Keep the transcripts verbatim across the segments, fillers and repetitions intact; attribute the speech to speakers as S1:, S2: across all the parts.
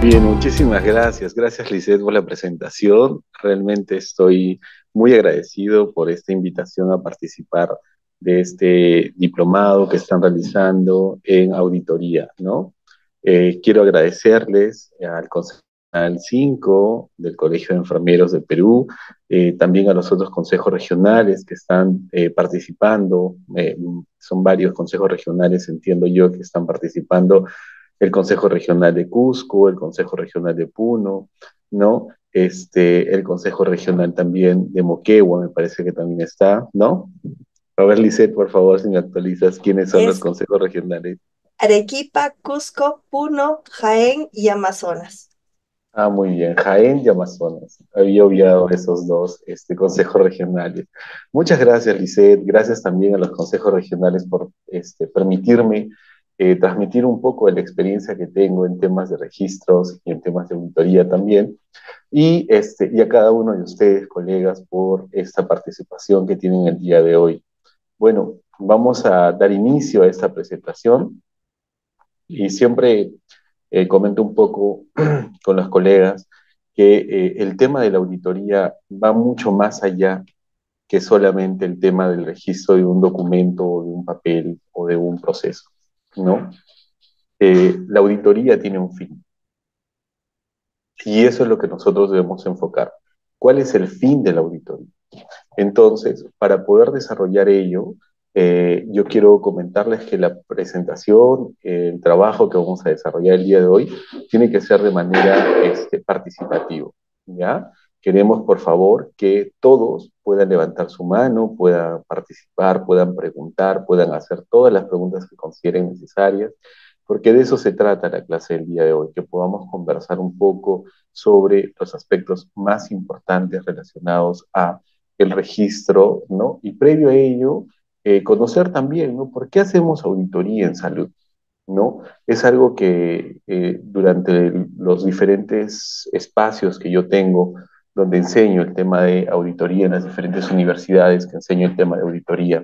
S1: Bien, muchísimas gracias. Gracias, Lisette, por la presentación. Realmente estoy muy agradecido por esta invitación a participar de este diplomado que están realizando en auditoría, ¿no? Eh, quiero agradecerles al Consejo Nacional cinco del Colegio de Enfermeros de Perú, eh, también a los otros consejos regionales que están eh, participando. Eh, son varios consejos regionales, entiendo yo, que están participando, el Consejo Regional de Cusco, el Consejo Regional de Puno, ¿no? Este, el Consejo Regional también de Moquegua, me parece que también está, ¿no? A ver, Lisette, por favor, si me actualizas, ¿quiénes son los
S2: Es
S1: consejos regionales?
S2: Arequipa, Cusco, Puno, Jaén y Amazonas.
S1: Ah, muy bien, Jaén y Amazonas. Había obviado esos dos este, consejos regionales. Muchas gracias, Lisette. Gracias también a los consejos regionales por este, permitirme eh, transmitir un poco de la experiencia que tengo en temas de registros y en temas de auditoría también. Y, este, y a cada uno de ustedes, colegas, por esta participación que tienen el día de hoy. Bueno, vamos a dar inicio a esta presentación y siempre eh, comento un poco con los colegas que eh, el tema de la auditoría va mucho más allá que solamente el tema del registro de un documento o de un papel o de un proceso, ¿no? Eh, la auditoría tiene un fin y eso es lo que nosotros debemos enfocar. ¿Cuál es el fin de la auditoría? Entonces, para poder desarrollar ello, eh, yo quiero comentarles que la presentación, eh, el trabajo que vamos a desarrollar el día de hoy, tiene que ser de manera este, participativa, ¿ya? Queremos, por favor, que todos puedan levantar su mano, puedan participar, puedan preguntar, puedan hacer todas las preguntas que consideren necesarias, porque de eso se trata la clase del día de hoy, que podamos conversar un poco sobre los aspectos más importantes relacionados a el registro, ¿no? Y previo a ello, eh, conocer también, ¿no? ¿Por qué hacemos auditoría en salud? ¿No? Es algo que eh, durante el- los diferentes espacios que yo tengo, donde enseño el tema de auditoría en las diferentes universidades que enseño el tema de auditoría,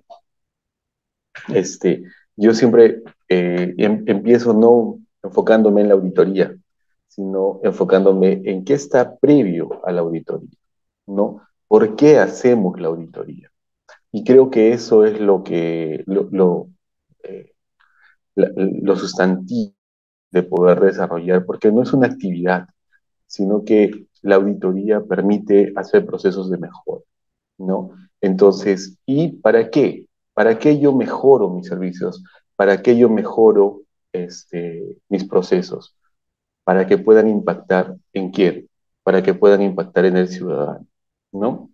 S1: este, yo siempre eh, em- empiezo no enfocándome en la auditoría, sino enfocándome en qué está previo a la auditoría, ¿no? ¿Por qué hacemos la auditoría? Y creo que eso es lo que, lo, lo, eh, la- lo sustantivo de poder desarrollar, porque no es una actividad, sino que la auditoría permite hacer procesos de mejora, ¿no? Entonces, ¿y para qué? ¿Para qué yo mejoro mis servicios? ¿Para qué yo mejoro este, mis procesos? Para que puedan impactar en quién, para que puedan impactar en el ciudadano, ¿no?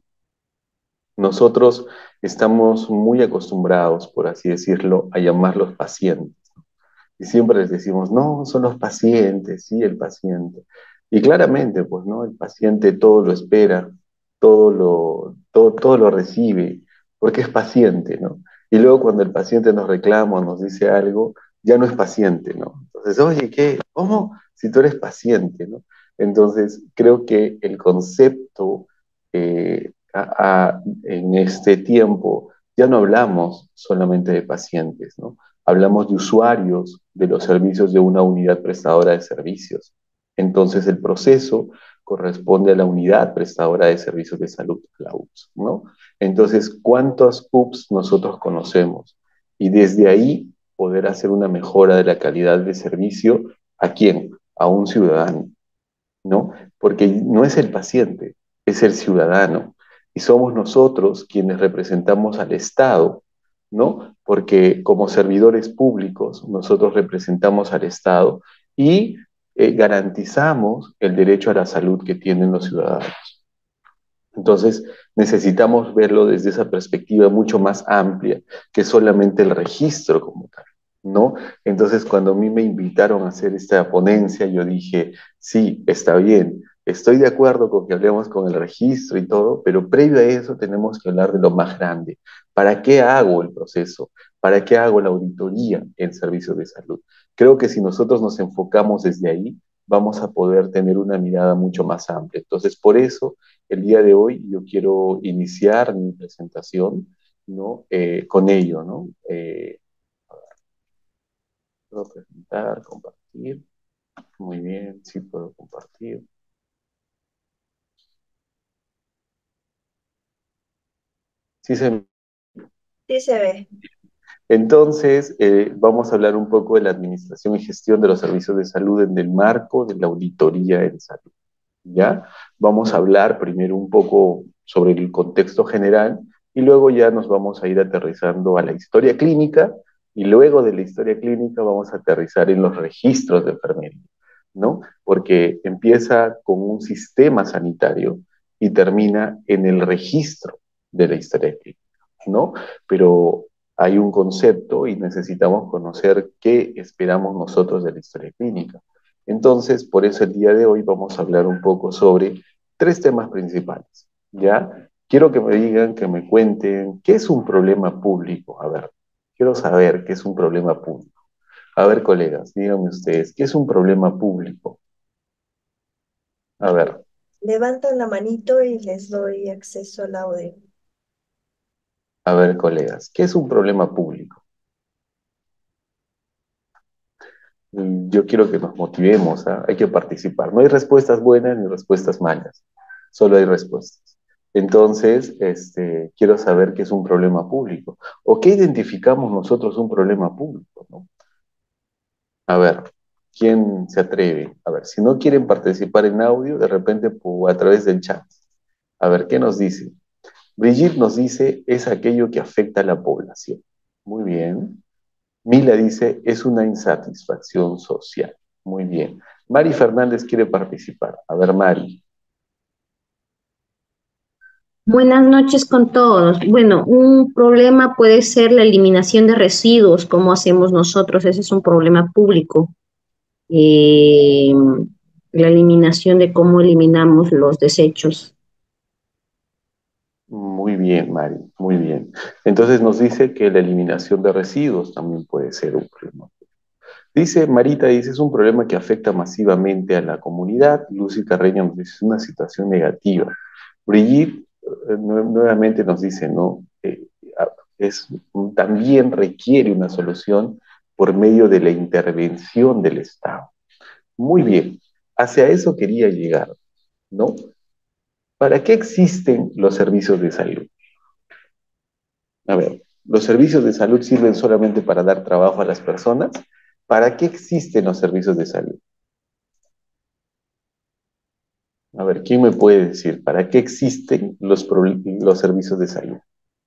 S1: Nosotros estamos muy acostumbrados, por así decirlo, a llamarlos pacientes. Y siempre les decimos, no, son los pacientes, sí, el paciente. Y claramente, pues, ¿no? El paciente todo lo espera, todo lo, todo, todo lo recibe, porque es paciente, ¿no? Y luego cuando el paciente nos reclama o nos dice algo, ya no es paciente, ¿no? Entonces, oye, ¿qué? ¿Cómo? Si tú eres paciente, ¿no? Entonces, creo que el concepto eh, a- a- en este tiempo ya no hablamos solamente de pacientes, ¿no? Hablamos de usuarios de los servicios de una unidad prestadora de servicios. Entonces, el proceso corresponde a la unidad prestadora de servicios de salud, la U P S, ¿no? Entonces, ¿cuántos U P S nosotros conocemos? Y desde ahí poder hacer una mejora de la calidad de servicio, ¿a quién? A un ciudadano, ¿no? Porque no es el paciente, es el ciudadano. Y somos nosotros quienes representamos al Estado, ¿no? Porque como servidores públicos nosotros representamos al Estado y eh, garantizamos el derecho a la salud que tienen los ciudadanos. Entonces, necesitamos verlo desde esa perspectiva mucho más amplia que solamente el registro como tal, ¿no? Entonces, cuando a mí me invitaron a hacer esta ponencia, yo dije, sí, está bien, estoy de acuerdo con que hablemos con el registro y todo, pero previo a eso tenemos que hablar de lo más grande. ¿Para qué hago el proceso? ¿Para qué hago la auditoría en servicios de salud? Creo que si nosotros nos enfocamos desde ahí, vamos a poder tener una mirada mucho más amplia. Entonces, por eso el día de hoy yo quiero iniciar mi presentación, ¿no? Eh, con ello, ¿no? Eh, puedo presentar, compartir. Muy bien, sí puedo compartir. Sí se
S2: Sí se ve.
S1: Entonces, eh, vamos a hablar un poco de la administración y gestión de los servicios de salud en el marco de la auditoría en salud. ¿Ya? Vamos a hablar primero un poco sobre el contexto general y luego ya nos vamos a ir aterrizando a la historia clínica y luego de la historia clínica vamos a aterrizar en los registros de enfermería, ¿no? Porque empieza con un sistema sanitario y termina en el registro de la historia clínica, ¿no? Pero hay un concepto y necesitamos conocer qué esperamos nosotros de la historia clínica. Entonces, por eso el día de hoy vamos a hablar un poco sobre tres temas principales, ¿ya? Quiero que me digan, que me cuenten, ¿qué es un problema público? A ver, quiero saber qué es un problema público. A ver, colegas, díganme ustedes, ¿qué es un problema público? A ver,
S2: Levantan la manito y les doy acceso al audio.
S1: a ver, colegas, ¿qué es un problema público? Mm, Yo quiero que nos motivemos, ¿ah? Hay que participar. No hay respuestas buenas ni respuestas malas, solo hay respuestas. Entonces, este, quiero saber qué es un problema público o qué identificamos nosotros un problema público, ¿no? A ver, ¿quién se atreve? A ver, si no quieren participar en audio, de repente po- a través del chat. A ver, ¿qué nos dice? Brigitte nos dice, es aquello que afecta a la población. Muy bien. Mila dice, es una insatisfacción social. Muy bien. Mari Fernández quiere participar. A ver, Mari.
S3: Buenas noches con todos. Bueno, un problema puede ser la eliminación de residuos, como hacemos nosotros, ese es un problema público. Eh, la eliminación de cómo eliminamos los desechos.
S1: Muy bien, Mari, muy bien. Entonces nos dice que la eliminación de residuos también puede ser un problema. Dice, Marita dice, es un problema que afecta masivamente a la comunidad. Lucy Carreño nos dice, es una situación negativa. Brigitte eh, nue- nuevamente nos dice, ¿no? Eh, a- es, también requiere una solución por medio de la intervención del Estado. Muy bien, hacia eso quería llegar, ¿no? ¿Para qué existen los servicios de salud? A ver, ¿los servicios de salud sirven solamente para dar trabajo a las personas? ¿Para qué existen los servicios de salud? A ver, ¿quién me puede decir para qué existen los, pro- los servicios de salud?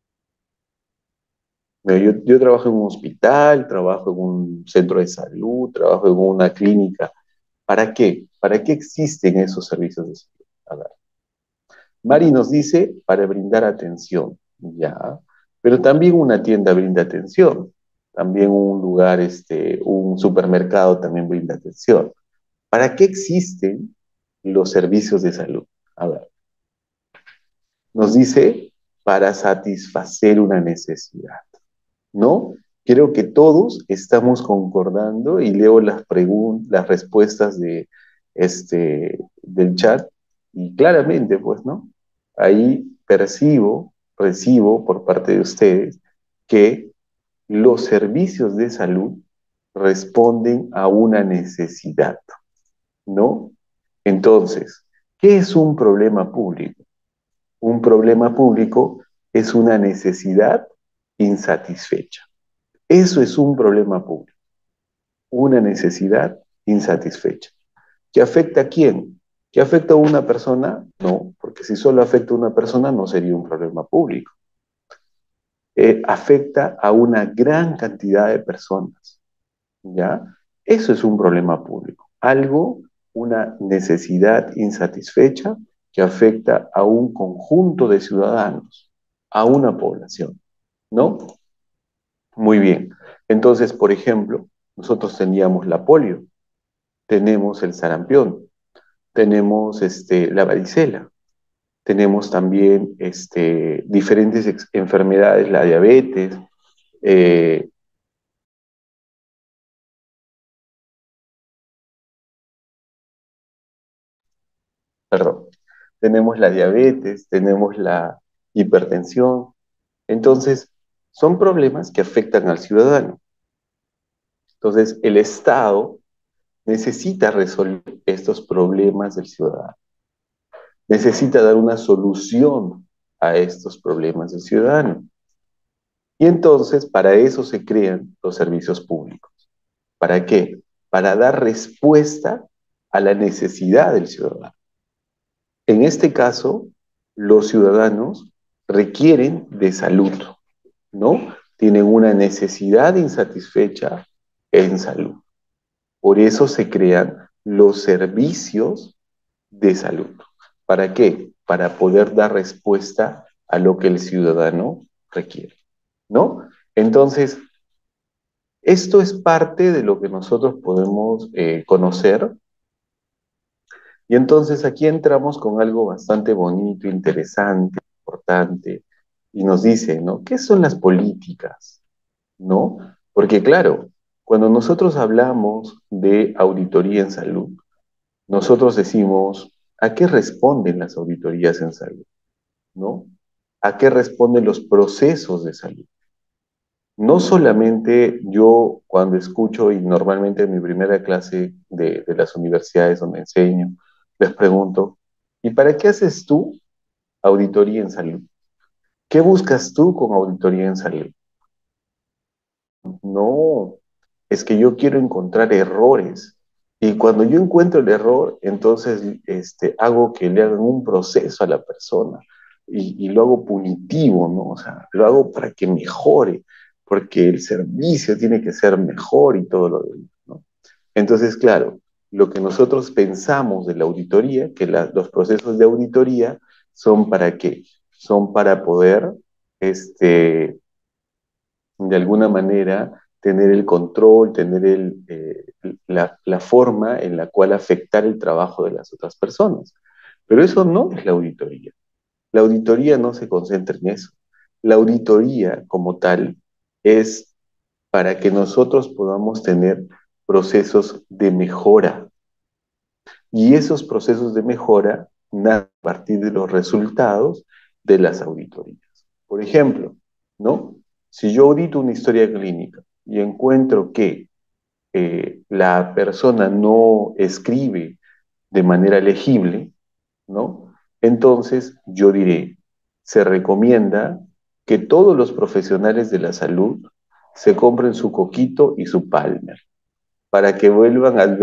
S1: Mira, Yo, yo trabajo en un hospital, trabajo en un centro de salud, trabajo en una clínica. ¿Para qué? ¿Para qué existen esos servicios de salud? A ver, Mari nos dice para brindar atención, ya, pero también una tienda brinda atención, también un lugar, este, un supermercado también brinda atención. ¿Para qué existen los servicios de salud? A ver, nos dice para satisfacer una necesidad, ¿no? Creo que todos estamos concordando y leo las preguntas, las respuestas de este del chat y claramente, pues, ¿no? Ahí percibo, recibo por parte de ustedes que los servicios de salud responden a una necesidad, ¿no? Entonces, ¿qué es un problema público? Un problema público es una necesidad insatisfecha. Eso es un problema público, una necesidad insatisfecha. ¿Que afecta a quién? ¿Que afecta a una persona? No, porque si solo afecta a una persona no sería un problema público. Eh, afecta a una gran cantidad de personas, ¿ya? Eso es un problema público. Algo, una necesidad insatisfecha que afecta a un conjunto de ciudadanos, a una población, ¿no? Muy bien. Entonces, por ejemplo, nosotros teníamos la polio, tenemos el sarampión, tenemos este, la varicela, tenemos también este, diferentes ex- enfermedades, la diabetes, eh, perdón, tenemos la diabetes, tenemos la hipertensión. Entonces, son problemas que afectan al ciudadano. Entonces, el Estado necesita resolver estos problemas del ciudadano, necesita dar una solución a estos problemas del ciudadano. Y entonces, para eso se crean los servicios públicos. ¿Para qué? Para dar respuesta a la necesidad del ciudadano. En este caso, los ciudadanos requieren de salud, ¿no? Tienen una necesidad insatisfecha en salud. Por eso se crean los servicios de salud. ¿Para qué? Para poder dar respuesta a lo que el ciudadano requiere, ¿no? Entonces, esto es parte de lo que nosotros podemos eh, conocer. Y entonces aquí entramos con algo bastante bonito, interesante, importante, y nos dice, ¿no? ¿Qué son las políticas? ¿No? Porque claro, cuando nosotros hablamos de auditoría en salud, nosotros decimos, ¿a qué responden las auditorías en salud? ¿No? ¿A qué responden los procesos de salud? No solamente yo cuando escucho, y normalmente en mi primera clase de, de las universidades donde enseño, les pregunto, ¿y para qué haces tú auditoría en salud? ¿Qué buscas tú con auditoría en salud? No, es que yo quiero encontrar errores. Y cuando yo encuentro el error, entonces este, hago que le hagan un proceso a la persona y, y lo hago punitivo, ¿no? O sea, lo hago para que mejore, porque el servicio tiene que ser mejor y todo lo demás, ¿no? Entonces, claro, lo que nosotros pensamos de la auditoría, que la- los procesos de auditoría son para qué? Son para poder, este, de alguna manera, tener el control, tener el, eh, la, la forma en la cual afectar el trabajo de las otras personas. Pero eso no es la auditoría. La auditoría no se concentra en eso. La auditoría como tal es para que nosotros podamos tener procesos de mejora. Y esos procesos de mejora nacen a partir de los resultados de las auditorías. Por ejemplo, ¿no? Si yo audito una historia clínica y encuentro que eh, la persona no escribe de manera legible, ¿no? Entonces yo diré, se recomienda que todos los profesionales de la salud se compren su coquito y su Palmer para que vuelvan a...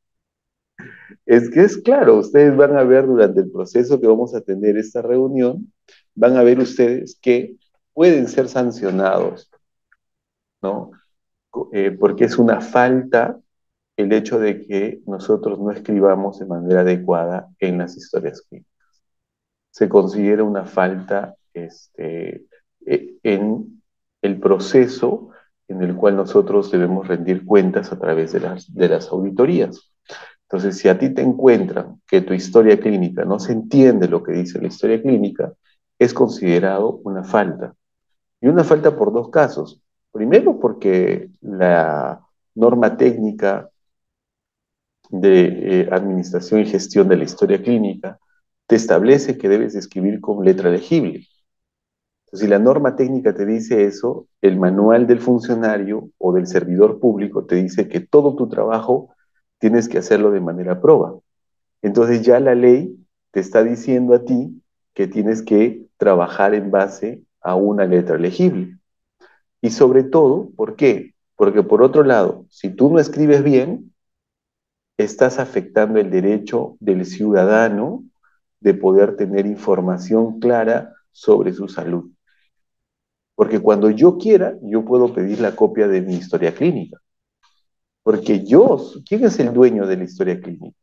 S1: Es que es claro, ustedes van a ver durante el proceso que vamos a tener esta reunión, van a ver ustedes que pueden ser sancionados, ¿no? Eh, porque es una falta el hecho de que nosotros no escribamos de manera adecuada en las historias clínicas. Se considera una falta este, eh, en el proceso en el cual nosotros debemos rendir cuentas a través de las, de las auditorías. Entonces, si a ti te encuentran que tu historia clínica no se entiende lo que dice la historia clínica, es considerado una falta. Y una falta por dos casos. Primero, porque la norma técnica de eh, administración y gestión de la historia clínica te establece que debes escribir con letra legible. Entonces, si la norma técnica te dice eso, el manual del funcionario o del servidor público te dice que todo tu trabajo tienes que hacerlo de manera proba. Entonces ya la ley te está diciendo a ti que tienes que trabajar en base a una letra legible. Y sobre todo, ¿por qué? Porque por otro lado, si tú no escribes bien, estás afectando el derecho del ciudadano de poder tener información clara sobre su salud. Porque cuando yo quiera, yo puedo pedir la copia de mi historia clínica. Porque yo, ¿quién es el dueño de la historia clínica?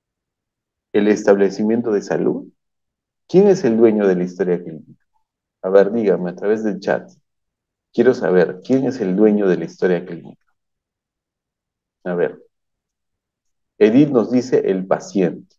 S1: ¿El establecimiento de salud? ¿Quién es el dueño de la historia clínica? A ver, dígame a través del chat. Quiero saber, ¿quién es el dueño de la historia clínica? A ver, Edith nos dice el paciente.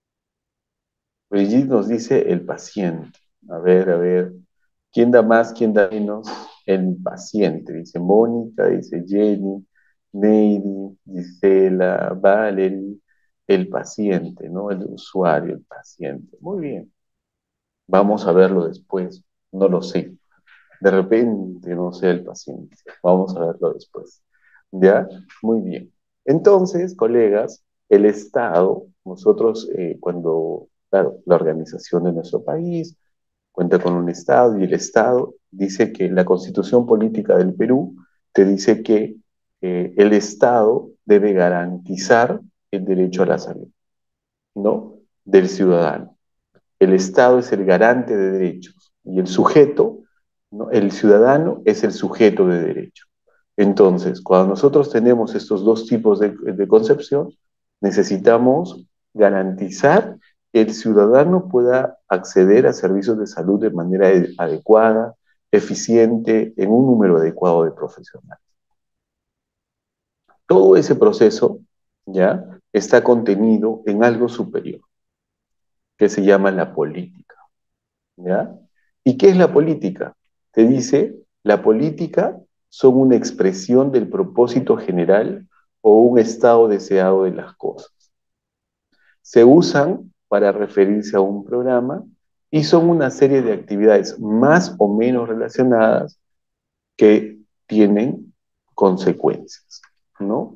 S1: Brigitte nos dice el paciente. A ver, a ver. ¿Quién da más, quién da menos? El paciente. Dice Mónica, dice Jenny, Neidi, Gisela, Valerie. El paciente, ¿no? El usuario, el paciente. Muy bien. Vamos a verlo después. No lo sé. De repente no sea el paciente. Vamos a verlo después. ¿Ya? Muy bien. Entonces, colegas, el Estado, nosotros eh, cuando, claro, la organización de nuestro país cuenta con un Estado y el Estado dice que la Constitución Política del Perú te dice que eh, el Estado debe garantizar el derecho a la salud, ¿no? Del ciudadano. El Estado es el garante de derechos y el sujeto, ¿no? El ciudadano es el sujeto de derecho. Entonces, cuando nosotros tenemos estos dos tipos de, de concepción, necesitamos garantizar que el ciudadano pueda acceder a servicios de salud de manera adecuada, eficiente, en un número adecuado de profesionales. Todo ese proceso ya está contenido en algo superior, que se llama la política. ¿Ya? ¿Y qué es la política? Te dice, la política son una expresión del propósito general o un estado deseado de las cosas. Se usan para referirse a un programa y son una serie de actividades más o menos relacionadas que tienen consecuencias, ¿no?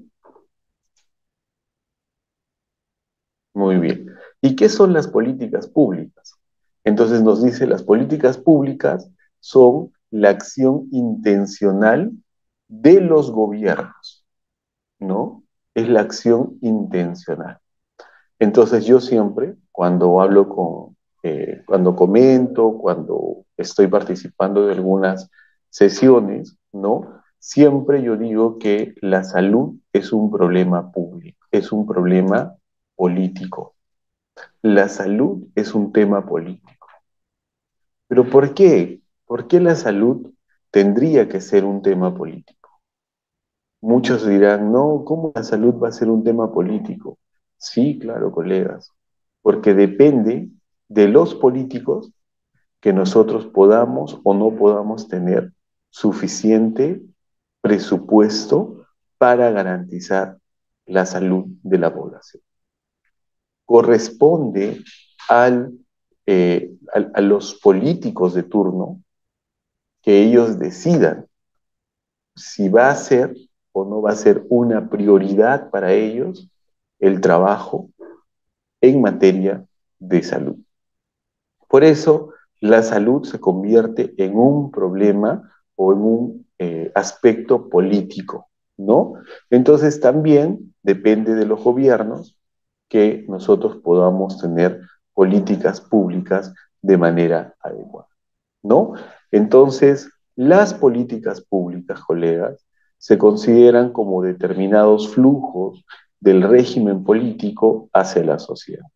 S1: Muy bien. ¿Y qué son las políticas públicas? Entonces nos dice, las políticas públicas son la acción intencional de los gobiernos, ¿no? Es la acción intencional. Entonces yo siempre, cuando hablo con, eh, cuando comento, cuando estoy participando de algunas sesiones, ¿no? Siempre yo digo que la salud es un problema público, es un problema político. La salud es un tema político. ¿Pero por qué? ¿Por qué la salud tendría que ser un tema político? Muchos dirán, no, ¿cómo la salud va a ser un tema político? Sí, claro, colegas, porque depende de los políticos que nosotros podamos o no podamos tener suficiente presupuesto para garantizar la salud de la población. Corresponde al, eh, a, a los políticos de turno que ellos decidan si va a ser o no va a ser una prioridad para ellos el trabajo en materia de salud. Por eso, la salud se convierte en un problema o en un eh, aspecto político, ¿no? Entonces, también depende de los gobiernos que nosotros podamos tener políticas públicas de manera adecuada, ¿no? Entonces, las políticas públicas, colegas, se consideran como determinados flujos del régimen político hacia la sociedad.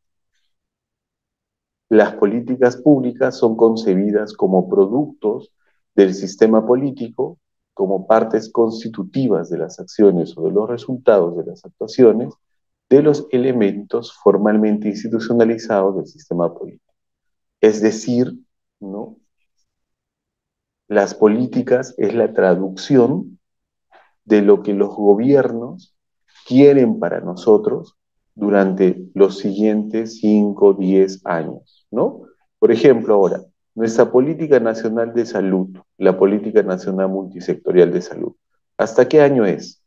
S1: Las políticas públicas son concebidas como productos del sistema político, como partes constitutivas de las acciones o de los resultados de las actuaciones de los elementos formalmente institucionalizados del sistema político. Es decir, ¿no? Las políticas es la traducción de lo que los gobiernos quieren para nosotros durante los siguientes cinco, diez años, ¿no? Por ejemplo, ahora, nuestra política nacional de salud, la política nacional multisectorial de salud, ¿hasta qué año es?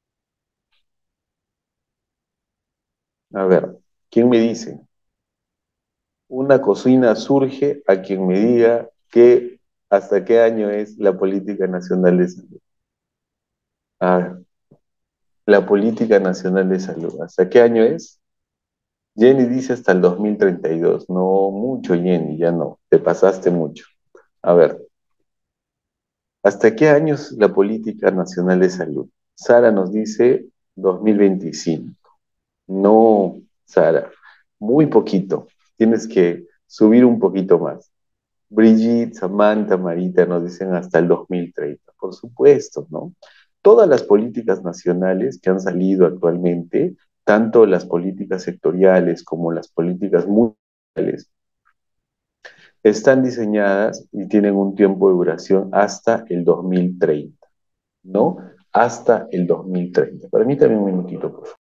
S1: A ver, ¿quién me dice? Una cocina surge a quien me diga que hasta qué año es la política nacional de salud. A ver, la política nacional de salud, ¿hasta qué año es? Jenny dice hasta el dos mil treinta y dos. No mucho, Jenny, ya no. Te pasaste mucho. A ver, ¿hasta qué años la política nacional de salud? Sara nos dice dos mil veinticinco. No, Sara, muy poquito. Tienes que subir un poquito más. Brigitte, Samantha, Marita nos dicen hasta el dos mil treinta. Por supuesto, ¿no? Todas las políticas nacionales que han salido actualmente, tanto las políticas sectoriales como las políticas mundiales, están diseñadas y tienen un tiempo de duración hasta el dos mil treinta, ¿no? Hasta el dos mil treinta. Permítame un minutito, por favor.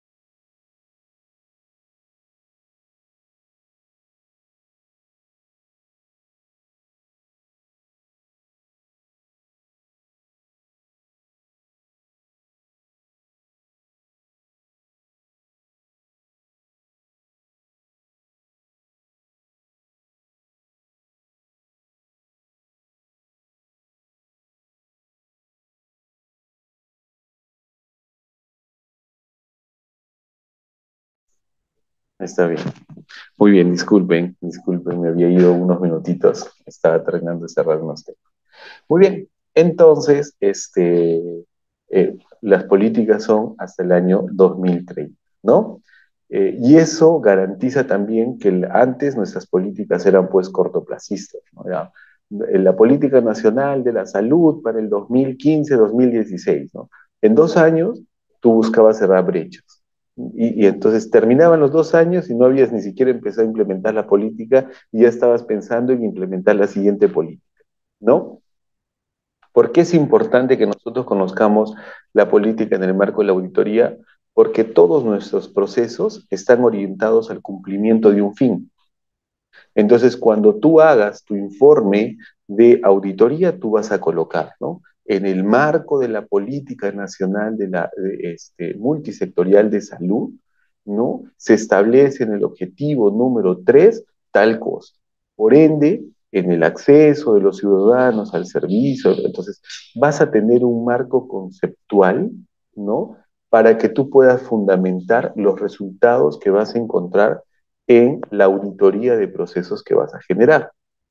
S1: Está bien. Muy bien, disculpen, disculpen, me había ido unos minutitos, estaba terminando de cerrar unos temas. Muy bien, entonces, este, eh, las políticas son hasta el año dos mil treinta, ¿no? Eh, y eso garantiza también que el- antes nuestras políticas eran pues cortoplacistas, ¿no? Era, eh, la política nacional de la salud para el dos mil quince, dos mil dieciséis, ¿no? En dos años tú buscabas cerrar brechas. Y, y entonces terminaban los dos años y no habías ni siquiera empezado a implementar la política y ya estabas pensando en implementar la siguiente política, ¿no? ¿Por qué es importante que nosotros conozcamos la política en el marco de la auditoría? Porque todos nuestros procesos están orientados al cumplimiento de un fin. Entonces, cuando tú hagas tu informe de auditoría, tú vas a colocar, ¿no? En el marco de la política nacional de la de, este, multisectorial de salud, ¿no? Se establece en el objetivo número tres tal cosa. Por ende, en el acceso de los ciudadanos al servicio, entonces vas a tener un marco conceptual, ¿no? Para que tú puedas fundamentar los resultados que vas a encontrar en la auditoría de procesos que vas a generar.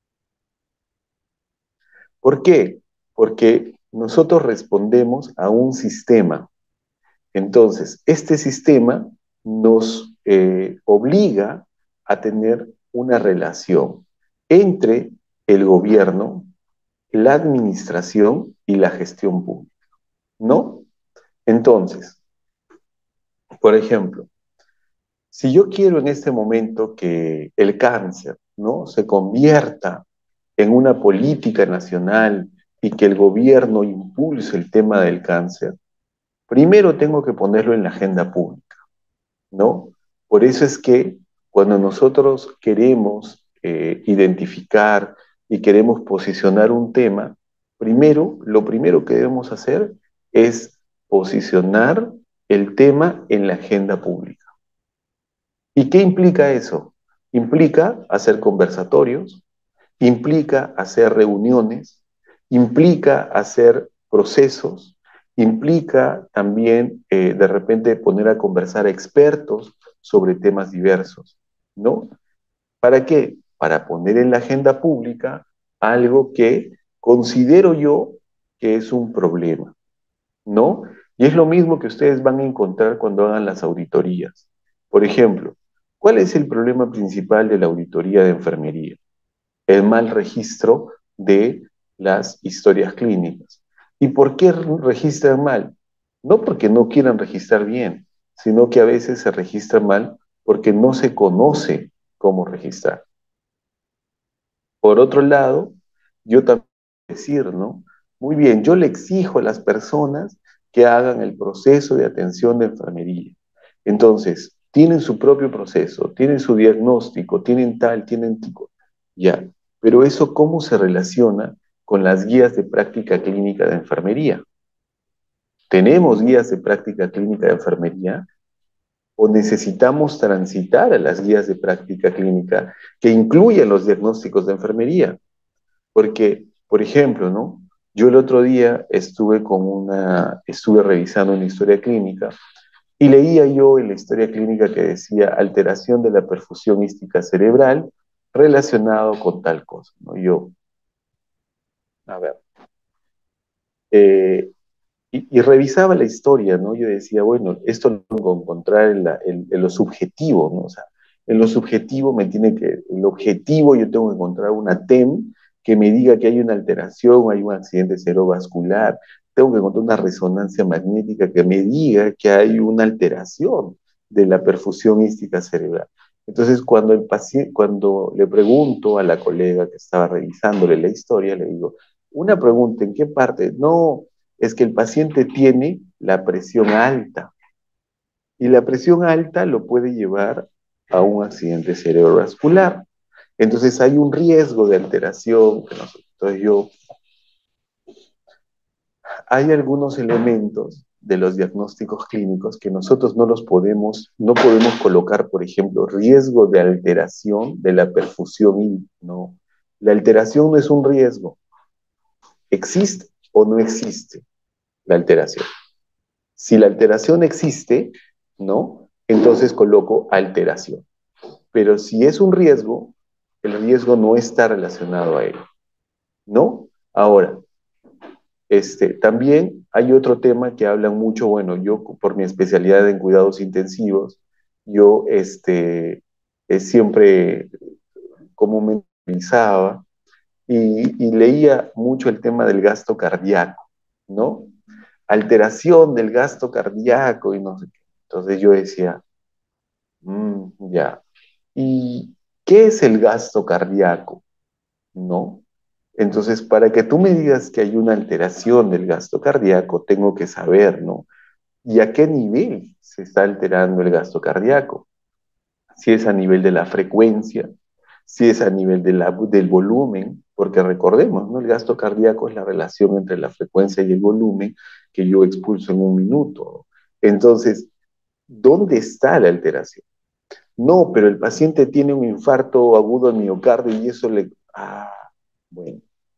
S1: ¿Por qué? Porque nosotros respondemos a un sistema. Entonces, este sistema nos eh, obliga a tener una relación entre el gobierno, la administración y la gestión pública, ¿no? Entonces, por ejemplo, si yo quiero en este momento que el cáncer, ¿no?, se convierta en una política nacional y que el gobierno impulse el tema del cáncer, primero tengo que ponerlo en la agenda pública, ¿no? Por eso es que cuando nosotros queremos eh, identificar y queremos posicionar un tema, primero, lo primero que debemos hacer es posicionar el tema en la agenda pública. ¿Y qué implica eso? Implica hacer conversatorios, implica hacer reuniones, implica hacer procesos, implica también eh, de repente poner a conversar a expertos sobre temas diversos, ¿no? ¿Para qué? Para poner en la agenda pública algo que considero yo que es un problema, ¿no? Y es lo mismo que ustedes van a encontrar cuando hagan las auditorías. Por ejemplo, ¿cuál es el problema principal de la auditoría de enfermería? El mal registro de las historias clínicas. ¿Y por qué registran mal? No porque no quieran registrar bien, sino que a veces se registra mal porque no se conoce cómo registrar. Por otro lado, yo también puedo decir, ¿no? Muy bien, yo le exijo a las personas que hagan el proceso de atención de enfermería. Entonces, tienen su propio proceso, tienen su diagnóstico, tienen tal, tienen tico, ya. Pero eso, ¿cómo se relaciona con las guías de práctica clínica de enfermería? ¿Tenemos guías de práctica clínica de enfermería? ¿O necesitamos transitar a las guías de práctica clínica que incluyan los diagnósticos de enfermería? Porque, por ejemplo, ¿no? Yo el otro día estuve con una, estuve revisando una historia clínica y leía yo en la historia clínica que decía alteración de la perfusión ística cerebral relacionado con tal cosa, ¿no? Yo, a ver, eh, y, y revisaba la historia, ¿no? Yo decía, bueno, esto lo tengo que encontrar en, la, en, en lo subjetivo, ¿no? O sea, en lo subjetivo me tiene que, el objetivo yo tengo que encontrar una T E M que me diga que hay una alteración, hay un accidente cerebrovascular, tengo que encontrar una resonancia magnética que me diga que hay una alteración de la perfusión ística cerebral. Entonces, cuando, el paciente, cuando le pregunto a la colega que estaba revisándole la historia, le digo, una pregunta, ¿en qué parte? No, es que el paciente tiene la presión alta y la presión alta lo puede llevar a un accidente cerebrovascular. Entonces hay un riesgo de alteración. Entonces yo, hay algunos elementos de los diagnósticos clínicos que nosotros no los podemos, no podemos colocar, por ejemplo, riesgo de alteración de la perfusión, no. La alteración no es un riesgo. ¿Existe o no existe la alteración? Si la alteración existe, ¿no? Entonces coloco alteración. Pero si es un riesgo, el riesgo no está relacionado a él, ¿no? Ahora, este, también hay otro tema que hablan mucho, bueno, yo por mi especialidad en cuidados intensivos, yo este, eh, siempre como me utilizaba y, y leía mucho el tema del gasto cardíaco, ¿no? Alteración del gasto cardíaco y no sé qué. Entonces yo decía, "Mm, ya, ¿y qué es el gasto cardíaco? ¿No? Entonces, para que tú me digas que hay una alteración del gasto cardíaco, tengo que saber, ¿no? ¿Y a qué nivel se está alterando el gasto cardíaco? Si es a nivel de la frecuencia, si es a nivel de la, del volumen, porque recordemos, ¿no? El gasto cardíaco es la relación entre la frecuencia y el volumen que yo expulso en un minuto. Entonces, ¿dónde está la alteración? No, pero el paciente tiene un infarto agudo al miocardio y eso le... Ah, bueno,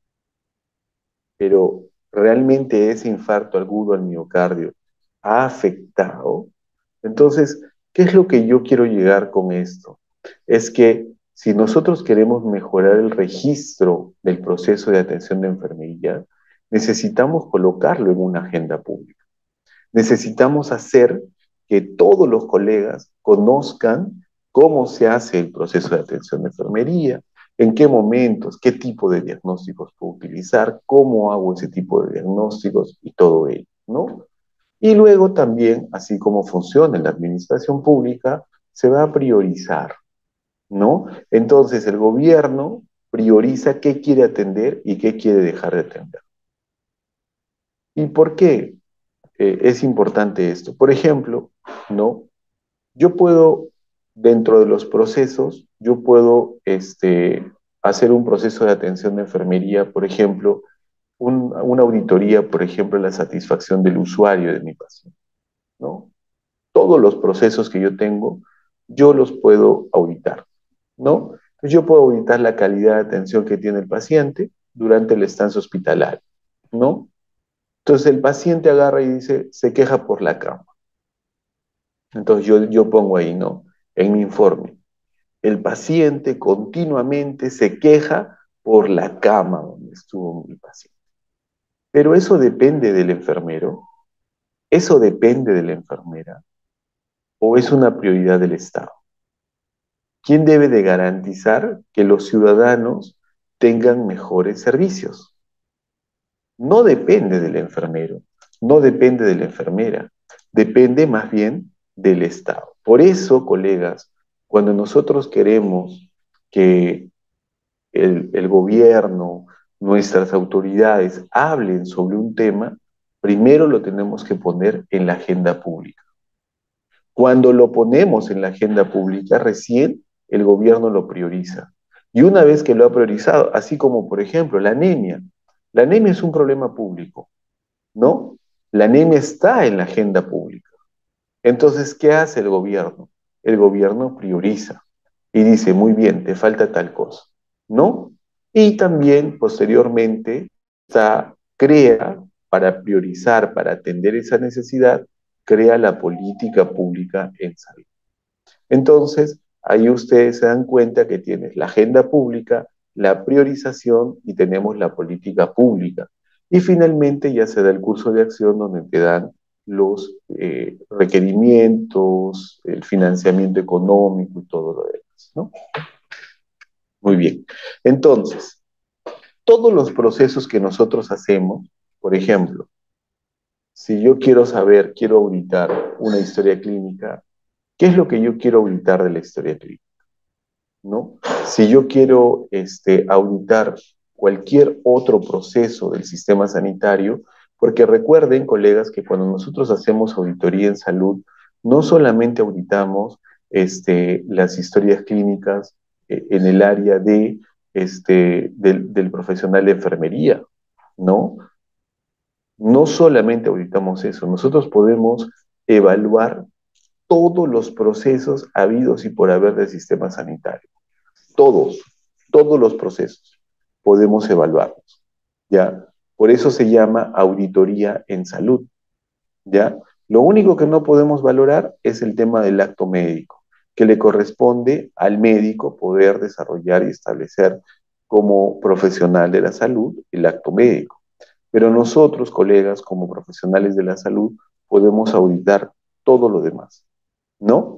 S1: pero realmente ese infarto agudo al miocardio ha afectado. Entonces, ¿qué es lo que yo quiero llegar con esto? Es que si nosotros queremos mejorar el registro del proceso de atención de enfermería, necesitamos colocarlo en una agenda pública. Necesitamos hacer que todos los colegas conozcan cómo se hace el proceso de atención de enfermería, en qué momentos, qué tipo de diagnósticos puedo utilizar, cómo hago ese tipo de diagnósticos y todo ello, ¿no? Y luego también, así como funciona en la administración pública, se va a priorizar, ¿no? Entonces el gobierno prioriza qué quiere atender y qué quiere dejar de atender. ¿Y por qué eh, es importante esto? Por ejemplo, ¿no? Yo puedo, dentro de los procesos, yo puedo este, hacer un proceso de atención de enfermería, por ejemplo, un, una auditoría, por ejemplo, la satisfacción del usuario de mi paciente, ¿no? Todos los procesos que yo tengo, yo los puedo auditar, ¿no? Entonces yo puedo auditar la calidad de atención que tiene el paciente durante la estancia hospitalaria, ¿no? Entonces el paciente agarra y dice, se queja por la cama. Entonces yo, yo pongo ahí, ¿no? En mi informe. El paciente continuamente se queja por la cama donde estuvo mi paciente. Pero eso depende del enfermero, eso depende de la enfermera, o es una prioridad del Estado. ¿Quién debe de garantizar que los ciudadanos tengan mejores servicios? No depende del enfermero, no depende de la enfermera, depende más bien del Estado. Por eso, colegas, cuando nosotros queremos que el, el gobierno, nuestras autoridades hablen sobre un tema, primero lo tenemos que poner en la agenda pública. Cuando lo ponemos en la agenda pública, recién el gobierno lo prioriza. Y una vez que lo ha priorizado, así como por ejemplo la anemia, la anemia es un problema público, ¿no? La anemia está en la agenda pública. Entonces, ¿qué hace el gobierno? El gobierno prioriza y dice, muy bien, te falta tal cosa, ¿no? Y también, posteriormente, está, crea, para priorizar, para atender esa necesidad, crea la política pública en salud. Entonces, ahí ustedes se dan cuenta que tienes la agenda pública, la priorización y tenemos la política pública. Y finalmente ya se da el curso de acción donde te dan los eh, requerimientos, el financiamiento económico y todo lo demás, ¿no? Muy bien. Entonces, todos los procesos que nosotros hacemos, por ejemplo, si yo quiero saber, quiero auditar una historia clínica, ¿qué es lo que yo quiero auditar de la historia clínica? ¿No? Si yo quiero este, auditar cualquier otro proceso del sistema sanitario, porque recuerden, colegas, que cuando nosotros hacemos auditoría en salud, no solamente auditamos este, las historias clínicas eh, en el área de, este, del, del profesional de enfermería, ¿no? No solamente auditamos eso, nosotros podemos evaluar todos los procesos habidos y por haber del sistema sanitario. Todos, todos los procesos podemos evaluarlos, ¿ya? Por eso se llama auditoría en salud, ¿ya? Lo único que no podemos valorar es el tema del acto médico. que le corresponde al médico poder desarrollar y establecer como profesional de la salud el acto médico. Pero nosotros, colegas, como profesionales de la salud, podemos auditar todo lo demás, ¿no?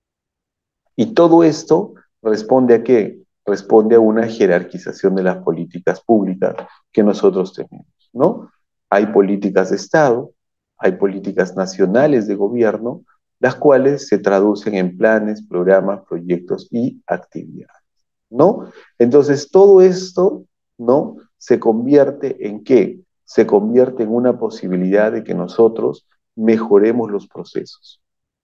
S1: Y todo esto responde a qué? Responde a una jerarquización de las políticas públicas que nosotros tenemos, ¿no? Hay políticas de Estado, hay políticas nacionales de gobierno, las cuales se traducen en planes, programas, proyectos y actividades, ¿no? Entonces, todo esto, ¿no? Se convierte en qué? Se convierte en una posibilidad de que nosotros mejoremos los procesos.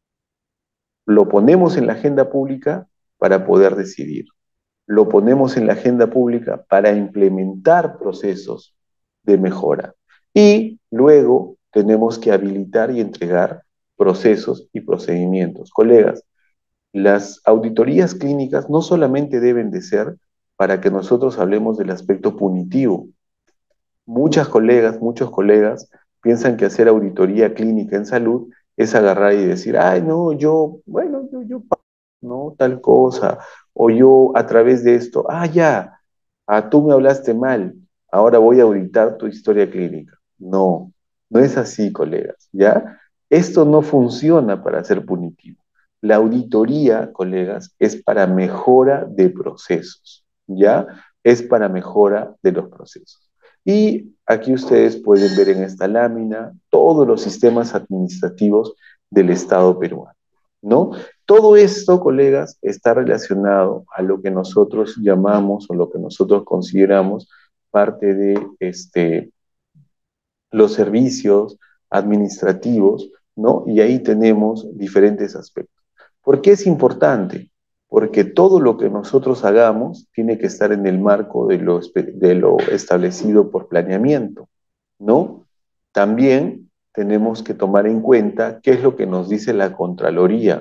S1: Lo ponemos en la agenda pública para poder decidir. Lo ponemos en la agenda pública para implementar procesos de mejora. Y luego tenemos que habilitar y entregar procesos y procedimientos. Colegas, las auditorías clínicas no solamente deben de ser para que nosotros hablemos del aspecto punitivo. Muchas colegas, muchos colegas piensan que hacer auditoría clínica en salud es agarrar y decir, ay, no, yo, bueno, yo, yo, no, tal cosa, o yo a través de esto, ah, ya, ah, tú me hablaste mal, ahora voy a auditar tu historia clínica. No, no es así, colegas, ¿ya? Esto no funciona para ser punitivo. La auditoría, colegas, es para mejora de procesos, ¿ya? Es para mejora de los procesos. Y aquí ustedes pueden ver en esta lámina todos los sistemas administrativos del Estado peruano, ¿no? Todo esto, colegas, está relacionado a lo que nosotros llamamos o lo que nosotros consideramos parte de este, los servicios administrativos, ¿no? Y ahí tenemos diferentes aspectos. ¿Por qué es importante? Porque todo lo que nosotros hagamos tiene que estar en el marco de lo, de lo establecido por planeamiento, ¿no? También tenemos que tomar en cuenta qué es lo que nos dice la Contraloría.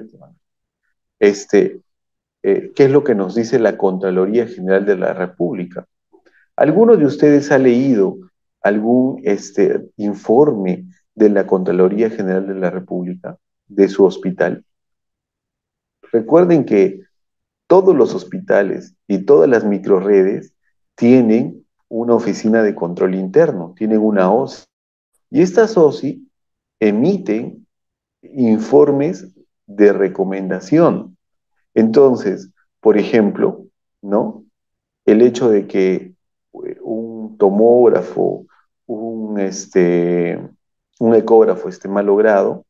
S1: Este, eh, ¿Qué es lo que nos dice la Contraloría General de la República? ¿Alguno de ustedes ha leído algún este, informe de la Contraloría General de la República, de su hospital? Recuerden que todos los hospitales y todas las microredes tienen una oficina de control interno, tienen una O S I. Y estas O S I emiten informes de recomendación. Entonces, por ejemplo, ¿no? El hecho de que un tomógrafo, un, este, un ecógrafo esté mal logrado,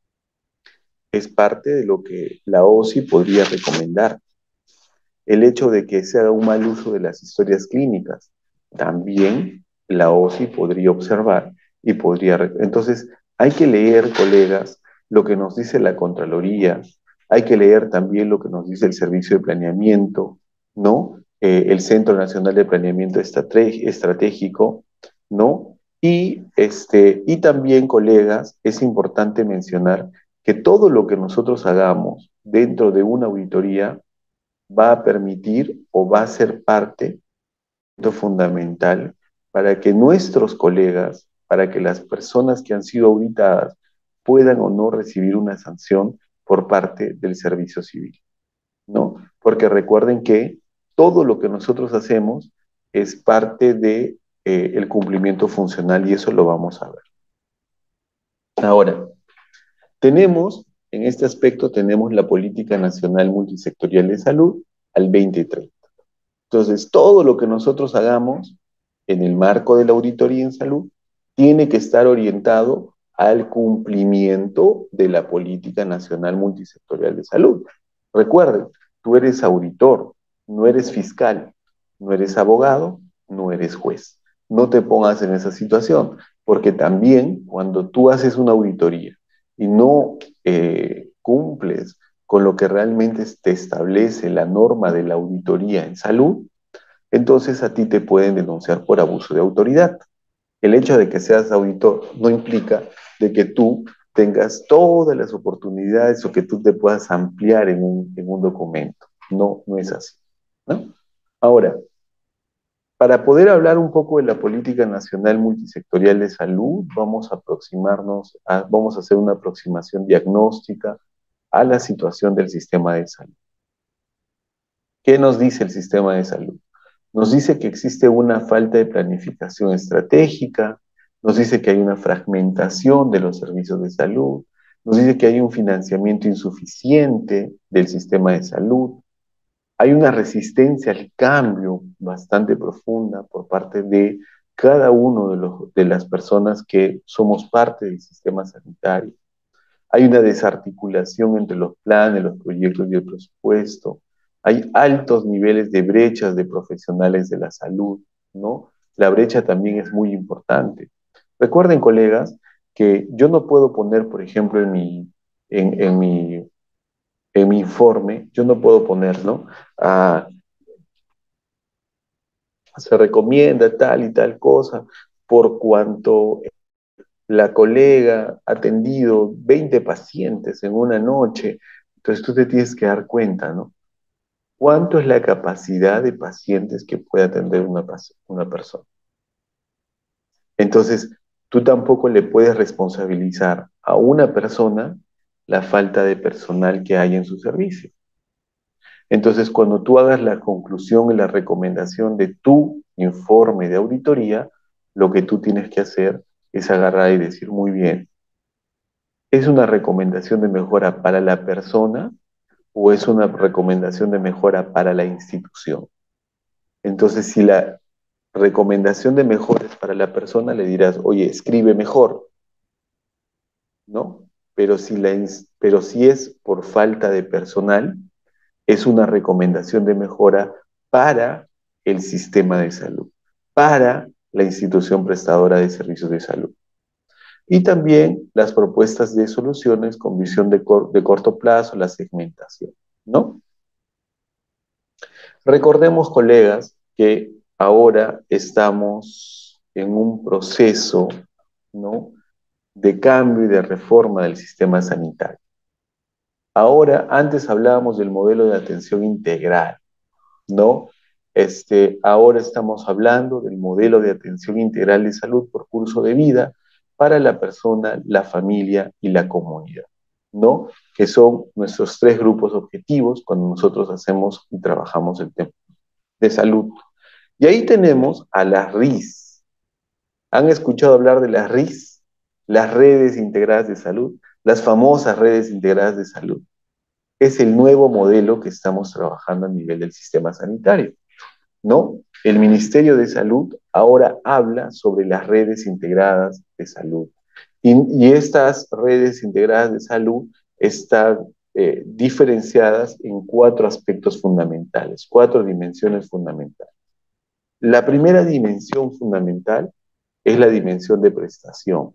S1: es parte de lo que la O S I podría recomendar. El hecho de que se haga un mal uso de las historias clínicas, también la O S I podría observar y podría... Entonces, hay que leer, colegas, lo que nos dice la Contraloría, hay que leer también lo que nos dice el Servicio de Planeamiento, ¿no? Eh, el Centro Nacional de Planeamiento Estratégico, ¿no? Y, este, y también, colegas, es importante mencionar que todo lo que nosotros hagamos dentro de una auditoría va a permitir o va a ser parte fundamental para que nuestros colegas, para que las personas que han sido auditadas puedan o no recibir una sanción por parte del servicio civil, ¿no? Porque recuerden que todo lo que nosotros hacemos es parte de eh, el cumplimiento funcional y eso lo vamos a ver. Ahora, tenemos, en este aspecto, tenemos la Política Nacional Multisectorial de Salud al veinte treinta. Entonces, todo lo que nosotros hagamos en el marco de la auditoría en salud tiene que estar orientado al cumplimiento de la Política Nacional Multisectorial de Salud. Recuerden, tú eres auditor, no eres fiscal, no eres abogado, no eres juez. No te pongas en esa situación, porque también cuando tú haces una auditoría y no eh, cumples con lo que realmente te establece la norma de la auditoría en salud, entonces a ti te pueden denunciar por abuso de autoridad. El hecho de que seas auditor no implica de que tú tengas todas las oportunidades o que tú te puedas ampliar en un, en un documento. No, no es así, ¿no? Ahora, para poder hablar un poco de la Política Nacional Multisectorial de Salud, vamos a aproximarnos, a, vamos a hacer una aproximación diagnóstica a la situación del sistema de salud. ¿Qué nos dice el sistema de salud? Nos dice que existe una falta de planificación estratégica, nos dice que hay una fragmentación de los servicios de salud, nos dice que hay un financiamiento insuficiente del sistema de salud, hay una resistencia al cambio bastante profunda por parte de cada uno de, los, de las personas que somos parte del sistema sanitario. Hay una desarticulación entre los planes, los proyectos y el presupuesto. Hay altos niveles de brechas de profesionales de la salud, ¿no? La brecha también es muy importante. Recuerden, colegas, que yo no puedo poner, por ejemplo, en mi, en, en mi, en mi informe, yo no puedo poner, ¿no? Ah, se recomienda tal y tal cosa por cuanto la colega ha atendido veinte pacientes en una noche. Entonces tú te tienes que dar cuenta, ¿no? ¿Cuánto es la capacidad de pacientes que puede atender una, una persona? Entonces, tú tampoco le puedes responsabilizar a una persona la falta de personal que hay en su servicio. Entonces, cuando tú hagas la conclusión y la recomendación de tu informe de auditoría, lo que tú tienes que hacer es agarrar y decir, muy bien, ¿es una recomendación de mejora para la persona o es una recomendación de mejora para la institución? Entonces, si la recomendación de mejora es para la persona, le dirás, oye, escribe mejor, ¿no? Pero si, la, pero si es por falta de personal, es una recomendación de mejora para el sistema de salud, para la institución prestadora de servicios de salud. Y también las propuestas de soluciones con visión de, cor de corto plazo, la segmentación, ¿no? Recordemos, colegas, que ahora estamos en un proceso, ¿no?, de cambio y de reforma del sistema sanitario. Ahora, antes hablábamos del modelo de atención integral, ¿no? Este, ahora estamos hablando del modelo de atención integral de salud por curso de vida para la persona, la familia y la comunidad, ¿no? Que son nuestros tres grupos objetivos cuando nosotros hacemos y trabajamos el tema de salud. Y ahí tenemos a las R I S. ¿Han escuchado hablar de las R I S? Las redes integradas de salud, las famosas redes integradas de salud. Es el nuevo modelo que estamos trabajando a nivel del sistema sanitario, ¿no? El Ministerio de Salud ahora habla sobre las redes integradas de salud. Y, y estas redes integradas de salud están eh, diferenciadas en cuatro aspectos fundamentales, cuatro dimensiones fundamentales. La primera dimensión fundamental es la dimensión de prestación.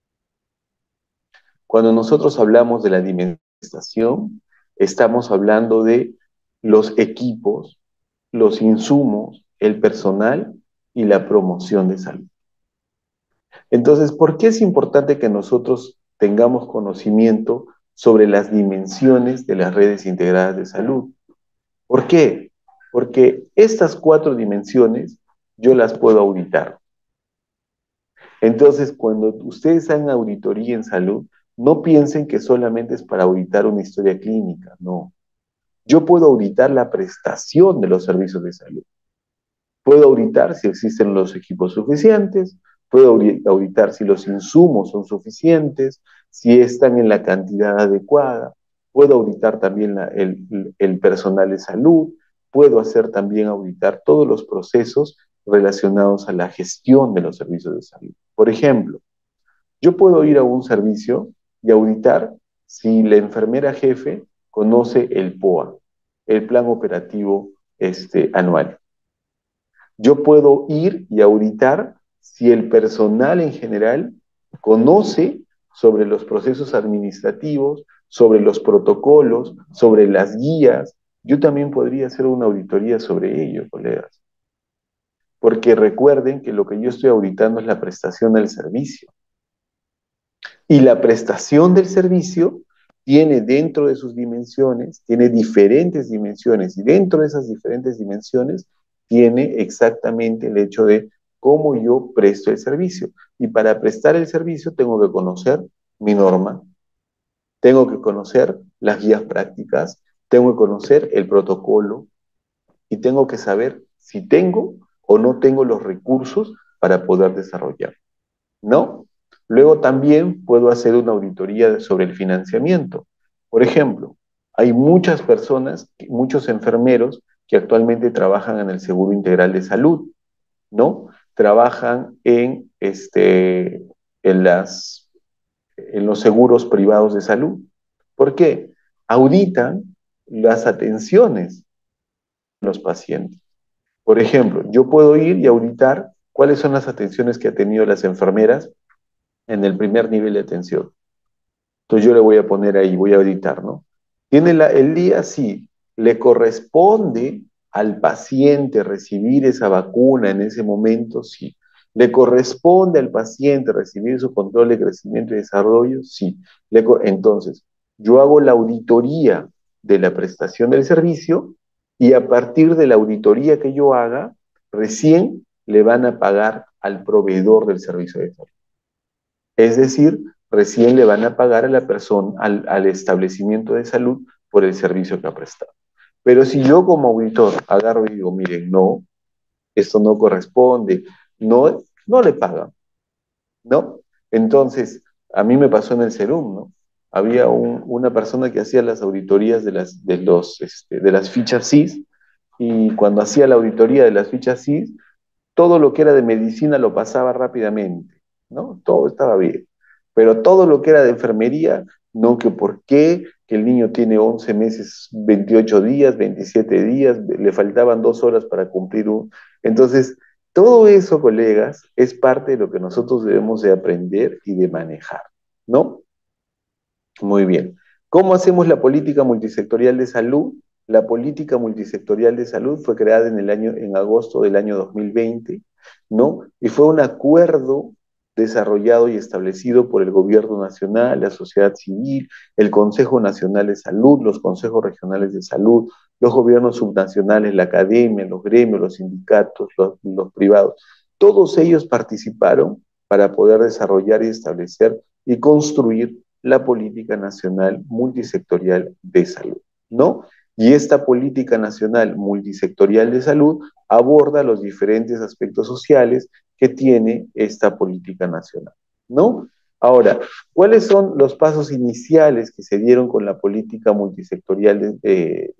S1: Cuando nosotros hablamos de la dimensión de prestación, estamos hablando de los equipos, los insumos, el personal y la promoción de salud. Entonces, ¿por qué es importante que nosotros tengamos conocimiento sobre las dimensiones de las redes integradas de salud? ¿Por qué? Porque estas cuatro dimensiones yo las puedo auditar. Entonces, cuando ustedes hagan auditoría en salud, no piensen que solamente es para auditar una historia clínica, no. Yo puedo auditar la prestación de los servicios de salud. Puedo auditar si existen los equipos suficientes, puedo auditar si los insumos son suficientes, si están en la cantidad adecuada, puedo auditar también la, el, el personal de salud, puedo hacer también auditar todos los procesos relacionados a la gestión de los servicios de salud. Por ejemplo, yo puedo ir a un servicio y auditar si la enfermera jefe conoce el P O A, el Plan Operativo este, Anual. Yo puedo ir y auditar si el personal en general conoce sobre los procesos administrativos, sobre los protocolos, sobre las guías. Yo también podría hacer una auditoría sobre ello, colegas. Porque recuerden que lo que yo estoy auditando es la prestación del servicio. Y la prestación del servicio tiene dentro de sus dimensiones, tiene diferentes dimensiones, y dentro de esas diferentes dimensiones tiene exactamente el hecho de cómo yo presto el servicio. Y para prestar el servicio tengo que conocer mi norma, tengo que conocer las guías prácticas, tengo que conocer el protocolo y tengo que saber si tengo o no tengo los recursos para poder desarrollar, ¿no? Luego también puedo hacer una auditoría sobre el financiamiento. Por ejemplo, hay muchas personas, muchos enfermeros que actualmente trabajan en el Seguro Integral de Salud, ¿no? Trabajan en, este, en, las, en los seguros privados de salud. ¿Por qué? Auditan las atenciones de los pacientes. Por ejemplo, yo puedo ir y auditar cuáles son las atenciones que han tenido las enfermeras en el primer nivel de atención. Entonces yo le voy a poner ahí, voy a auditar, ¿no? Tiene la, el día, sí, le corresponde al paciente recibir esa vacuna en ese momento, sí. ¿Le corresponde al paciente recibir su control de crecimiento y desarrollo? Sí. Le, entonces, yo hago la auditoría de la prestación del servicio y a partir de la auditoría que yo haga, recién le van a pagar al proveedor del servicio de salud. Es decir, recién le van a pagar a la persona, al, al establecimiento de salud por el servicio que ha prestado. Pero si yo como auditor agarro y digo, miren, no, esto no corresponde, no, no le pagan, ¿no? Entonces, a mí me pasó en el Serum, ¿no? Había un, una persona que hacía las auditorías de las, de los, este, de las fichas S I S y cuando hacía la auditoría de las fichas S I S, todo lo que era de medicina lo pasaba rápidamente, ¿no? Todo estaba bien. Pero todo lo que era de enfermería, no, que por qué, que el niño tiene once meses, veintiocho días, veintisiete días, le faltaban dos horas para cumplir un... Entonces, todo eso, colegas, es parte de lo que nosotros debemos de aprender y de manejar, ¿no? Muy bien. ¿Cómo hacemos la política multisectorial de salud? La política multisectorial de salud fue creada en el año, en agosto del año dos mil veinte, ¿no? Y fue un acuerdo desarrollado y establecido por el Gobierno Nacional, la sociedad civil, el Consejo Nacional de Salud, los consejos regionales de salud, los gobiernos subnacionales, la academia, los gremios, los sindicatos, los, los privados. Todos ellos participaron para poder desarrollar y establecer y construir la política nacional multisectorial de salud, ¿no? Y esta política nacional multisectorial de salud aborda los diferentes aspectos sociales que tiene esta política nacional, ¿no? Ahora, ¿cuáles son los pasos iniciales que se dieron con la política multisectorial de, de,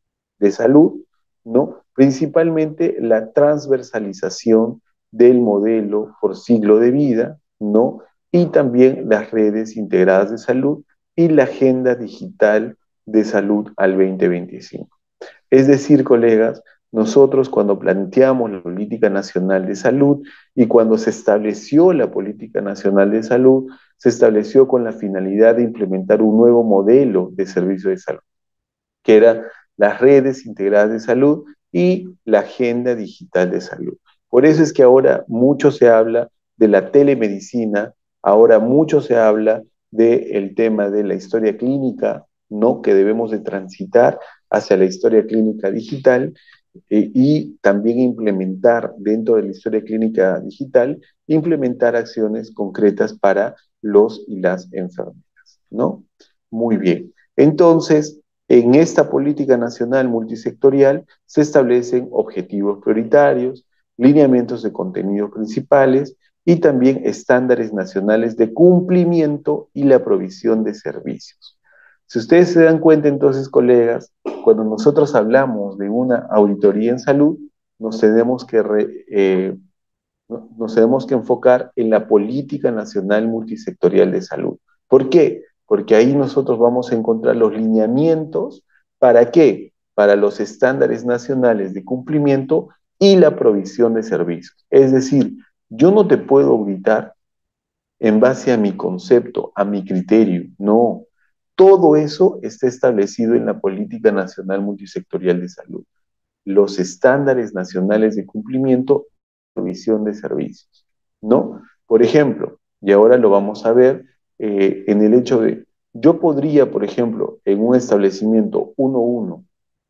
S1: de salud, ¿no? Principalmente la transversalización del modelo por ciclo de vida, ¿no? Y también las redes integradas de salud y la agenda digital de salud al veinte veinticinco. Es decir, colegas, nosotros cuando planteamos la política nacional de salud y cuando se estableció la política nacional de salud, se estableció con la finalidad de implementar un nuevo modelo de servicio de salud, que era las redes integradas de salud y la agenda digital de salud. Por eso es que ahora mucho se habla de la telemedicina, ahora mucho se habla del tema de la historia clínica, ¿no? Que debemos de transitar hacia la historia clínica digital eh, y también implementar dentro de la historia clínica digital, implementar acciones concretas para los y las enfermeras, ¿no? Muy bien. Entonces, en esta política nacional multisectorial se establecen objetivos prioritarios, lineamientos de contenidos principales y también estándares nacionales de cumplimiento y la provisión de servicios. Si ustedes se dan cuenta entonces, colegas, cuando nosotros hablamos de una auditoría en salud, nos tenemos que, re, eh, nos tenemos que enfocar en la política nacional multisectorial de salud. ¿Por qué? Porque ahí nosotros vamos a encontrar los lineamientos, ¿para qué? Para los estándares nacionales de cumplimiento y la provisión de servicios. Es decir, yo no te puedo auditar en base a mi concepto, a mi criterio, no. Todo eso está establecido en la Política Nacional Multisectorial de Salud. Los estándares nacionales de cumplimiento y provisión de servicios, ¿no? Por ejemplo, y ahora lo vamos a ver eh, en el hecho de, yo podría, por ejemplo, en un establecimiento uno uno,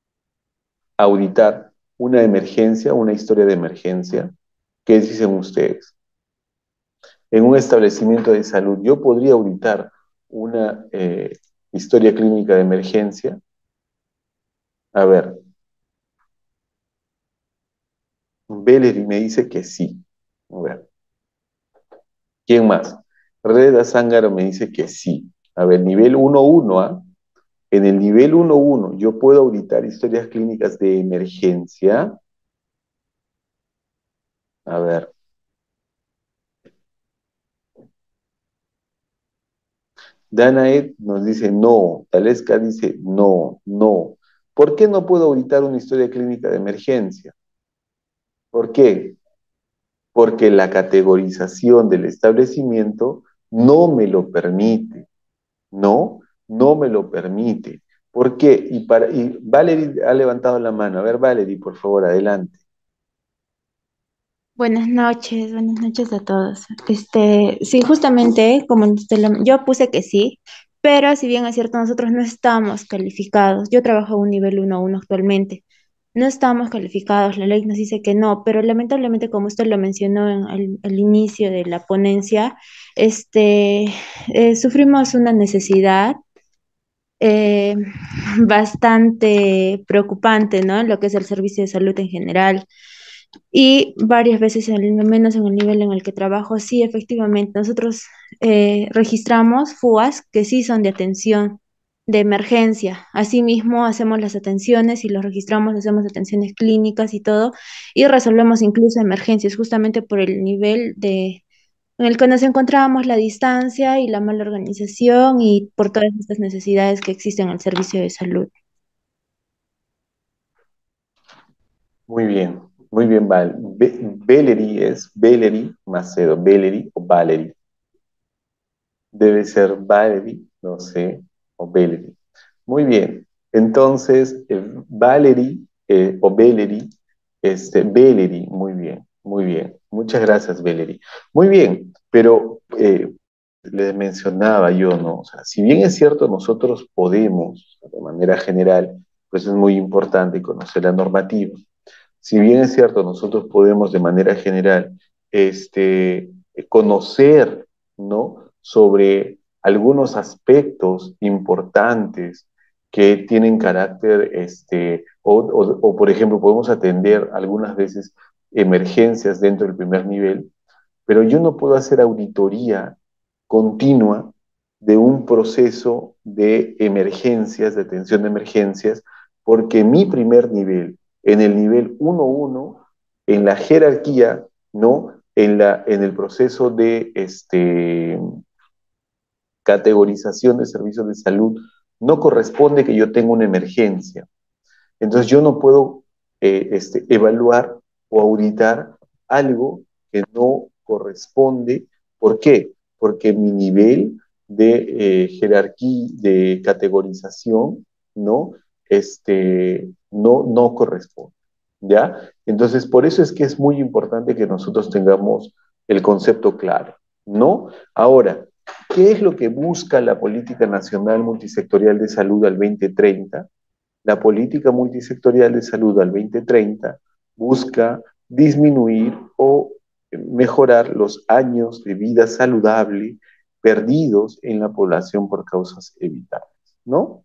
S1: auditar una emergencia, una historia de emergencia. ¿Qué dicen ustedes? En un establecimiento de salud, yo podría auditar una, eh, historia clínica de emergencia? A ver, Valerie me dice que sí. A ver, ¿quién más? Reda Zángaro me dice que sí. A ver, nivel uno uno, ¿ah? En el nivel uno uno, ¿yo puedo auditar historias clínicas de emergencia? A ver. Danaed nos dice no. Taleska dice no, no. ¿Por qué no puedo auditar una historia clínica de emergencia? ¿Por qué? Porque la categorización del establecimiento no me lo permite. No, no me lo permite. ¿Por qué? Y, para, y Valerie ha levantado la mano. A ver, Valerie, por favor, adelante.
S4: Buenas noches, buenas noches a todos. Este, sí, justamente, como usted lo- yo puse que sí, pero si bien es cierto, nosotros no estamos calificados. Yo trabajo a un nivel uno a uno actualmente. No estamos calificados, la ley nos dice que no, pero lamentablemente, como usted lo mencionó en el, el inicio de la ponencia, este, eh, sufrimos una necesidad eh, bastante preocupante, ¿no? En lo que es el servicio de salud en general. Y varias veces, al menos en el nivel en el que trabajo, sí, efectivamente, nosotros eh, registramos F U As que sí son de atención de emergencia. Asimismo, hacemos las atenciones y los registramos, hacemos atenciones clínicas y todo, y resolvemos incluso emergencias, justamente por el nivel de, en el que nos encontramos, la distancia y la mala organización y por todas estas necesidades que existen en el servicio de salud.
S1: Muy bien, muy bien, Val. Be Valerie es Valerie Macedo, Valerie o Valerie. Debe ser Valerie, no sé, o Valerie. Muy bien. Entonces, eh, Valerie eh, o Valerie, este, Valerie, muy bien, muy bien. Muchas gracias, Valerie. Muy bien, pero eh, les mencionaba yo, ¿no? O sea, si bien es cierto, nosotros podemos, de manera general, pues es muy importante conocer la normativa. Si bien es cierto, nosotros podemos de manera general este, conocer, ¿no? Sobre algunos aspectos importantes que tienen carácter, este, o, o, o, por ejemplo, podemos atender algunas veces emergencias dentro del primer nivel, pero yo no puedo hacer auditoría continua de un proceso de emergencias, de atención de emergencias, porque mi primer nivel, en el nivel uno uno, en la jerarquía, ¿no? En, la, en el proceso de este, categorización de servicios de salud, no corresponde que yo tenga una emergencia. Entonces yo no puedo eh, este, evaluar o auditar algo que no corresponde. ¿Por qué? Porque mi nivel de eh, jerarquía, de categorización, ¿no? Este, no, no corresponde. ¿Ya? Entonces, por eso es que es muy importante que nosotros tengamos el concepto claro, ¿no? Ahora, ¿qué es lo que busca la Política Nacional Multisectorial de Salud al veinte treinta? La política multisectorial de salud al veinte treinta busca disminuir o mejorar los años de vida saludable perdidos en la población por causas evitables, ¿no?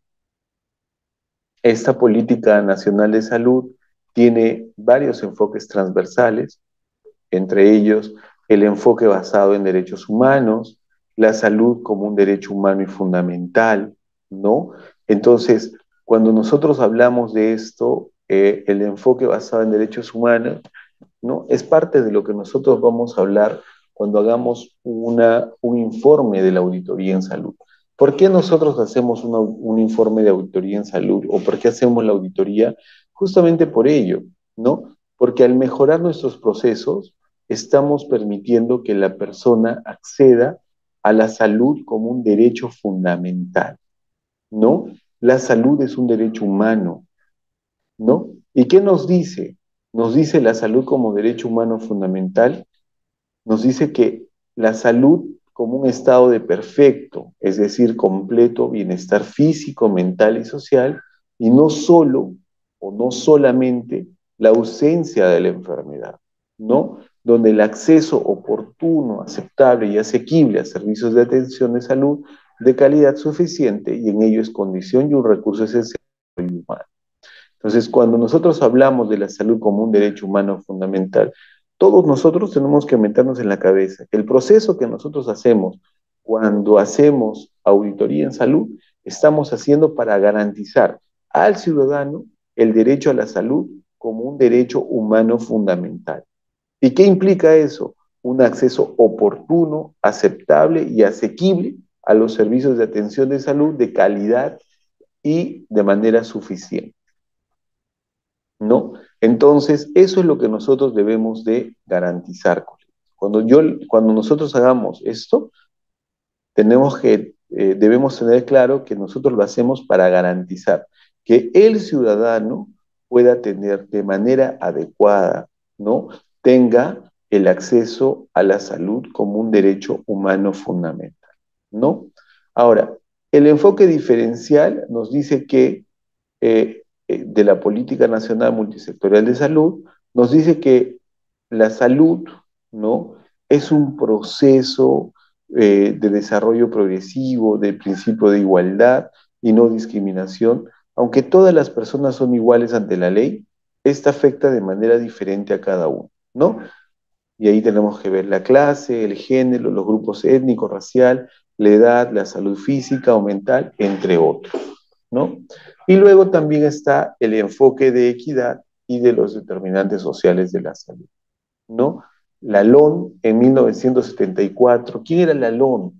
S1: Esta política nacional de salud tiene varios enfoques transversales, entre ellos el enfoque basado en derechos humanos, la salud como un derecho humano y fundamental, ¿no? Entonces, cuando nosotros hablamos de esto, eh, el enfoque basado en derechos humanos, ¿no? Es parte de lo que nosotros vamos a hablar cuando hagamos una, un informe de la auditoría en salud. ¿Por qué nosotros hacemos una, un informe de auditoría en salud? ¿O por qué hacemos la auditoría? Justamente por ello, ¿no? Porque al mejorar nuestros procesos, estamos permitiendo que la persona acceda a la salud como un derecho fundamental, ¿no? La salud es un derecho humano, ¿no? ¿Y qué nos dice? Nos dice la salud como derecho humano fundamental, nos dice que la salud como un estado de perfecto, es decir, completo bienestar físico, mental y social, y no solo o no solamente la ausencia de la enfermedad, ¿no? Donde el acceso oportuno, aceptable y asequible a servicios de atención de salud de calidad suficiente y en ello es condición y un recurso esencial del desarrollo humano. Entonces, cuando nosotros hablamos de la salud como un derecho humano fundamental, todos nosotros tenemos que meternos en la cabeza que el proceso que nosotros hacemos cuando hacemos auditoría en salud, estamos haciendo para garantizar al ciudadano el derecho a la salud como un derecho humano fundamental. ¿Y qué implica eso? Un acceso oportuno, aceptable y asequible a los servicios de atención de salud de calidad y de manera suficiente, ¿no? Entonces, eso es lo que nosotros debemos de garantizar. Cuando, yo, cuando nosotros hagamos esto, tenemos que, eh, debemos tener claro que nosotros lo hacemos para garantizar que el ciudadano pueda tener de manera adecuada, ¿no? Tenga el acceso a la salud como un derecho humano fundamental, ¿no? Ahora, el enfoque diferencial nos dice que eh, eh, de la Política Nacional Multisectorial de Salud, nos dice que la salud, ¿no? Es un proceso eh, de desarrollo progresivo, de principio de igualdad y no discriminación. Aunque todas las personas son iguales ante la ley, esta afecta de manera diferente a cada uno, ¿no? Y ahí tenemos que ver la clase, el género, los grupos étnicos, racial, la edad, la salud física o mental, entre otros, ¿no? Y luego también está el enfoque de equidad y de los determinantes sociales de la salud, ¿no? Lalonde en mil novecientos setenta y cuatro, ¿quién era Lalonde?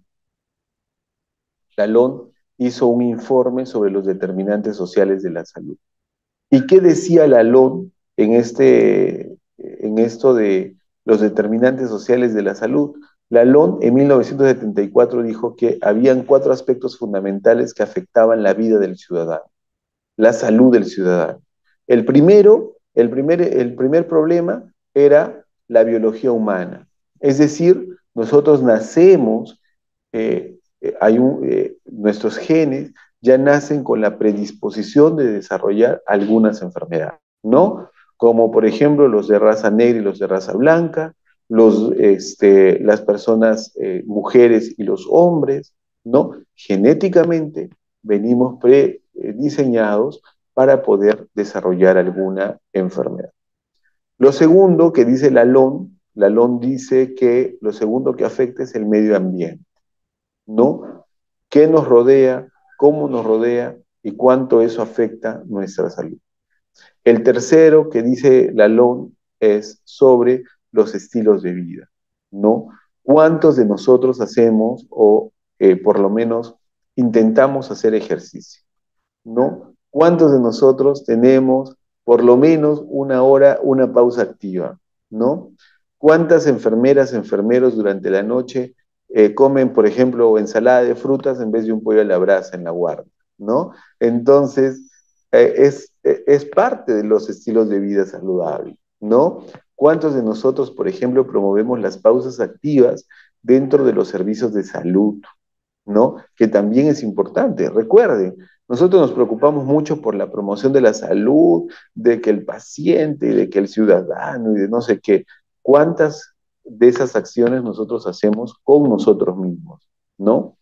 S1: Lalonde hizo un informe sobre los determinantes sociales de la salud. ¿Y qué decía Lalonde en, este, en esto de los determinantes sociales de la salud? Lalonde en mil novecientos setenta y cuatro dijo que habían cuatro aspectos fundamentales que afectaban la vida del ciudadano, la salud del ciudadano. El primero, el primer, el primer problema era la biología humana. Es decir, nosotros nacemos, eh, hay un, eh, nuestros genes ya nacen con la predisposición de desarrollar algunas enfermedades, ¿no? Como por ejemplo los de raza negra y los de raza blanca, los, este, las personas, eh, mujeres y los hombres, ¿no? Genéticamente venimos prediseñados para poder desarrollar alguna enfermedad. Lo segundo que dice Lalonde, Lalonde dice que lo segundo que afecta es el medio ambiente, ¿no? ¿Qué nos rodea? ¿Cómo nos rodea? Y cuánto eso afecta nuestra salud. El tercero que dice Lalonde es sobre los estilos de vida, ¿no? ¿Cuántos de nosotros hacemos o eh, por lo menos intentamos hacer ejercicio, ¿no? ¿Cuántos de nosotros tenemos por lo menos una hora, una pausa activa, ¿no? ¿Cuántas enfermeras, enfermeros durante la noche eh, comen, por ejemplo, ensalada de frutas en vez de un pollo a la brasa en la guardia, ¿no? Entonces, eh, es, es parte de los estilos de vida saludables, ¿no? ¿Cuántos de nosotros, por ejemplo, promovemos las pausas activas dentro de los servicios de salud, ¿no? Que también es importante. Recuerden, nosotros nos preocupamos mucho por la promoción de la salud, de que el paciente, de que el ciudadano y de no sé qué. ¿Cuántas de esas acciones nosotros hacemos con nosotros mismos, ¿no?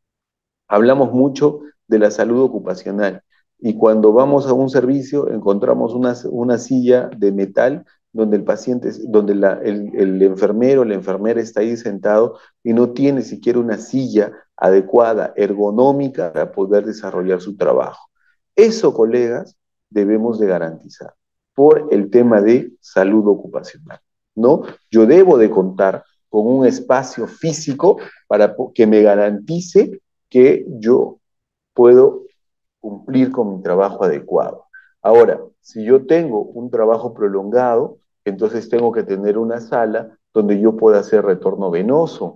S1: Hablamos mucho de la salud ocupacional y cuando vamos a un servicio encontramos una, una silla de metal donde el paciente, donde la, el, el enfermero o la enfermera está ahí sentado y no tiene siquiera una silla adecuada, ergonómica, para poder desarrollar su trabajo. Eso, colegas, debemos de garantizar por el tema de salud ocupacional, ¿no? Yo debo de contar con un espacio físico para que me garantice que yo puedo cumplir con mi trabajo adecuado. Ahora, si yo tengo un trabajo prolongado, entonces tengo que tener una sala donde yo pueda hacer retorno venoso,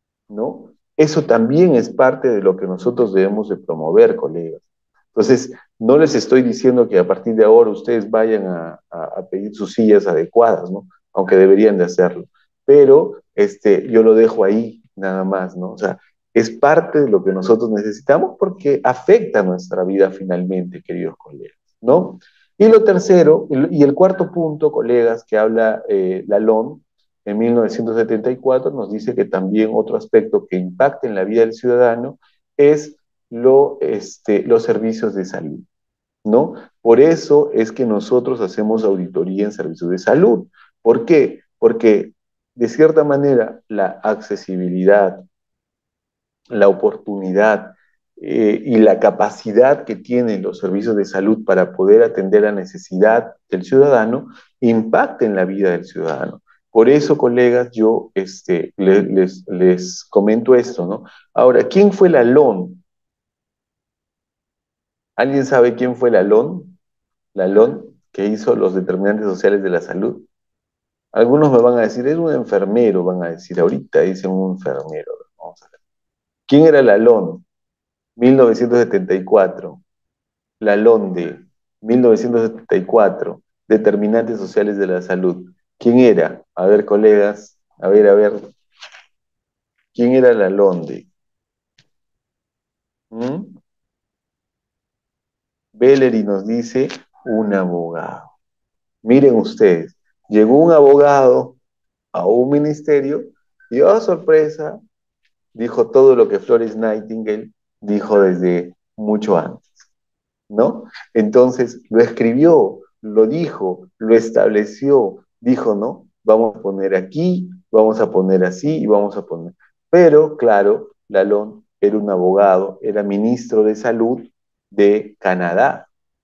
S1: ¿no? Eso también es parte de lo que nosotros debemos de promover, colegas. Entonces, no les estoy diciendo que a partir de ahora ustedes vayan a, a, a pedir sus sillas adecuadas, ¿no? Aunque deberían de hacerlo. Pero este, yo lo dejo ahí nada más, ¿no? O sea, es parte de lo que nosotros necesitamos porque afecta nuestra vida finalmente, queridos colegas, ¿no? Y lo tercero, y el cuarto punto, colegas, que habla eh, Lalonde en mil novecientos setenta y cuatro, nos dice que también otro aspecto que impacta en la vida del ciudadano es lo, este, los servicios de salud, ¿no? Por eso es que nosotros hacemos auditoría en servicios de salud. ¿Por qué? Porque, de cierta manera, la accesibilidad, la oportunidad eh, y la capacidad que tienen los servicios de salud para poder atender la necesidad del ciudadano impacta en la vida del ciudadano. Por eso, colegas, yo este, les, les, les comento esto, ¿no? Ahora, ¿quién fue la L O N? ¿Alguien sabe quién fue la L O N? La L O N que hizo los determinantes sociales de la salud. Algunos me van a decir, es un enfermero, van a decir, ahorita dicen un enfermero. Vamos a ver. ¿Quién era la L O N? mil novecientos setenta y cuatro. La L O N de mil novecientos setenta y cuatro. Determinantes sociales de la salud. ¿Quién era? A ver, colegas, a ver, a ver. ¿Quién era la L O N de? ¿Mm? Bellery nos dice un abogado. Miren ustedes, llegó un abogado a un ministerio y, oh sorpresa, dijo todo lo que Florence Nightingale dijo desde mucho antes, ¿no? Entonces lo escribió, lo dijo, lo estableció, dijo, ¿no? Vamos a poner aquí, vamos a poner así y vamos a poner. Pero, claro, la L O N era un abogado, era ministro de Salud de Canadá.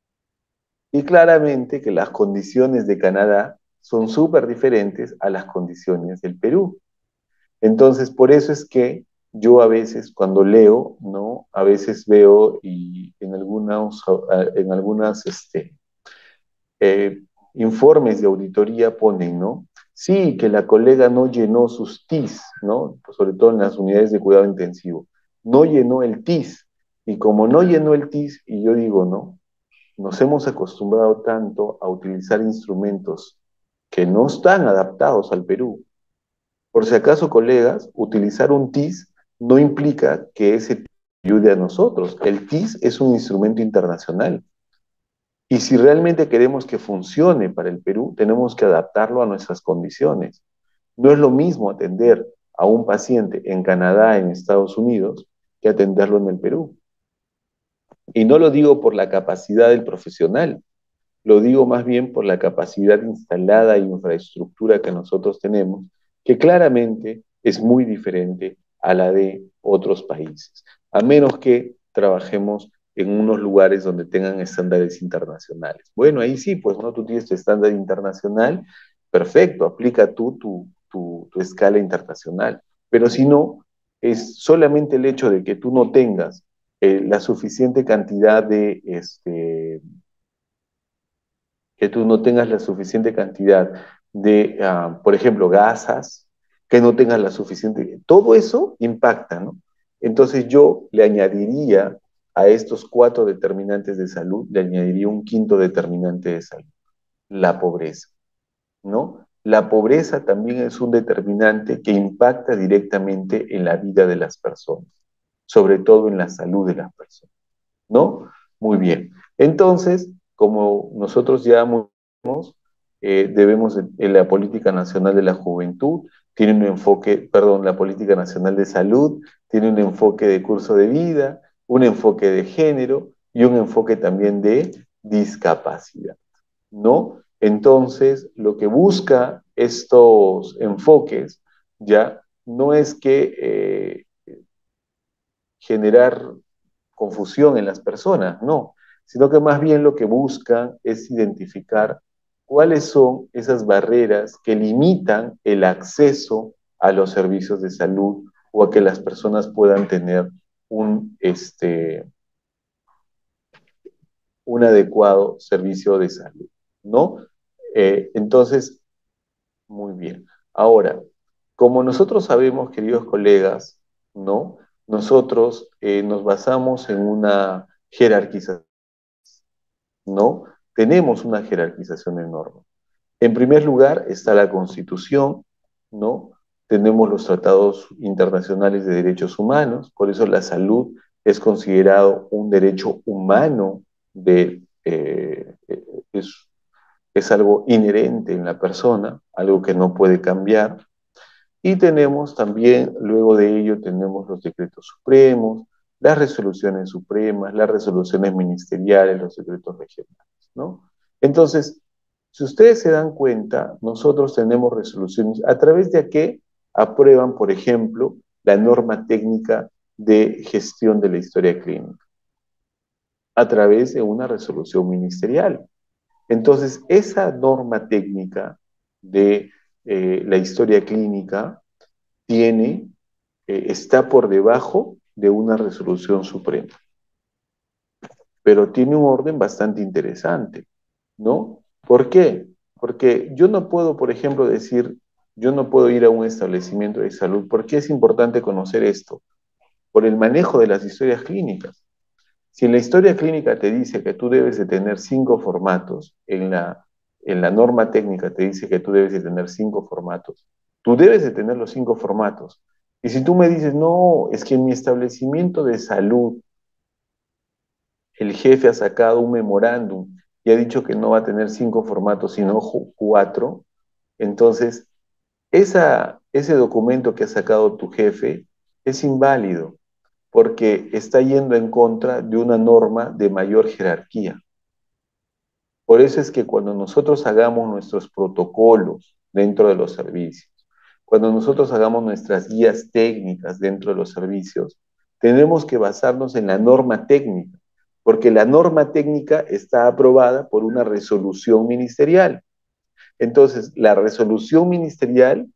S1: Y claramente que las condiciones de Canadá son súper diferentes a las condiciones del Perú. Entonces, por eso es que yo a veces cuando leo, ¿no? A veces veo y en algunos, en algunas este, eh, informes de auditoría ponen, ¿no? Sí, que la colega no llenó sus T I S, ¿no? Pues sobre todo en las unidades de cuidado intensivo. No llenó el T I S. Y como no llenó el T I S, y yo digo, ¿no? Nos hemos acostumbrado tanto a utilizar instrumentos que no están adaptados al Perú. Por si acaso, colegas, utilizar un T I S no implica que ese T I S ayude a nosotros. El T I S es un instrumento internacional. Y si realmente queremos que funcione para el Perú, tenemos que adaptarlo a nuestras condiciones. No es lo mismo atender a un paciente en Canadá, en Estados Unidos, que atenderlo en el Perú. Y no lo digo por la capacidad del profesional, lo digo más bien por la capacidad instalada e infraestructura que nosotros tenemos, que claramente es muy diferente a la de otros países, a menos que trabajemos en unos lugares donde tengan estándares internacionales. Bueno, ahí sí, pues no, tú tienes tu estándar internacional, perfecto, aplica tú tu, tu, tu escala internacional, pero si no, es solamente el hecho de que tú no tengas eh, la suficiente cantidad de este, que tú no tengas la suficiente cantidad de, uh, por ejemplo, gasas, que no tengas la suficiente... Todo eso impacta, ¿no? Entonces yo le añadiría a estos cuatro determinantes de salud, le añadiría un quinto determinante de salud, la pobreza, ¿no? La pobreza también es un determinante que impacta directamente en la vida de las personas, sobre todo en la salud de las personas, ¿no? Muy bien. Entonces, como nosotros ya hemos, eh, debemos, en la Política Nacional de la Juventud, tiene un enfoque, perdón, la Política Nacional de Salud, tiene un enfoque de curso de vida, un enfoque de género y un enfoque también de discapacidad, ¿no? Entonces, lo que busca estos enfoques, ya, no es que eh, generar confusión en las personas, no, sino que más bien lo que buscan es identificar cuáles son esas barreras que limitan el acceso a los servicios de salud o a que las personas puedan tener un, este, un adecuado servicio de salud, ¿no? Eh, entonces, muy bien. Ahora, como nosotros sabemos, queridos colegas, ¿no? Nosotros eh, nos basamos en una jerarquización, ¿no? Tenemos una jerarquización enorme. En primer lugar está la Constitución, ¿no? Tenemos los tratados internacionales de derechos humanos, por eso la salud es considerado un derecho humano, de, eh, es, es algo inherente en la persona, algo que no puede cambiar. Y tenemos también, luego de ello, tenemos los decretos supremos, las resoluciones supremas, las resoluciones ministeriales, los decretos regionales, ¿no? Entonces, si ustedes se dan cuenta, nosotros tenemos resoluciones a través de qué aprueban, por ejemplo, la norma técnica de gestión de la historia clínica, a través de una resolución ministerial. Entonces, esa norma técnica de eh, la historia clínica tiene, eh, está por debajo de una resolución suprema, pero tiene un orden bastante interesante, ¿no? ¿Por qué? Porque yo no puedo, por ejemplo, decir, yo no puedo ir a un establecimiento de salud. ¿Por qué es importante conocer esto? Por el manejo de las historias clínicas. Si en la historia clínica te dice que tú debes de tener cinco formatos, en la, en la norma técnica te dice que tú debes de tener cinco formatos, tú debes de tener los cinco formatos. Y si tú me dices, no, es que en mi establecimiento de salud el jefe ha sacado un memorándum y ha dicho que no va a tener cinco formatos, sino cuatro, entonces esa, ese documento que ha sacado tu jefe es inválido porque está yendo en contra de una norma de mayor jerarquía. Por eso es que cuando nosotros hagamos nuestros protocolos dentro de los servicios, cuando nosotros hagamos nuestras guías técnicas dentro de los servicios, tenemos que basarnos en la norma técnica, porque la norma técnica está aprobada por una resolución ministerial. Entonces, la resolución ministerial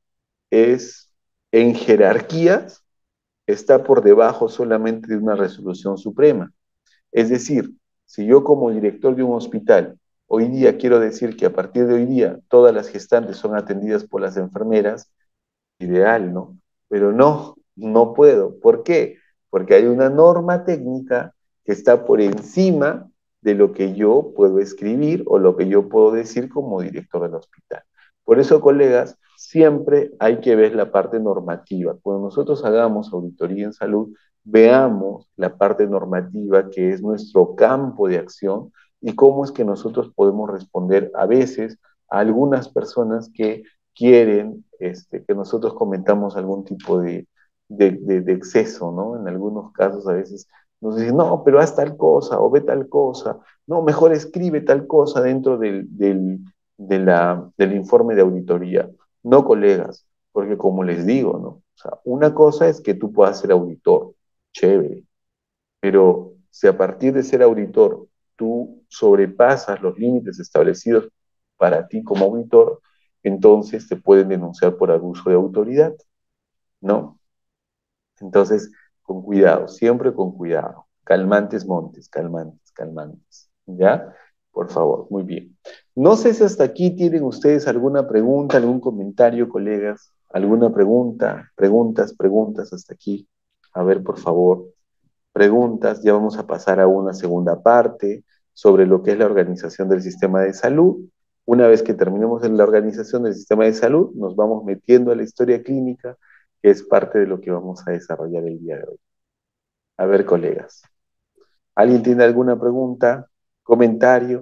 S1: es en jerarquías, está por debajo solamente de una resolución suprema. Es decir, si yo como director de un hospital hoy día quiero decir que a partir de hoy día todas las gestantes son atendidas por las enfermeras, ideal, ¿no? Pero no, no puedo. ¿Por qué? Porque hay una norma técnica que está por encima de lo que yo puedo escribir o lo que yo puedo decir como director del hospital. Por eso, colegas, siempre hay que ver la parte normativa. Cuando nosotros hagamos auditoría en salud, veamos la parte normativa que es nuestro campo de acción y cómo es que nosotros podemos responder a veces a algunas personas que quieren este, que nosotros comentamos algún tipo de, de, de, de exceso, ¿no? En algunos casos a veces nos dicen, no, pero haz tal cosa o ve tal cosa, no, mejor escribe tal cosa dentro del, del, de la, del informe de auditoría. No, colegas, porque como les digo, ¿no? O sea, una cosa es que tú puedas ser auditor, chévere, pero si a partir de ser auditor tú sobrepasas los límites establecidos para ti como auditor, entonces te pueden denunciar por abuso de autoridad, ¿no? Entonces, con cuidado, siempre con cuidado. Calmantes montes, calmantes, calmantes. ¿Ya? Por favor, muy bien. No sé si hasta aquí tienen ustedes alguna pregunta, algún comentario, colegas. ¿Alguna pregunta? Preguntas, preguntas hasta aquí. A ver, por favor. Preguntas, ya vamos a pasar a una segunda parte sobre lo que es la organización del sistema de salud. Una vez que terminemos en la organización del sistema de salud, nos vamos metiendo a la historia clínica, que es parte de lo que vamos a desarrollar el día de hoy. A ver, colegas, ¿alguien tiene alguna pregunta, comentario?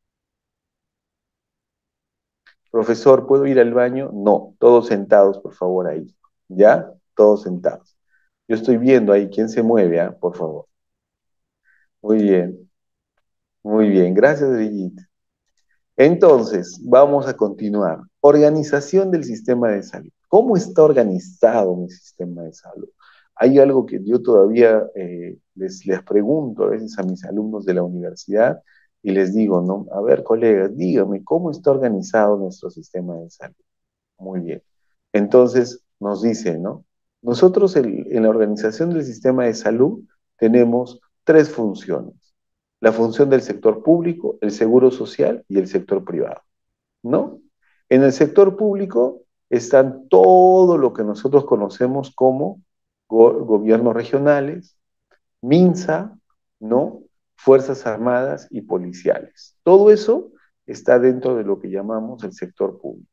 S1: Profesor, ¿puedo ir al baño? No, todos sentados, por favor, ahí. ¿Ya? Todos sentados. Yo estoy viendo ahí quién se mueve, ¿eh? Por favor. Muy bien, muy bien. Gracias, Brigitte. Entonces, vamos a continuar. Organización del sistema de salud. ¿Cómo está organizado mi sistema de salud? Hay algo que yo todavía eh, les, les pregunto a veces a mis alumnos de la universidad y les digo, ¿no? A ver, colegas, dígame, ¿cómo está organizado nuestro sistema de salud? Muy bien. Entonces, nos dicen, ¿no? Nosotros el, en la organización del sistema de salud tenemos tres funciones. La función del sector público, el seguro social y el sector privado, ¿no? En el sector público están todo lo que nosotros conocemos como go gobiernos regionales, MINSA, ¿no? Fuerzas Armadas y policiales. Todo eso está dentro de lo que llamamos el sector público.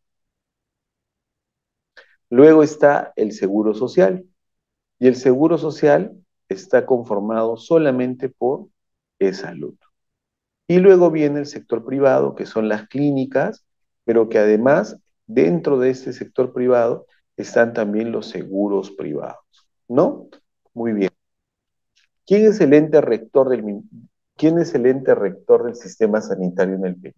S1: Luego está el seguro social, y el seguro social está conformado solamente por e-salud. Y luego viene el sector privado, que son las clínicas, pero que además dentro de este sector privado están también los seguros privados, ¿no? Muy bien. ¿Quién es el ente rector del, quién es el ente rector del sistema sanitario en el Perú?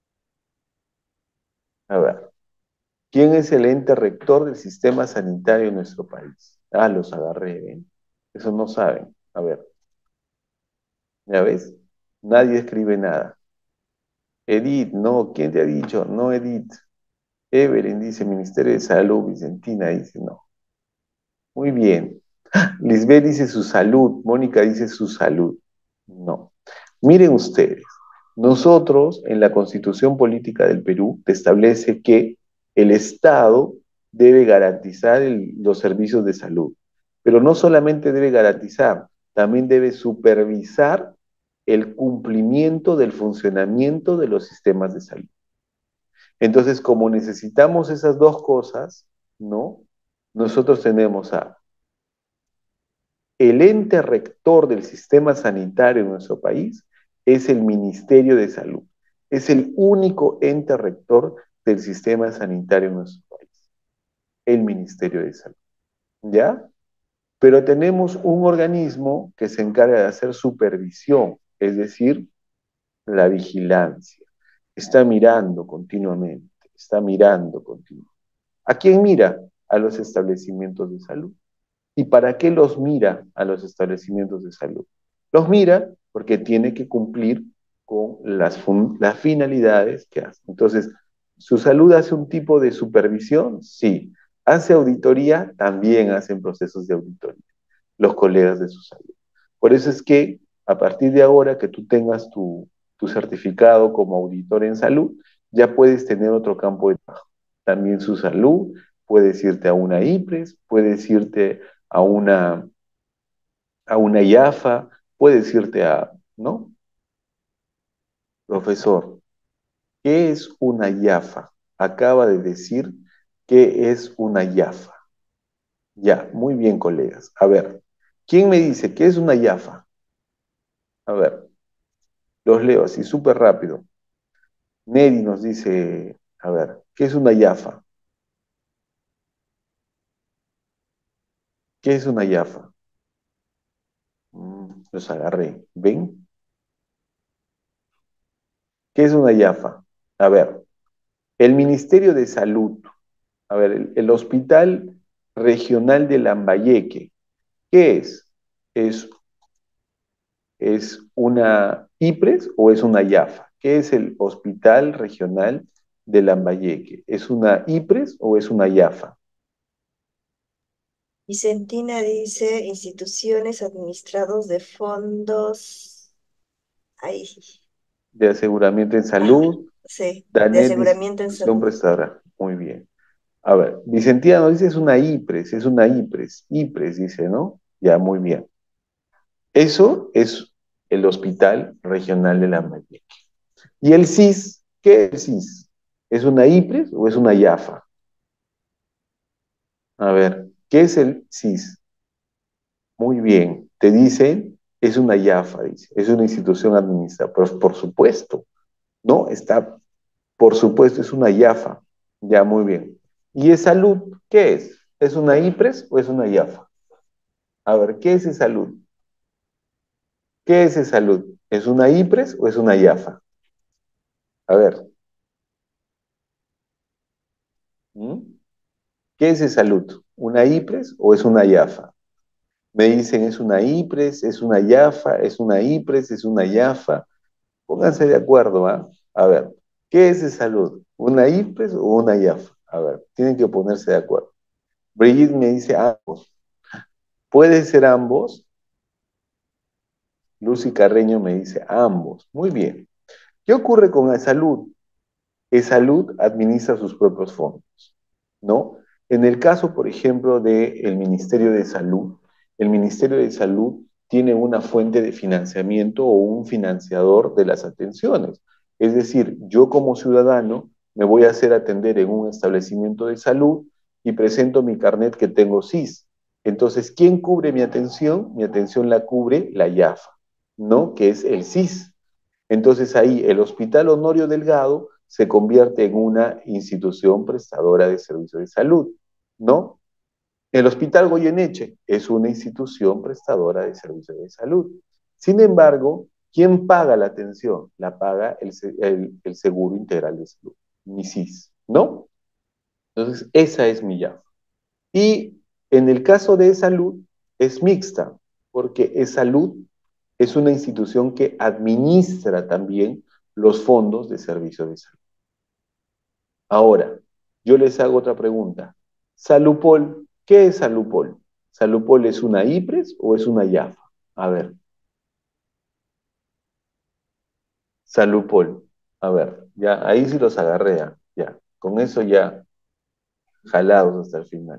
S1: A ver, ¿quién es el ente rector del sistema sanitario en nuestro país? Ah, los agarré, ¿eh? Eso no saben. A ver, ¿ya ves? Nadie escribe nada. Edith, no, ¿quién te ha dicho? No, Edith. Evelyn dice Ministerio de Salud, Vicentina dice no. Muy bien. Lisbeth dice su salud, Mónica dice su salud. No. Miren ustedes, nosotros en la Constitución Política del Perú establece que el Estado debe garantizar el- los servicios de salud, pero no solamente debe garantizar, también debe supervisar el cumplimiento del funcionamiento de los sistemas de salud. Entonces, como necesitamos esas dos cosas, ¿no? Nosotros tenemos a el ente rector del sistema sanitario en nuestro país es el Ministerio de Salud. Es el único ente rector del sistema sanitario en nuestro país. El Ministerio de Salud. ¿Ya? Pero tenemos un organismo que se encarga de hacer supervisión, es decir, la vigilancia. Está mirando continuamente, está mirando continuamente. ¿A quién mira? A los establecimientos de salud. ¿Y para qué los mira a los establecimientos de salud? Los mira porque tiene que cumplir con las, las finalidades que hace. Entonces, ¿su salud hace un tipo de supervisión? Sí. ¿Hace auditoría? También hacen procesos de auditoría los colegas de su salud. Por eso es que a partir de ahora que tú tengas tu, tu certificado como auditor en salud, ya puedes tener otro campo de trabajo. También su salud, puedes irte a una IPRES, puedes irte a una, a una IAFA, puedes irte a, ¿no? Profesor, ¿qué es una IAFA? Acaba de decir qué es una IAFA. Ya, muy bien, colegas. A ver, ¿quién me dice qué es una IAFA? A ver, los leo así súper rápido. Neri nos dice, a ver, ¿qué es una IAFA? ¿Qué es una IAFA? Mm, los agarré. ¿Ven? ¿Qué es una IAFA? A ver, el Ministerio de Salud, a ver, el, el Hospital Regional de Lambayeque, ¿qué es? ¿Es, es una IPRES o es una IAFA? ¿Qué es el Hospital Regional de Lambayeque? ¿Es una IPRES o es una IAFA?
S2: Vicentina dice instituciones administrados de fondos. Ahí,
S1: De aseguramiento en salud.
S2: sí, de
S1: Daniel dice
S2: aseguramiento en
S1: institución
S2: salud.
S1: prestadora. Muy bien. A ver, Vicentiano dice es una IPRES, es una IPRES. IPRES dice, ¿no? Ya, muy bien. Eso es el Hospital Regional de Lambayeque. ¿Y el C I S? ¿Qué es el C I S? ¿Es una IPRES o es una IAFA? A ver, ¿qué es el C I S? Muy bien. Te dicen, es una IAFA, dice. Es una institución administrativa. Pero por supuesto, ¿no? Está, por supuesto, es una IAFA. Ya, muy bien. ¿Y es salud? ¿Qué es? ¿Es una IPRES o es una IAFA? A ver, ¿qué es salud? ¿Qué es salud? ¿Es una IPRES o es una IAFA? A ver. ¿Mm? ¿Qué es salud? ¿Una IPRES o es una IAFA? Me dicen, es una IPRES, es una IAFA, es una IPRES, es una IAFA. Pónganse de acuerdo, ¿ah? A ver, ¿qué es salud? ¿Una IPRES o una IAFA? A ver, tienen que ponerse de acuerdo. Brigitte me dice ambos. ¿Puede ser ambos? Lucy Carreño me dice ambos. Muy bien. ¿Qué ocurre con la salud? Salud administra sus propios fondos, ¿no? En el caso, por ejemplo, del Ministerio de Salud, el Ministerio de Salud tiene una fuente de financiamiento o un financiador de las atenciones. Es decir, yo como ciudadano me voy a hacer atender en un establecimiento de salud y presento mi carnet que tengo C I S. Entonces, ¿quién cubre mi atención? Mi atención la cubre la IAFA, ¿no? Que es el C I S. Entonces ahí el Hospital Honorio Delgado se convierte en una institución prestadora de servicios de salud, ¿no? El Hospital Goyeneche es una institución prestadora de servicios de salud. Sin embargo, ¿quién paga la atención? La paga el, el, el Seguro Integral de Salud, MISIS, ¿no? Entonces, esa es mi llave. Y en el caso de salud, es mixta, porque salud es una institución que administra también los fondos de servicios de salud. Ahora, yo les hago otra pregunta. Salupol, ¿qué es Salupol? ¿Salupol es una IPRES o es una IAFA? A ver. Salupol. A ver, ya, ahí sí los agarré, ya. ya. Con eso ya, jalados hasta el final.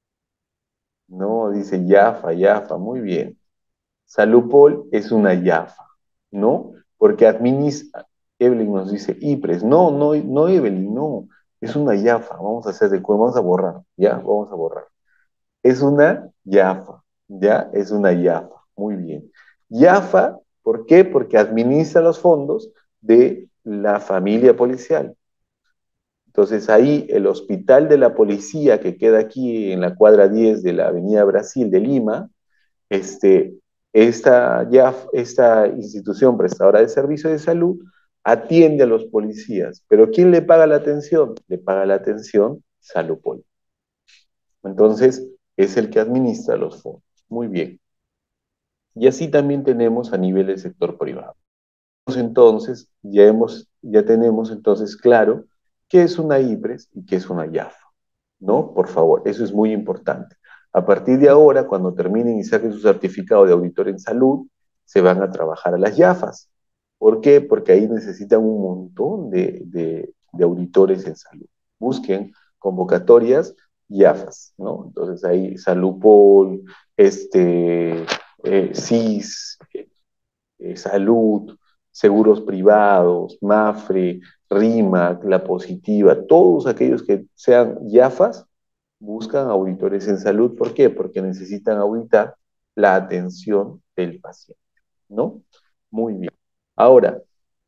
S1: No, dice IAFA, IAFA, muy bien. Salupol es una IAFA, ¿no? Porque administra, Evelyn nos dice IPRES. No, no, no, Evelyn, no. Es una IAFA. Vamos a hacer de vamos a borrar, ¿ya? Vamos a borrar. Es una IAFA, ¿ya? Es una IAFA, muy bien. IAFA, ¿por qué? Porque administra los fondos de la familia policial. Entonces ahí el hospital de la policía que queda aquí en la cuadra diez de la Avenida Brasil de Lima, este, esta, ya, esta institución prestadora de servicios de salud atiende a los policías. Pero ¿quién le paga la atención? Le paga la atención Salupol. Entonces, es el que administra los fondos. Muy bien. Y así también tenemos a nivel del sector privado. Entonces, ya, hemos, ya tenemos entonces claro qué es una IPRES y qué es una IAFA, ¿no? Por favor, eso es muy importante. A partir de ahora, cuando terminen y saquen su certificado de auditor en salud, se van a trabajar a las IAFAs. ¿Por qué? Porque ahí necesitan un montón de, de, de auditores en salud. Busquen convocatorias IAFAs, ¿no? Entonces ahí Salupol, este, eh, S I S, eh, Salud, Seguros Privados, MAFRE, RIMAC, La Positiva, todos aquellos que sean IAFAs, buscan auditores en salud. ¿Por qué? Porque necesitan auditar la atención del paciente, ¿no? Muy bien. Ahora,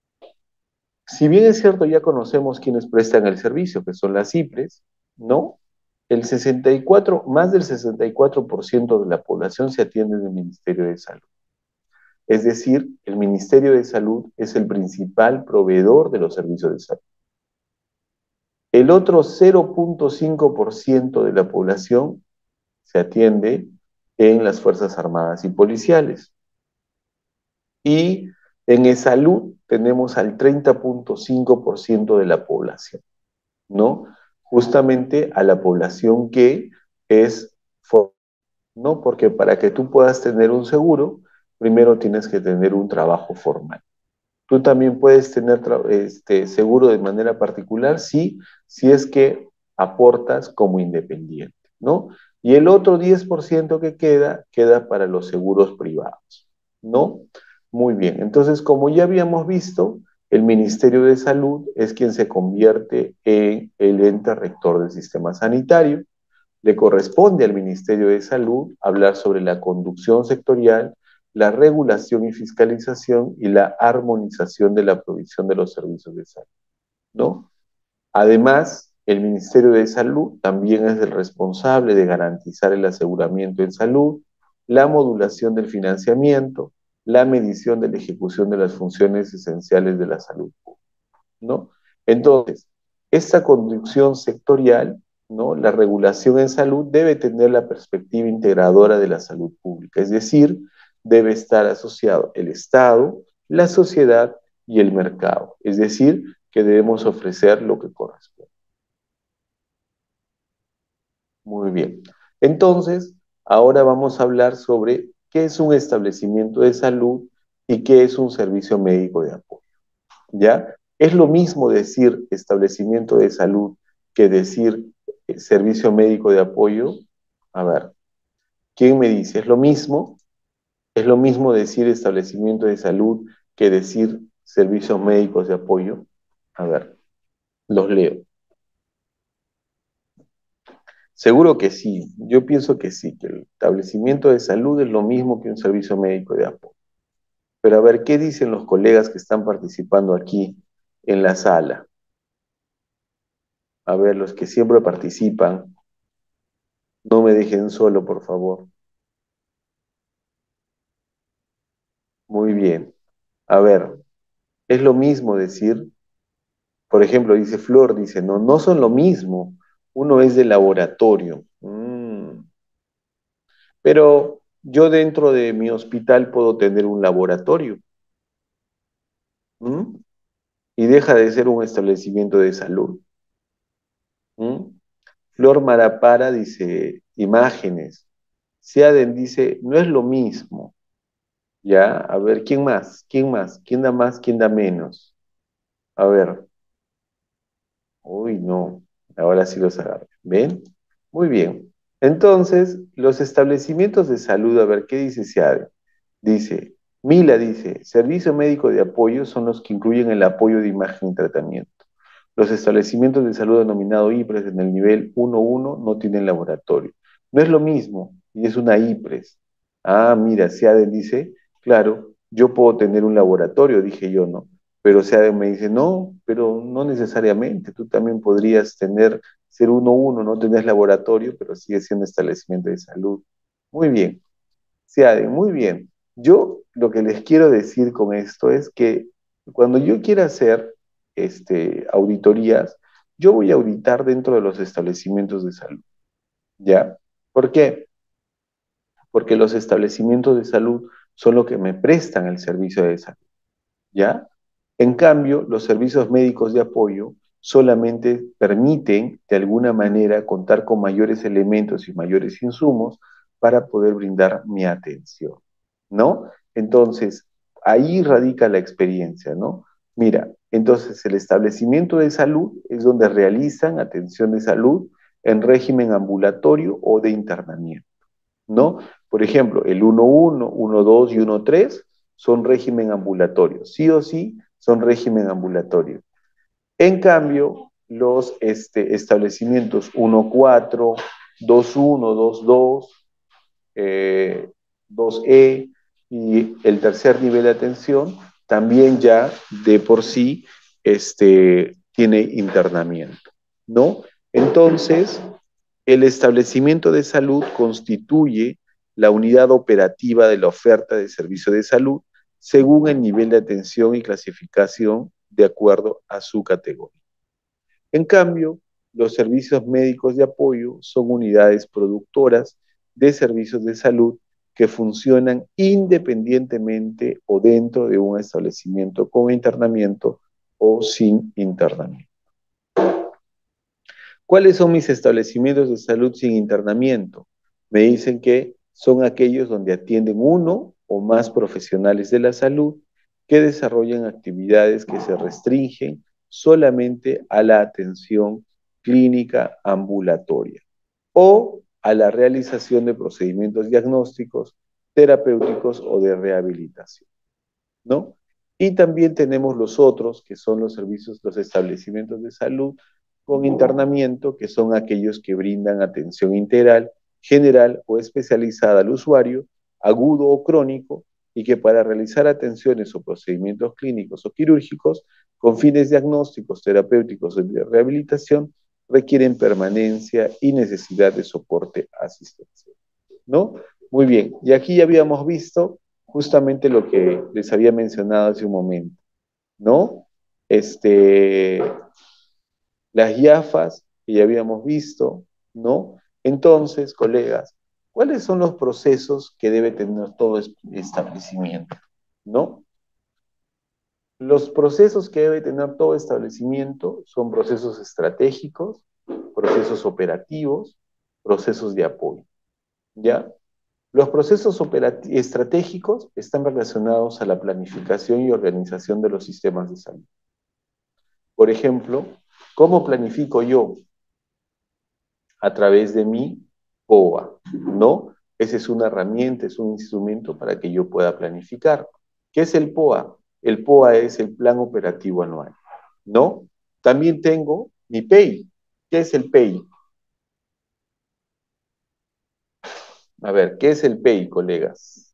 S1: si bien es cierto, ya conocemos quienes prestan el servicio, que son las IPRES, ¿no? El sesenta y cuatro, más del sesenta y cuatro por ciento de la población se atiende en el Ministerio de Salud. Es decir, el Ministerio de Salud es el principal proveedor de los servicios de salud. El otro cero punto cinco por ciento de la población se atiende en las Fuerzas Armadas y Policiales. Y en salud tenemos al treinta punto cinco por ciento de la población, ¿no? Justamente a la población que es, ¿no? Porque para que tú puedas tener un seguro, primero tienes que tener un trabajo formal. Tú también puedes tener este, seguro de manera particular, sí, si es que aportas como independiente, ¿no? Y el otro diez por ciento que queda, queda para los seguros privados, ¿no? Muy bien, entonces como ya habíamos visto, el Ministerio de Salud es quien se convierte en el ente rector del sistema sanitario. Le corresponde al Ministerio de Salud hablar sobre la conducción sectorial, la regulación y fiscalización y la armonización de la provisión de los servicios de salud, ¿no? Además, el Ministerio de Salud también es el responsable de garantizar el aseguramiento en salud, la modulación del financiamiento, la medición de la ejecución de las funciones esenciales de la salud pública, ¿no? Entonces, esta conducción sectorial, ¿no? La regulación en salud debe tener la perspectiva integradora de la salud pública, es decir, debe estar asociado el Estado, la sociedad y el mercado, es decir, que debemos ofrecer lo que corresponde. Muy bien. Entonces, ahora vamos a hablar sobre qué es un establecimiento de salud y qué es un servicio médico de apoyo, ¿ya? Es lo mismo decir establecimiento de salud que decir eh, servicio médico de apoyo. A ver, ¿quién me dice? ¿Es lo mismo? ¿Es lo mismo decir establecimiento de salud que decir servicios médicos de apoyo? A ver, los leo. Seguro que sí, yo pienso que sí, que el establecimiento de salud es lo mismo que un servicio médico de apoyo. Pero a ver, ¿qué dicen los colegas que están participando aquí en la sala? A ver, los que siempre participan, No me dejen solo, por favor. Muy bien. A ver, es lo mismo decir, por ejemplo, dice Flor, dice, no, no son lo mismo. Uno es de laboratorio. Mm. Pero yo dentro de mi hospital puedo tener un laboratorio. ¿Mm? Y deja de ser un establecimiento de salud. ¿Mm? Flor Marapara dice, imágenes. Seaden dice, no es lo mismo. Ya, a ver, ¿quién más? ¿Quién más? ¿Quién da más? ¿Quién da menos? A ver. Uy, no. Ahora sí los agarré. ¿Ven? Muy bien. Entonces, los establecimientos de salud, a ver, ¿qué dice Seaden? Dice, Mila dice, servicio médico de apoyo son los que incluyen el apoyo de imagen y tratamiento. Los establecimientos de salud denominado IPRES en el nivel uno uno no tienen laboratorio. No es lo mismo, y es una IPRES. Ah, mira, Seaden dice, claro, yo puedo tener un laboratorio, dije yo, ¿no? Pero Seaden me dice, no, pero no necesariamente, tú también podrías tener, ser uno uno, no tenés laboratorio, pero sigue siendo establecimiento de salud. Muy bien. Seade, muy bien. Yo lo que les quiero decir con esto es que cuando yo quiera hacer este, auditorías, yo voy a auditar dentro de los establecimientos de salud, ¿ya? ¿Por qué? Porque los establecimientos de salud son los que me prestan el servicio de salud, ¿ya? En cambio, los servicios médicos de apoyo solamente permiten, de alguna manera, contar con mayores elementos y mayores insumos para poder brindar mi atención, ¿no? Entonces, ahí radica la experiencia, ¿no? Mira, entonces el establecimiento de salud es donde realizan atención de salud en régimen ambulatorio o de internamiento, ¿no? Por ejemplo, el uno uno, uno dos y uno tres son régimen ambulatorio, sí o sí son régimen ambulatorio. En cambio, los este, establecimientos uno cuatro, dos uno, dos dos, eh, dos E y el tercer nivel de atención también ya de por sí este, tiene internamiento, ¿no? Entonces, el establecimiento de salud constituye la unidad operativa de la oferta de servicio de salud según el nivel de atención y clasificación de acuerdo a su categoría. En cambio, los servicios médicos de apoyo son unidades productoras de servicios de salud que funcionan independientemente o dentro de un establecimiento con internamiento o sin internamiento. ¿Cuáles son mis establecimientos de salud sin internamiento? Me dicen que son aquellos donde atienden uno o más profesionales de la salud que desarrollan actividades que se restringen solamente a la atención clínica ambulatoria o a la realización de procedimientos diagnósticos, terapéuticos o de rehabilitación, ¿no? Y también tenemos los otros, que son los servicios, los establecimientos de salud con internamiento, que son aquellos que brindan atención integral, general o especializada al usuario, agudo o crónico, y que para realizar atenciones o procedimientos clínicos o quirúrgicos con fines diagnósticos, terapéuticos o de rehabilitación requieren permanencia y necesidad de soporte asistencial, ¿no? Muy bien, y aquí ya habíamos visto justamente lo que les había mencionado hace un momento, ¿no? Este, las I A F As que ya habíamos visto, ¿no? Entonces, colegas, ¿cuáles son los procesos que debe tener todo establecimiento, ¿no? Los procesos que debe tener todo establecimiento son procesos estratégicos, procesos operativos, procesos de apoyo, ¿ya? Los procesos estratégicos están relacionados a la planificación y organización de los sistemas de salud. Por ejemplo, ¿cómo planifico yo? A través de mi P O A, ¿no? Esa es una herramienta, es un instrumento para que yo pueda planificar. ¿Qué es el P O A? El P O A es el Plan Operativo Anual, ¿no? También tengo mi P E I. ¿Qué es el P E I? A ver, ¿qué es el P E I, colegas?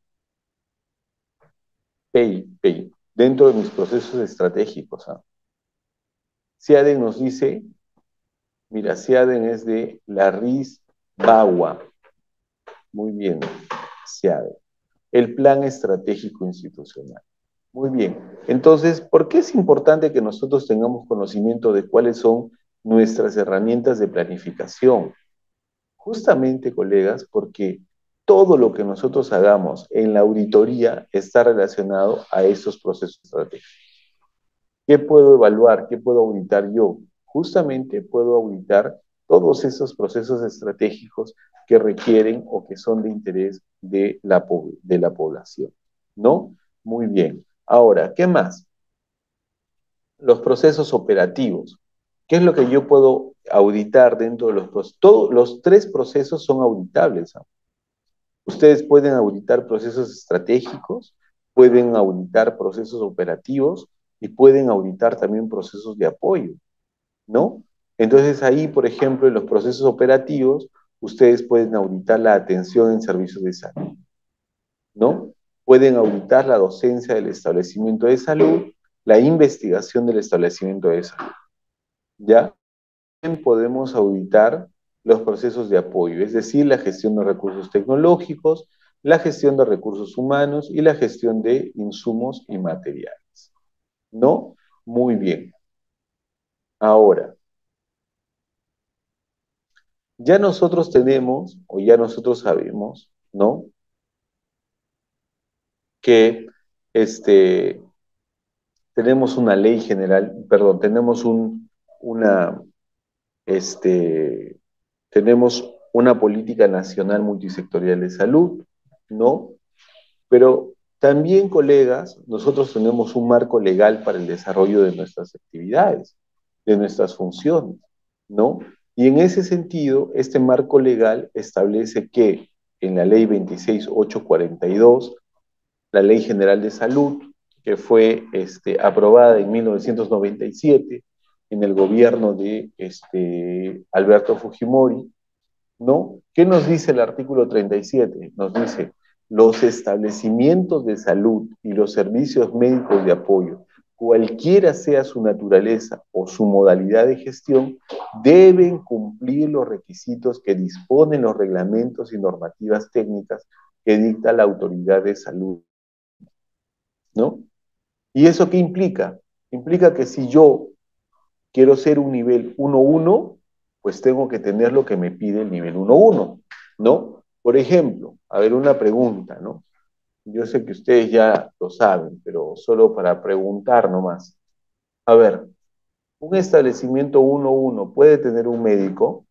S1: P E I, P E I, dentro de mis procesos estratégicos. ¿Ah? Seaden nos dice, mira, Seaden es de la R I S BAWA. Muy bien, SEADE. El Plan Estratégico Institucional. Muy bien. Entonces, ¿por qué es importante que nosotros tengamos conocimiento de cuáles son nuestras herramientas de planificación? Justamente, colegas, porque todo lo que nosotros hagamos en la auditoría está relacionado a esos procesos estratégicos. ¿Qué puedo evaluar? ¿Qué puedo auditar yo? Justamente puedo auditar todos esos procesos estratégicos que requieren o que son de interés de la, de la población, ¿no? Muy bien. Ahora, ¿qué más? Los procesos operativos. ¿Qué es lo que yo puedo auditar dentro de los procesos? Todos los tres procesos son auditables, ¿no? Ustedes pueden auditar procesos estratégicos, pueden auditar procesos operativos y pueden auditar también procesos de apoyo, ¿no? Entonces ahí, por ejemplo, en los procesos operativos, ustedes pueden auditar la atención en servicios de salud, ¿no? Pueden auditar la docencia del establecimiento de salud, la investigación del establecimiento de salud, ¿ya? También podemos auditar los procesos de apoyo, es decir, la gestión de recursos tecnológicos, la gestión de recursos humanos y la gestión de insumos y materiales, ¿no? Muy bien. Ahora, ya nosotros tenemos, o ya nosotros sabemos, ¿no? Que este, tenemos una ley general, perdón, tenemos un, una, este, tenemos una política nacional multisectorial de salud, ¿no? Pero también, colegas, nosotros tenemos un marco legal para el desarrollo de nuestras actividades, de nuestras funciones, ¿no? Y en ese sentido, este marco legal establece que en la ley veintiséis mil ochocientos cuarenta y dos, la Ley General de Salud, que fue este, aprobada en mil novecientos noventa y siete en el gobierno de este, Alberto Fujimori, ¿no? ¿Qué nos dice el artículo treinta y siete? Nos dice, los establecimientos de salud y los servicios médicos de apoyo, cualquiera sea su naturaleza o su modalidad de gestión, deben cumplir los requisitos que disponen los reglamentos y normativas técnicas que dicta la autoridad de salud, ¿no? ¿Y eso qué implica? Implica que si yo quiero ser un nivel uno uno, pues tengo que tener lo que me pide el nivel uno uno, ¿no? Por ejemplo, a ver, una pregunta, ¿no? Yo sé que ustedes ya lo saben, pero solo para preguntar nomás. A ver, ¿un establecimiento uno uno puede tener un médico?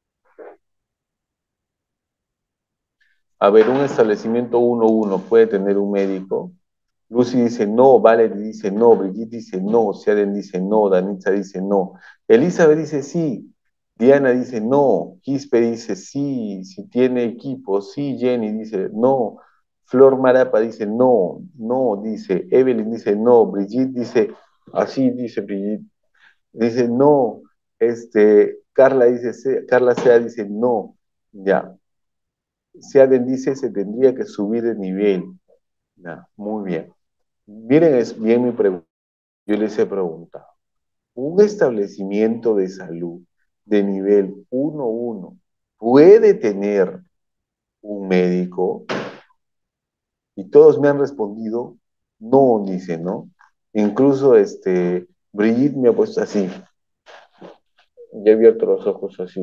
S1: A ver, ¿un establecimiento uno uno puede tener un médico? Lucy dice no, Valerie dice no, Brigitte dice no, Siaden dice no, Danitza dice no, Elizabeth dice sí, Diana dice no, Quispe dice sí, si tiene equipo, sí, Jenny dice no, Flor Marapa dice no, no, dice, Evelyn dice no, Brigitte dice, así dice Brigitte, dice no, este, Carla dice, Carla Sea dice no, ya, Siaden dice se tendría que subir de nivel, ya, muy bien. Miren, es bien mi pregunta. Yo les he preguntado, ¿un establecimiento de salud de nivel uno uno puede tener un médico? Y todos me han respondido, no, dice, ¿no? Incluso este, Brigitte me ha puesto así. Ya he abierto los ojos así.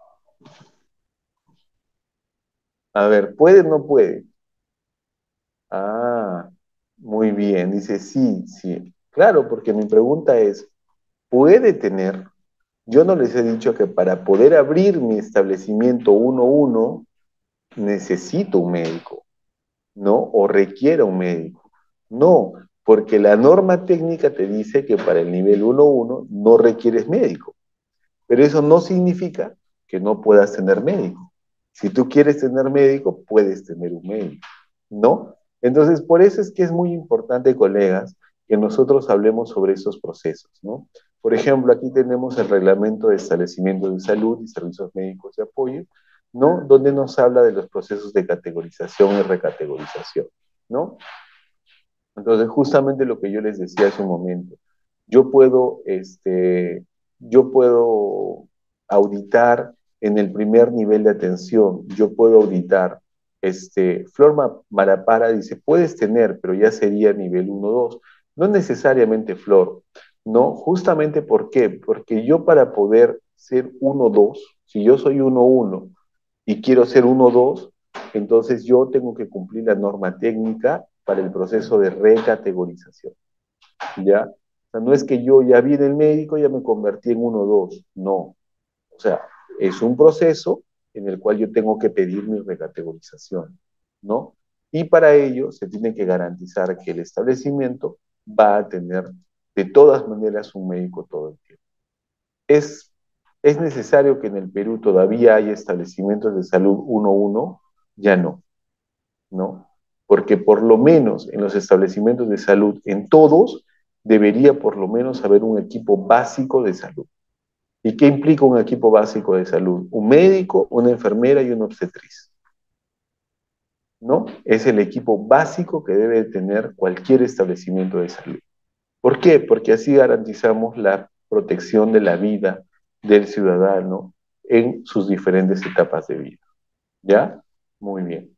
S1: A ver, ¿puede o no puede? Ah, muy bien. Dice, sí, sí. Claro, porque mi pregunta es, ¿puede tener? Yo no les he dicho que para poder abrir mi establecimiento uno uno necesito un médico, ¿no? O requiera un médico. No, porque la norma técnica te dice que para el nivel uno uno no requieres médico. Pero eso no significa que no puedas tener médico. Si tú quieres tener médico, puedes tener un médico, ¿no? Entonces, por eso es que es muy importante, colegas, que nosotros hablemos sobre esos procesos, ¿no? Por ejemplo, aquí tenemos el reglamento de establecimiento de salud y servicios médicos de apoyo, ¿no? Donde nos habla de los procesos de categorización y recategorización, ¿no? Entonces, justamente lo que yo les decía hace un momento, yo puedo, este, yo puedo auditar en el primer nivel de atención yo puedo auditar, este, Flor Marapara dice, puedes tener, pero ya sería nivel uno dos. No necesariamente Flor, ¿no? Justamente ¿por qué? Porque yo para poder ser uno dos, si yo soy uno uno y quiero ser uno dos, entonces yo tengo que cumplir la norma técnica para el proceso de recategorización, ¿ya? O sea, no es que yo ya vi en el médico, ya me convertí en uno dos, no. O sea, es un proceso en el cual yo tengo que pedir mi recategorización, ¿no? Y para ello se tiene que garantizar que el establecimiento va a tener de todas maneras un médico todo el tiempo. Es, es necesario que en el Perú todavía haya establecimientos de salud uno uno, ya no, ¿no? Porque por lo menos en los establecimientos de salud, en todos, debería por lo menos haber un equipo básico de salud. ¿Y qué implica un equipo básico de salud? Un médico, una enfermera y una obstetriz, ¿no? Es el equipo básico que debe tener cualquier establecimiento de salud. ¿Por qué? Porque así garantizamos la protección de la vida del ciudadano en sus diferentes etapas de vida. ¿Ya? Muy bien.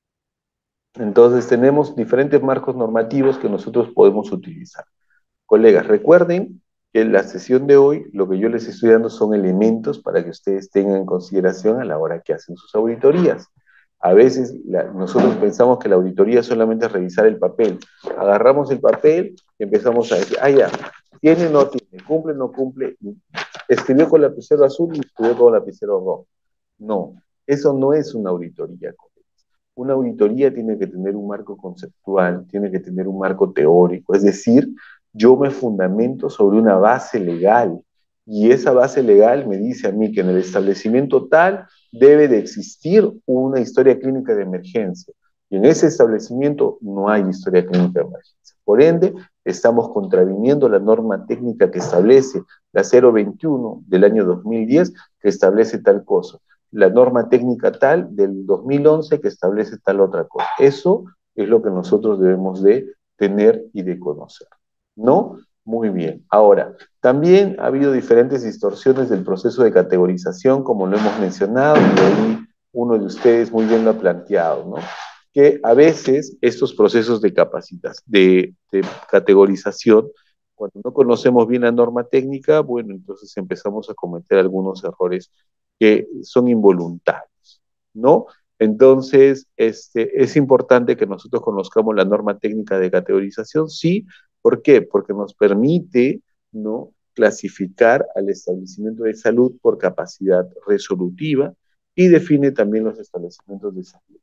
S1: Entonces tenemos diferentes marcos normativos que nosotros podemos utilizar. Colegas, recuerden que en la sesión de hoy lo que yo les estoy dando son elementos para que ustedes tengan en consideración a la hora que hacen sus auditorías. A veces la, nosotros pensamos que la auditoría solamente es revisar el papel. Agarramos el papel y empezamos a decir, ah, ya, tiene o no tiene, cumple o no cumple, escribió con lapicero azul y escribió con lapicero rojo. No, eso no es una auditoría. Una auditoría tiene que tener un marco conceptual, tiene que tener un marco teórico, es decir, yo me fundamento sobre una base legal y esa base legal me dice a mí que en el establecimiento tal debe de existir una historia clínica de emergencia y en ese establecimiento no hay historia clínica de emergencia. Por ende, estamos contraviniendo la norma técnica que establece la cero veintiuno del año dos mil diez que establece tal cosa, la norma técnica tal del dos mil once que establece tal otra cosa. Eso es lo que nosotros debemos de tener y de conocer, ¿no? Muy bien. Ahora, también ha habido diferentes distorsiones del proceso de categorización, como lo hemos mencionado, y ahí uno de ustedes muy bien lo ha planteado, ¿no? Que a veces estos procesos de capacitas, de, de categorización, cuando no conocemos bien la norma técnica, bueno, entonces empezamos a cometer algunos errores que son involuntarios, ¿no? Entonces, este, es importante que nosotros conozcamos la norma técnica de categorización, sí. ¿Por qué? Porque nos permite, ¿no?, clasificar al establecimiento de salud por capacidad resolutiva y define también los establecimientos de salud.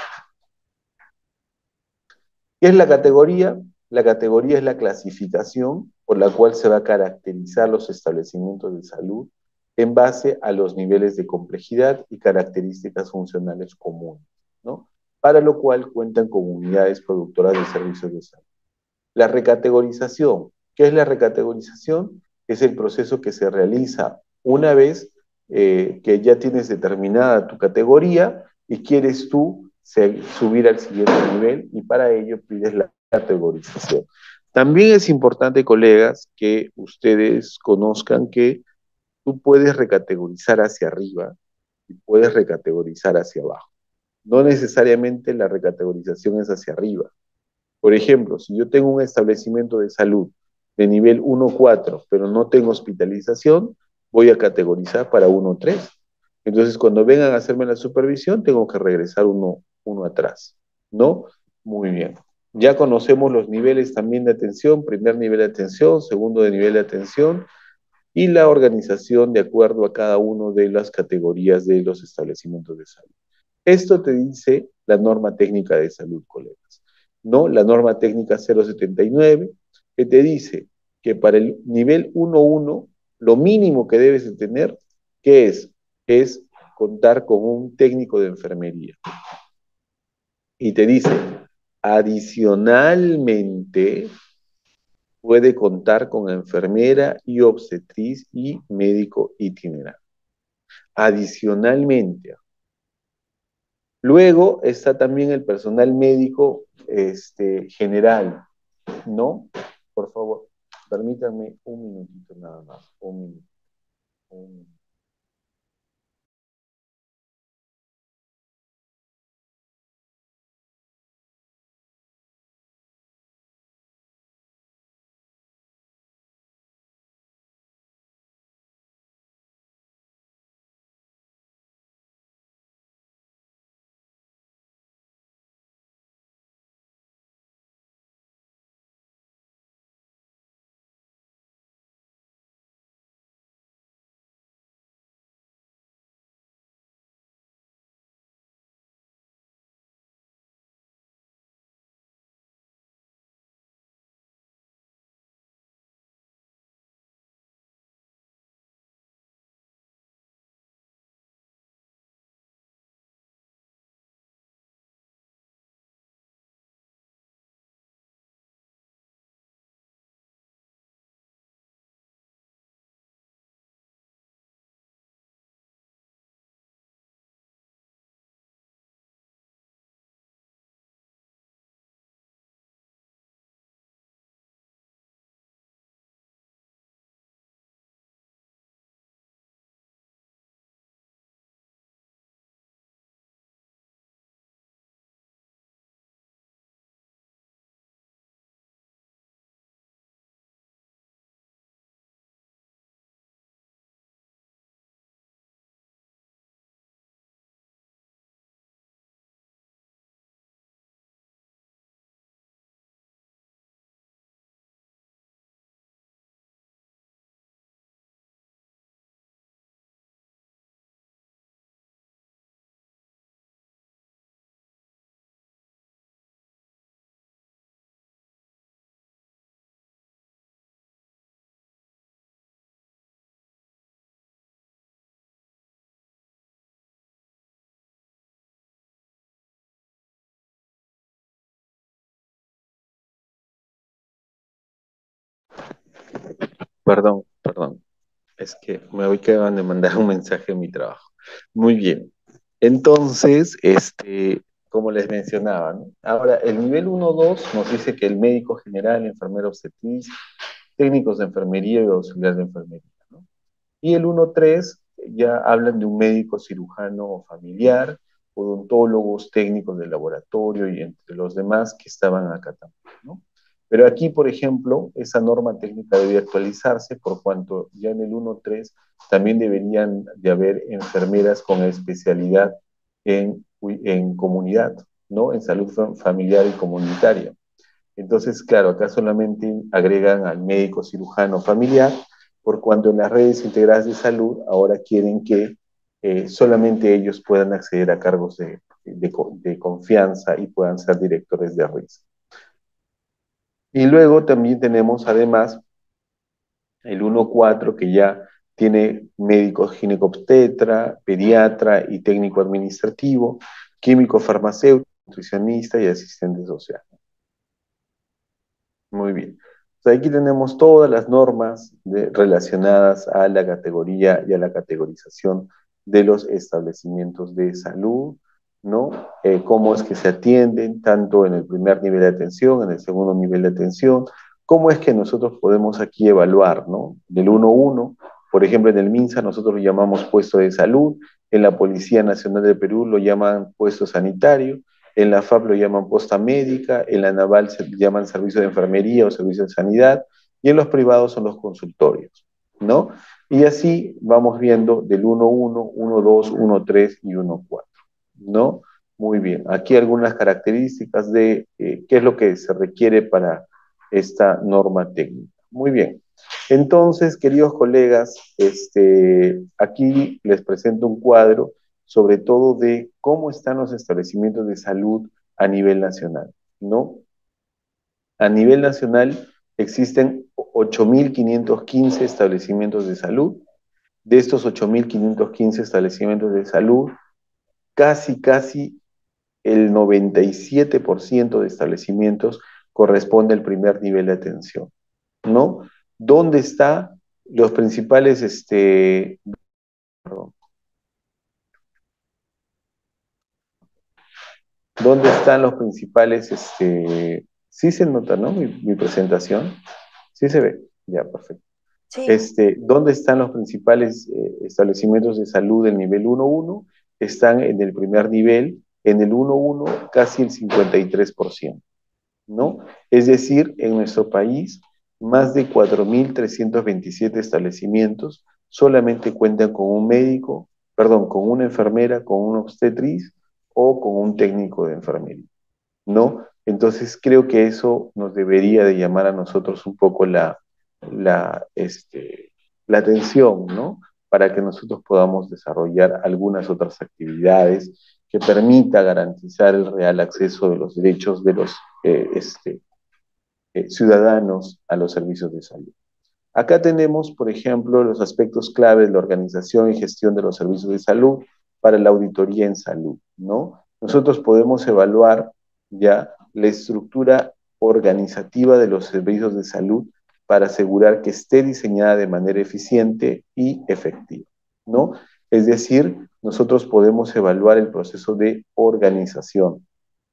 S1: ¿Qué es la categoría? La categoría es la clasificación por la cual se va a caracterizar los establecimientos de salud en base a los niveles de complejidad y características funcionales comunes, ¿no? Para lo cual cuentan con unidades productoras de servicios de salud. La recategorización. ¿Qué es la recategorización? Es el proceso que se realiza una vez eh, que ya tienes determinada tu categoría y quieres tú ser, subir al siguiente nivel y para ello pides la categorización. También es importante, colegas, que ustedes conozcan que tú puedes recategorizar hacia arriba y puedes recategorizar hacia abajo. No necesariamente la recategorización es hacia arriba. Por ejemplo, si yo tengo un establecimiento de salud de nivel uno cuatro, pero no tengo hospitalización, voy a categorizar para uno tres. Entonces, cuando vengan a hacerme la supervisión, tengo que regresar uno, uno atrás, ¿no? Muy bien. Ya conocemos los niveles también de atención, primer nivel de atención, segundo de nivel de atención, y la organización de acuerdo a cada una de las categorías de los establecimientos de salud. Esto te dice la norma técnica de salud, colegas, ¿no? La norma técnica cero setenta y nueve, que te dice que para el nivel uno uno, lo mínimo que debes de tener, ¿qué es? Es contar con un técnico de enfermería. Y te dice, adicionalmente, puede contar con enfermera y obstetriz y médico itinerante. Adicionalmente. Luego está también el personal médico este, general, ¿no? Por favor, permítanme un minutito nada más. Un minuto. Un minuto. Perdón, perdón. Es que me voy que acaban de mandar un mensaje en mi trabajo. Muy bien. Entonces, este, como les mencionaba, ¿no? Ahora, el nivel uno dos nos dice que el médico general, enfermero obstetriz, técnicos de enfermería y auxiliar de enfermería, ¿no? Y el uno tres ya hablan de un médico cirujano o familiar, odontólogos, técnicos de laboratorio y entre los demás que estaban acá también, ¿no? Pero aquí, por ejemplo, esa norma técnica debe actualizarse por cuanto ya en el uno tres también deberían de haber enfermeras con especialidad en, en comunidad, ¿no? En salud familiar y comunitaria. Entonces, claro, acá solamente agregan al médico cirujano familiar, por cuanto en las redes integradas de salud ahora quieren que eh, solamente ellos puedan acceder a cargos de, de, de confianza y puedan ser directores de risa. Y luego también tenemos además el uno cuatro que ya tiene médico ginecobstetra, pediatra y técnico administrativo, químico farmacéutico, nutricionista y asistente social. Muy bien. Entonces, aquí tenemos todas las normas de, relacionadas a la categoría y a la categorización de los establecimientos de salud, ¿no? Eh, cómo es que se atienden, tanto en el primer nivel de atención, en el segundo nivel de atención, cómo es que nosotros podemos aquí evaluar, ¿no? Del uno uno, por ejemplo, en el MINSA nosotros lo llamamos puesto de salud, en la Policía Nacional de Perú lo llaman puesto sanitario, en la F A P lo llaman posta médica, en la Naval se llaman servicio de enfermería o servicio de sanidad, y en los privados son los consultorios, ¿no? Y así vamos viendo del uno uno, uno dos, uno tres y uno cuatro, ¿no? Muy bien, aquí algunas características de eh, qué es lo que se requiere para esta norma técnica. Muy bien, entonces, queridos colegas, este, aquí les presento un cuadro sobre todo de cómo están los establecimientos de salud a nivel nacional, ¿no? A nivel nacional existen ocho mil quinientos quince establecimientos de salud. De estos ocho mil quinientos quince establecimientos de salud, casi, casi el noventa y siete por ciento de establecimientos corresponde al primer nivel de atención, ¿no? ¿Dónde están los principales, este, perdón, ¿dónde están los principales, este, sí se nota, ¿no? Mi, mi presentación, sí se ve, ya, perfecto.
S2: Sí,
S1: Este, ¿dónde están los principales eh, establecimientos de salud del nivel uno uno? Están en el primer nivel, en el uno uno casi el cincuenta y tres por ciento, ¿no? Es decir, en nuestro país, más de cuatro mil trescientos veintisiete establecimientos solamente cuentan con un médico, perdón, con una enfermera, con una obstetriz o con un técnico de enfermería, ¿no? Entonces creo que eso nos debería de llamar a nosotros un poco la, la, este, la atención, ¿no? Para que nosotros podamos desarrollar algunas otras actividades que permita garantizar el real acceso de los derechos de los eh, este, eh, ciudadanos a los servicios de salud. Acá tenemos, por ejemplo, los aspectos clave de la organización y gestión de los servicios de salud para la auditoría en salud, ¿no? Nosotros podemos evaluar ya la estructura organizativa de los servicios de salud para asegurar que esté diseñada de manera eficiente y efectiva, ¿no? Es decir, nosotros podemos evaluar el proceso de organización.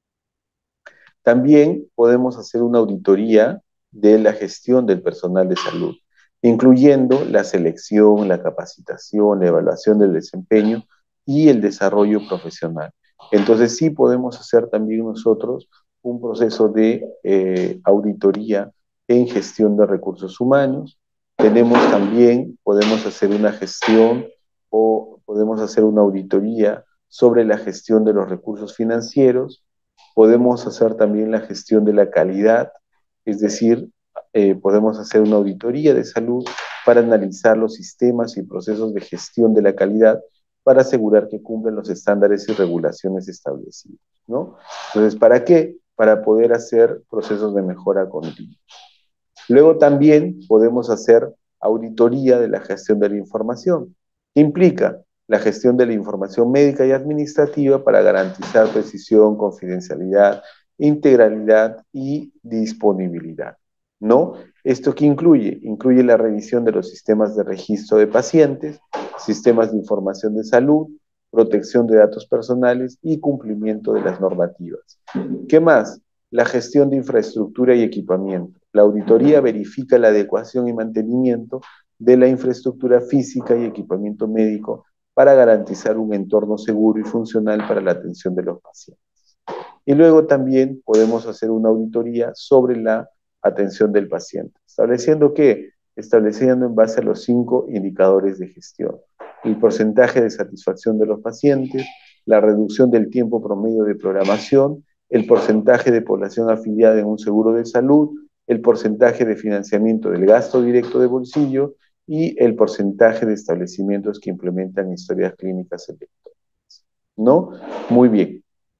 S1: También podemos hacer una auditoría de la gestión del personal de salud, incluyendo la selección, la capacitación, la evaluación del desempeño y el desarrollo profesional. Entonces sí podemos hacer también nosotros un proceso de eh, auditoría en gestión de recursos humanos. Tenemos también, podemos hacer una gestión o podemos hacer una auditoría sobre la gestión de los recursos financieros. Podemos hacer también la gestión de la calidad, es decir, eh, podemos hacer una auditoría de salud para analizar los sistemas y procesos de gestión de la calidad para asegurar que cumplen los estándares y regulaciones establecidos, ¿no? Entonces, ¿para qué? Para poder hacer procesos de mejora continua. Luego también podemos hacer auditoría de la gestión de la información, que implica la gestión de la información médica y administrativa para garantizar precisión, confidencialidad, integralidad y disponibilidad, ¿no? ¿Esto qué incluye? Incluye la revisión de los sistemas de registro de pacientes, sistemas de información de salud, protección de datos personales y cumplimiento de las normativas. ¿Qué más? La gestión de infraestructura y equipamiento. La auditoría verifica la adecuación y mantenimiento de la infraestructura física y equipamiento médico para garantizar un entorno seguro y funcional para la atención de los pacientes. Y luego también podemos hacer una auditoría sobre la atención del paciente, estableciendo que, estableciendo en base a los cinco indicadores de gestión, el porcentaje de satisfacción de los pacientes, la reducción del tiempo promedio de programación, el porcentaje de población afiliada en un seguro de salud, el porcentaje de financiamiento del gasto directo de bolsillo y el porcentaje de establecimientos que implementan historias clínicas electrónicas. ¿No? Muy bien.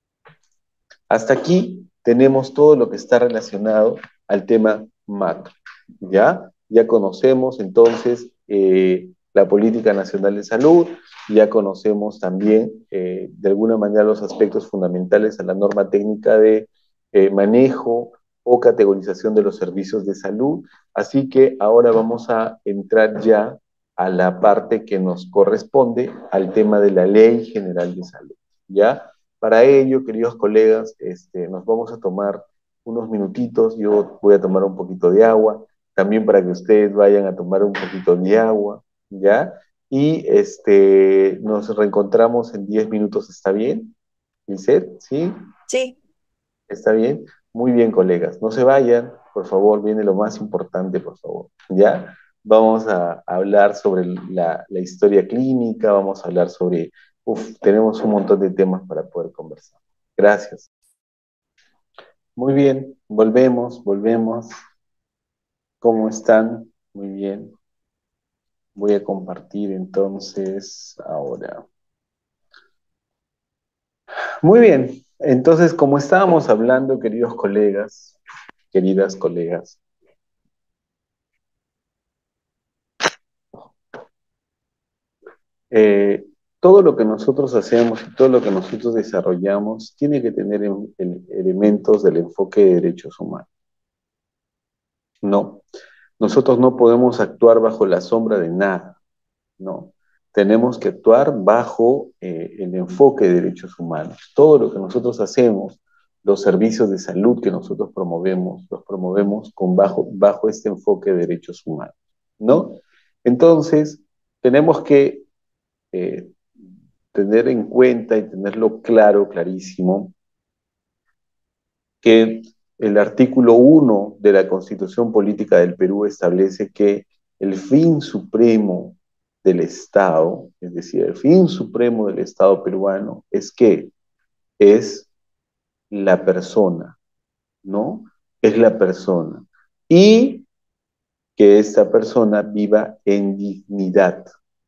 S1: Hasta aquí tenemos todo lo que está relacionado al tema macro, ¿ya? Ya conocemos entonces eh, la Política Nacional de Salud, ya conocemos también eh, de alguna manera los aspectos fundamentales a la norma técnica de eh, manejo o categorización de los servicios de salud, así que ahora vamos a entrar ya a la parte que nos corresponde al tema de la Ley General de Salud, ¿ya? Para ello, queridos colegas, este, nos vamos a tomar unos minutitos. Yo voy a tomar un poquito de agua, también para que ustedes vayan a tomar un poquito de agua, ¿ya? Y este, nos reencontramos en diez minutos, ¿está bien? ¿Lizeth? ¿Sí?
S2: Sí,
S1: ¿Está bien? Muy bien, colegas. No se vayan, por favor, viene lo más importante, por favor, ¿ya? Vamos a hablar sobre la, la historia clínica, vamos a hablar sobre, uf, tenemos un montón de temas para poder conversar. Gracias. Muy bien, volvemos, volvemos. ¿Cómo están? Muy bien. Voy a compartir entonces ahora. Muy bien, entonces como estábamos hablando, queridos colegas, queridas colegas, eh, todo lo que nosotros hacemos y todo lo que nosotros desarrollamos tiene que tener en- en elementos del enfoque de derechos humanos. No, nosotros no podemos actuar bajo la sombra de nada, no. Tenemos que actuar bajo eh, el enfoque de derechos humanos. Todo lo que nosotros hacemos, los servicios de salud que nosotros promovemos, los promovemos con bajo, bajo este enfoque de derechos humanos, ¿no? Entonces, tenemos que eh, tener en cuenta y tenerlo claro, clarísimo, que el artículo uno de la Constitución Política del Perú establece que el fin supremo del Estado, es decir, el fin supremo del Estado peruano, es que es la persona, ¿no? Es la persona. Y que esta persona viva en dignidad.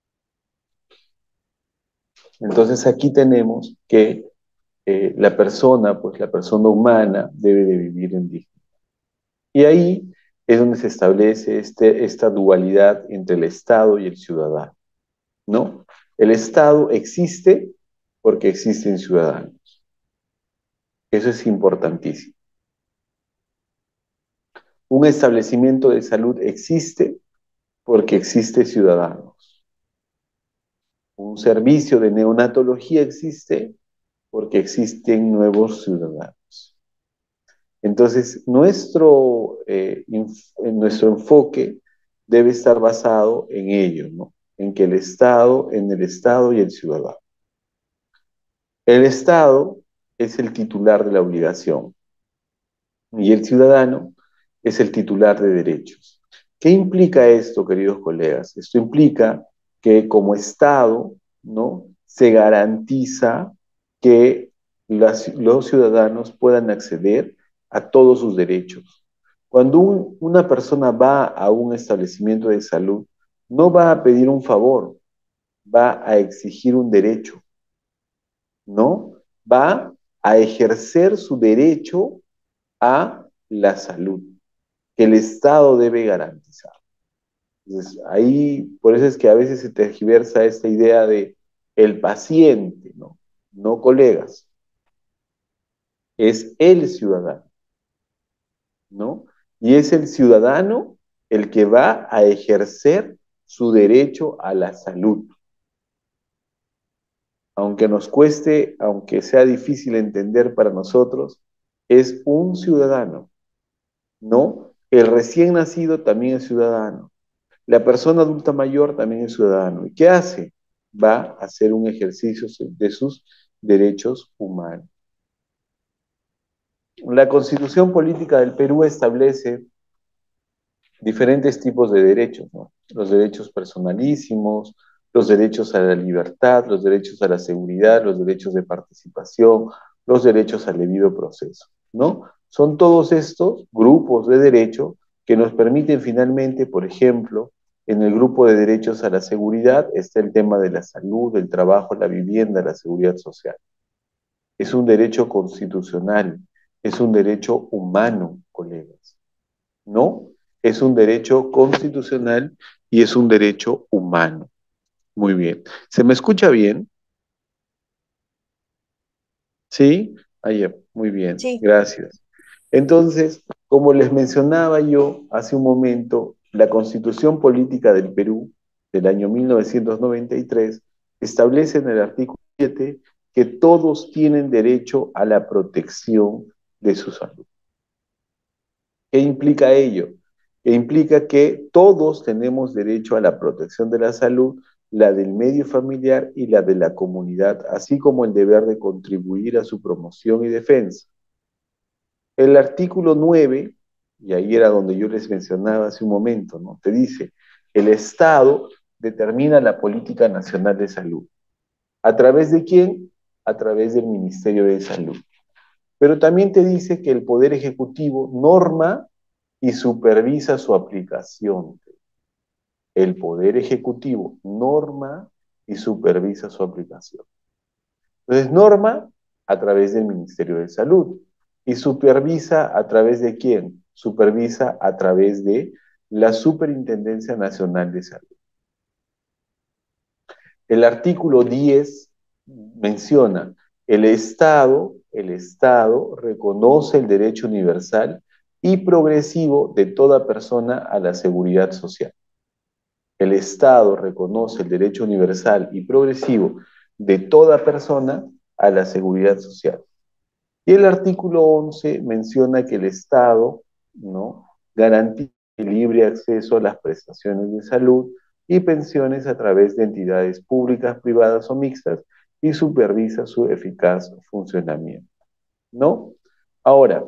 S1: Entonces aquí tenemos que eh, la persona, pues la persona humana debe de vivir en dignidad. Y ahí es donde se establece este, esta dualidad entre el Estado y el ciudadano, ¿no? El Estado existe porque existen ciudadanos. Eso es importantísimo. Un establecimiento de salud existe porque existe ciudadanos. Un servicio de neonatología existe porque existen nuevos ciudadanos. Entonces, nuestro, eh, nuestro enfoque debe estar basado en ello, ¿no? En que el Estado, en el Estado y el ciudadano. El Estado es el titular de la obligación y el ciudadano es el titular de derechos. ¿Qué implica esto, queridos colegas? Esto implica que como Estado, ¿no? Se garantiza que las, los ciudadanos puedan acceder a todos sus derechos. Cuando un, una persona va a un establecimiento de salud, no va a pedir un favor, va a exigir un derecho, ¿no? Va a ejercer su derecho a la salud, que el Estado debe garantizar. Entonces, ahí, por eso es que a veces se tergiversa esta idea de el paciente, ¿no? No colegas, es el ciudadano, ¿no? Y es el ciudadano el que va a ejercer su derecho a la salud. Aunque nos cueste, aunque sea difícil entender para nosotros, es un ciudadano, ¿no? El recién nacido también es ciudadano. La persona adulta mayor también es ciudadano. ¿Y qué hace? Va a hacer un ejercicio de sus derechos humanos. La Constitución Política del Perú establece diferentes tipos de derechos, ¿no? Los derechos personalísimos, los derechos a la libertad, los derechos a la seguridad, los derechos de participación, los derechos al debido proceso, ¿no? Son todos estos grupos de derechos que nos permiten finalmente, por ejemplo, en el grupo de derechos a la seguridad está el tema de la salud, el trabajo, la vivienda, la seguridad social. Es un derecho constitucional, es un derecho humano, colegas, ¿no? Es un derecho constitucional y es un derecho humano. Muy bien. ¿Se me escucha bien? ¿Sí? Ayer. Muy bien.
S2: Sí,
S1: Gracias. Entonces, como les mencionaba yo hace un momento, la Constitución Política del Perú del año mil novecientos noventa y tres establece en el artículo siete que todos tienen derecho a la protección de su salud. ¿Qué implica ello? Que implica que todos tenemos derecho a la protección de la salud, la del medio familiar y la de la comunidad, así como el deber de contribuir a su promoción y defensa. El artículo nueve, y ahí era donde yo les mencionaba hace un momento, ¿no? Te dice, el Estado determina la política nacional de salud. ¿A través de quién? A través del Ministerio de Salud. Pero también te dice que el Poder Ejecutivo norma y supervisa su aplicación. El Poder Ejecutivo norma y supervisa su aplicación. Entonces, norma a través del Ministerio de Salud y supervisa a través de quién? Supervisa a través de la Superintendencia Nacional de Salud. El artículo diez menciona, el Estado, el Estado reconoce el derecho universal y progresivo de toda persona a la seguridad social. El Estado reconoce el derecho universal y progresivo de toda persona a la seguridad social. Y el artículo once menciona que el Estado, ¿no?, garantiza el libre acceso a las prestaciones de salud y pensiones a través de entidades públicas, privadas o mixtas y supervisa su eficaz funcionamiento, ¿no? Ahora,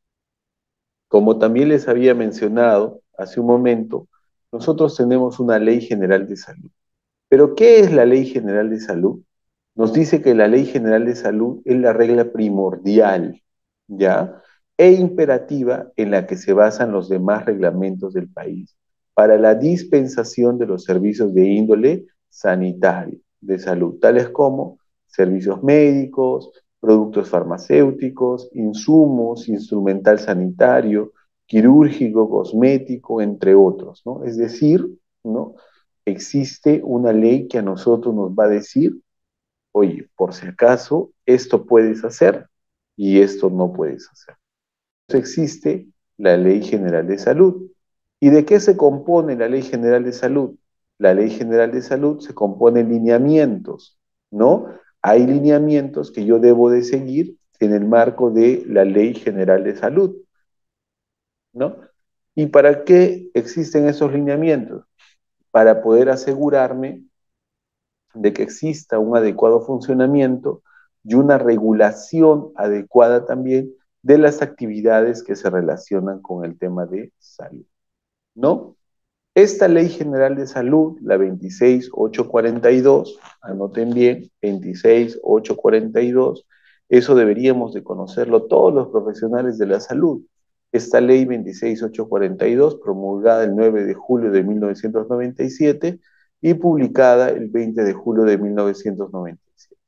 S1: como también les había mencionado hace un momento, nosotros tenemos una Ley General de Salud. ¿Pero qué es la Ley General de Salud? Nos dice que la Ley General de Salud es la regla primordial, ¿ya? E imperativa en la que se basan los demás reglamentos del país para la dispensación de los servicios de índole sanitario, de salud, tales como servicios médicos, productos farmacéuticos, insumos, instrumental sanitario, quirúrgico, cosmético, entre otros, ¿no? Es decir, ¿no?, existe una ley que a nosotros nos va a decir, oye, por si acaso, esto puedes hacer y esto no puedes hacer. Entonces existe la Ley General de Salud. ¿Y de qué se compone la Ley General de Salud? La Ley General de Salud se compone de lineamientos, ¿no? Hay lineamientos que yo debo de seguir en el marco de la Ley General de Salud, ¿no? ¿Y para qué existen esos lineamientos? Para poder asegurarme de que exista un adecuado funcionamiento y una regulación adecuada también de las actividades que se relacionan con el tema de salud, ¿no? Esta Ley General de Salud, la veintiséis mil ochocientos cuarenta y dos, anoten bien, veintiséis mil ochocientos cuarenta y dos, eso deberíamos de conocerlo todos los profesionales de la salud. Esta Ley veintiséis mil ochocientos cuarenta y dos, promulgada el nueve de julio de mil novecientos noventa y siete y publicada el veinte de julio de mil novecientos noventa y siete.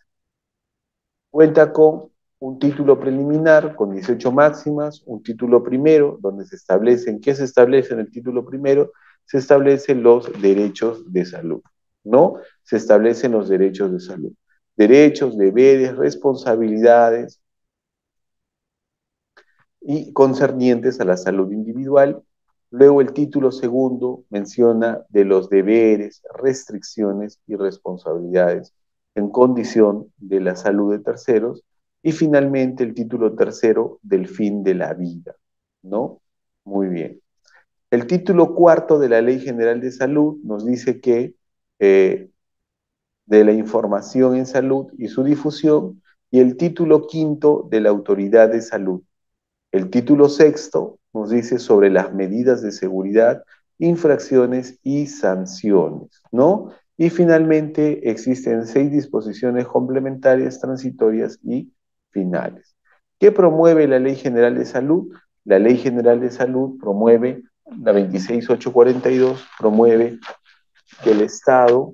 S1: Cuenta con un título preliminar con dieciocho máximas, un título primero, donde se establecen, ¿qué se establece en el título primero? Se establecen los derechos de salud, ¿no? Se establecen los derechos de salud. Derechos, deberes, responsabilidades y concernientes a la salud individual. Luego el título segundo menciona de los deberes, restricciones y responsabilidades en condición de la salud de terceros. Y finalmente el título tercero del fin de la vida, ¿no? Muy bien. El título cuarto de la Ley General de Salud nos dice que eh, de la información en salud y su difusión, y el título quinto de la Autoridad de Salud. El título sexto nos dice sobre las medidas de seguridad, infracciones y sanciones, ¿no? Y finalmente existen seis disposiciones complementarias, transitorias y finales. ¿Qué promueve la Ley General de Salud? La Ley General de Salud promueve, la veintiséis mil ochocientos cuarenta y dos, promueve que el Estado,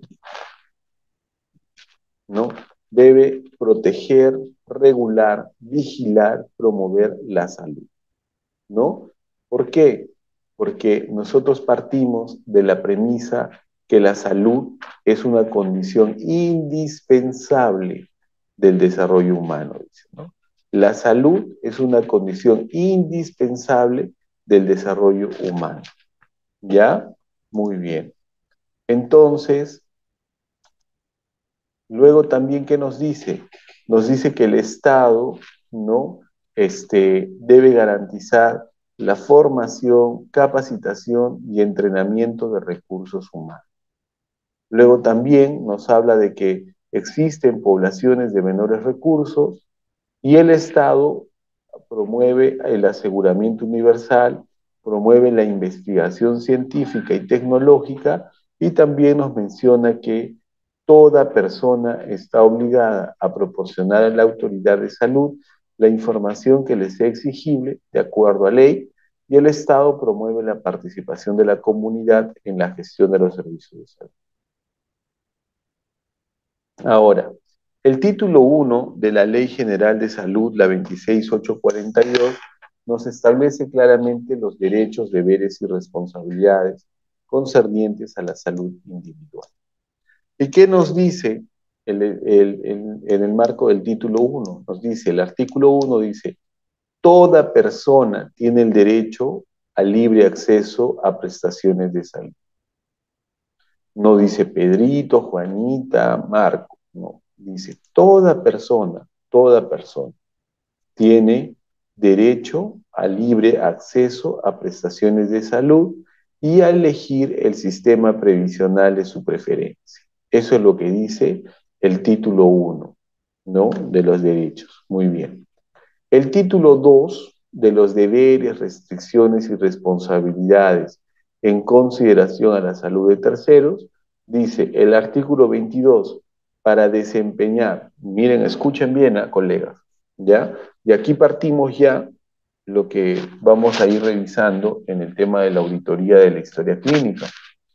S1: ¿no?, debe proteger, regular, vigilar, promover la salud, ¿no? ¿Por qué? Porque nosotros partimos de la premisa que la salud es una condición indispensable del desarrollo humano, dice, ¿no? La salud es una condición indispensable del desarrollo humano. ¿Ya? Muy bien. Entonces, luego también, ¿qué nos dice? Nos dice que el Estado, ¿no?, este, debe garantizar la formación, capacitación y entrenamiento de recursos humanos. Luego también nos habla de que existen poblaciones de menores recursos y el Estado promueve el aseguramiento universal, promueve la investigación científica y tecnológica, y también nos menciona que toda persona está obligada a proporcionar a la autoridad de salud la información que le sea exigible de acuerdo a ley, y el Estado promueve la participación de la comunidad en la gestión de los servicios de salud. Ahora, el título uno de la Ley General de Salud, la veintiséis mil ochocientos cuarenta y dos, nos establece claramente los derechos, deberes y responsabilidades concernientes a la salud individual. ¿Y qué nos dice el, el, el, en el marco del título uno? Nos dice, el artículo uno dice, toda persona tiene el derecho al libre acceso a prestaciones de salud. No dice Pedrito, Juanita, Marco, no. Dice, toda persona, toda persona tiene derecho a libre acceso a prestaciones de salud y a elegir el sistema previsional de su preferencia. Eso es lo que dice el título uno, ¿no?, de los derechos. Muy bien. El título dos de los deberes, restricciones y responsabilidades en consideración a la salud de terceros, dice el artículo veintidós, para desempeñar, miren, escuchen bien, ¿eh, colegas? ¿Ya? Y aquí partimos ya lo que vamos a ir revisando en el tema de la auditoría de la historia clínica.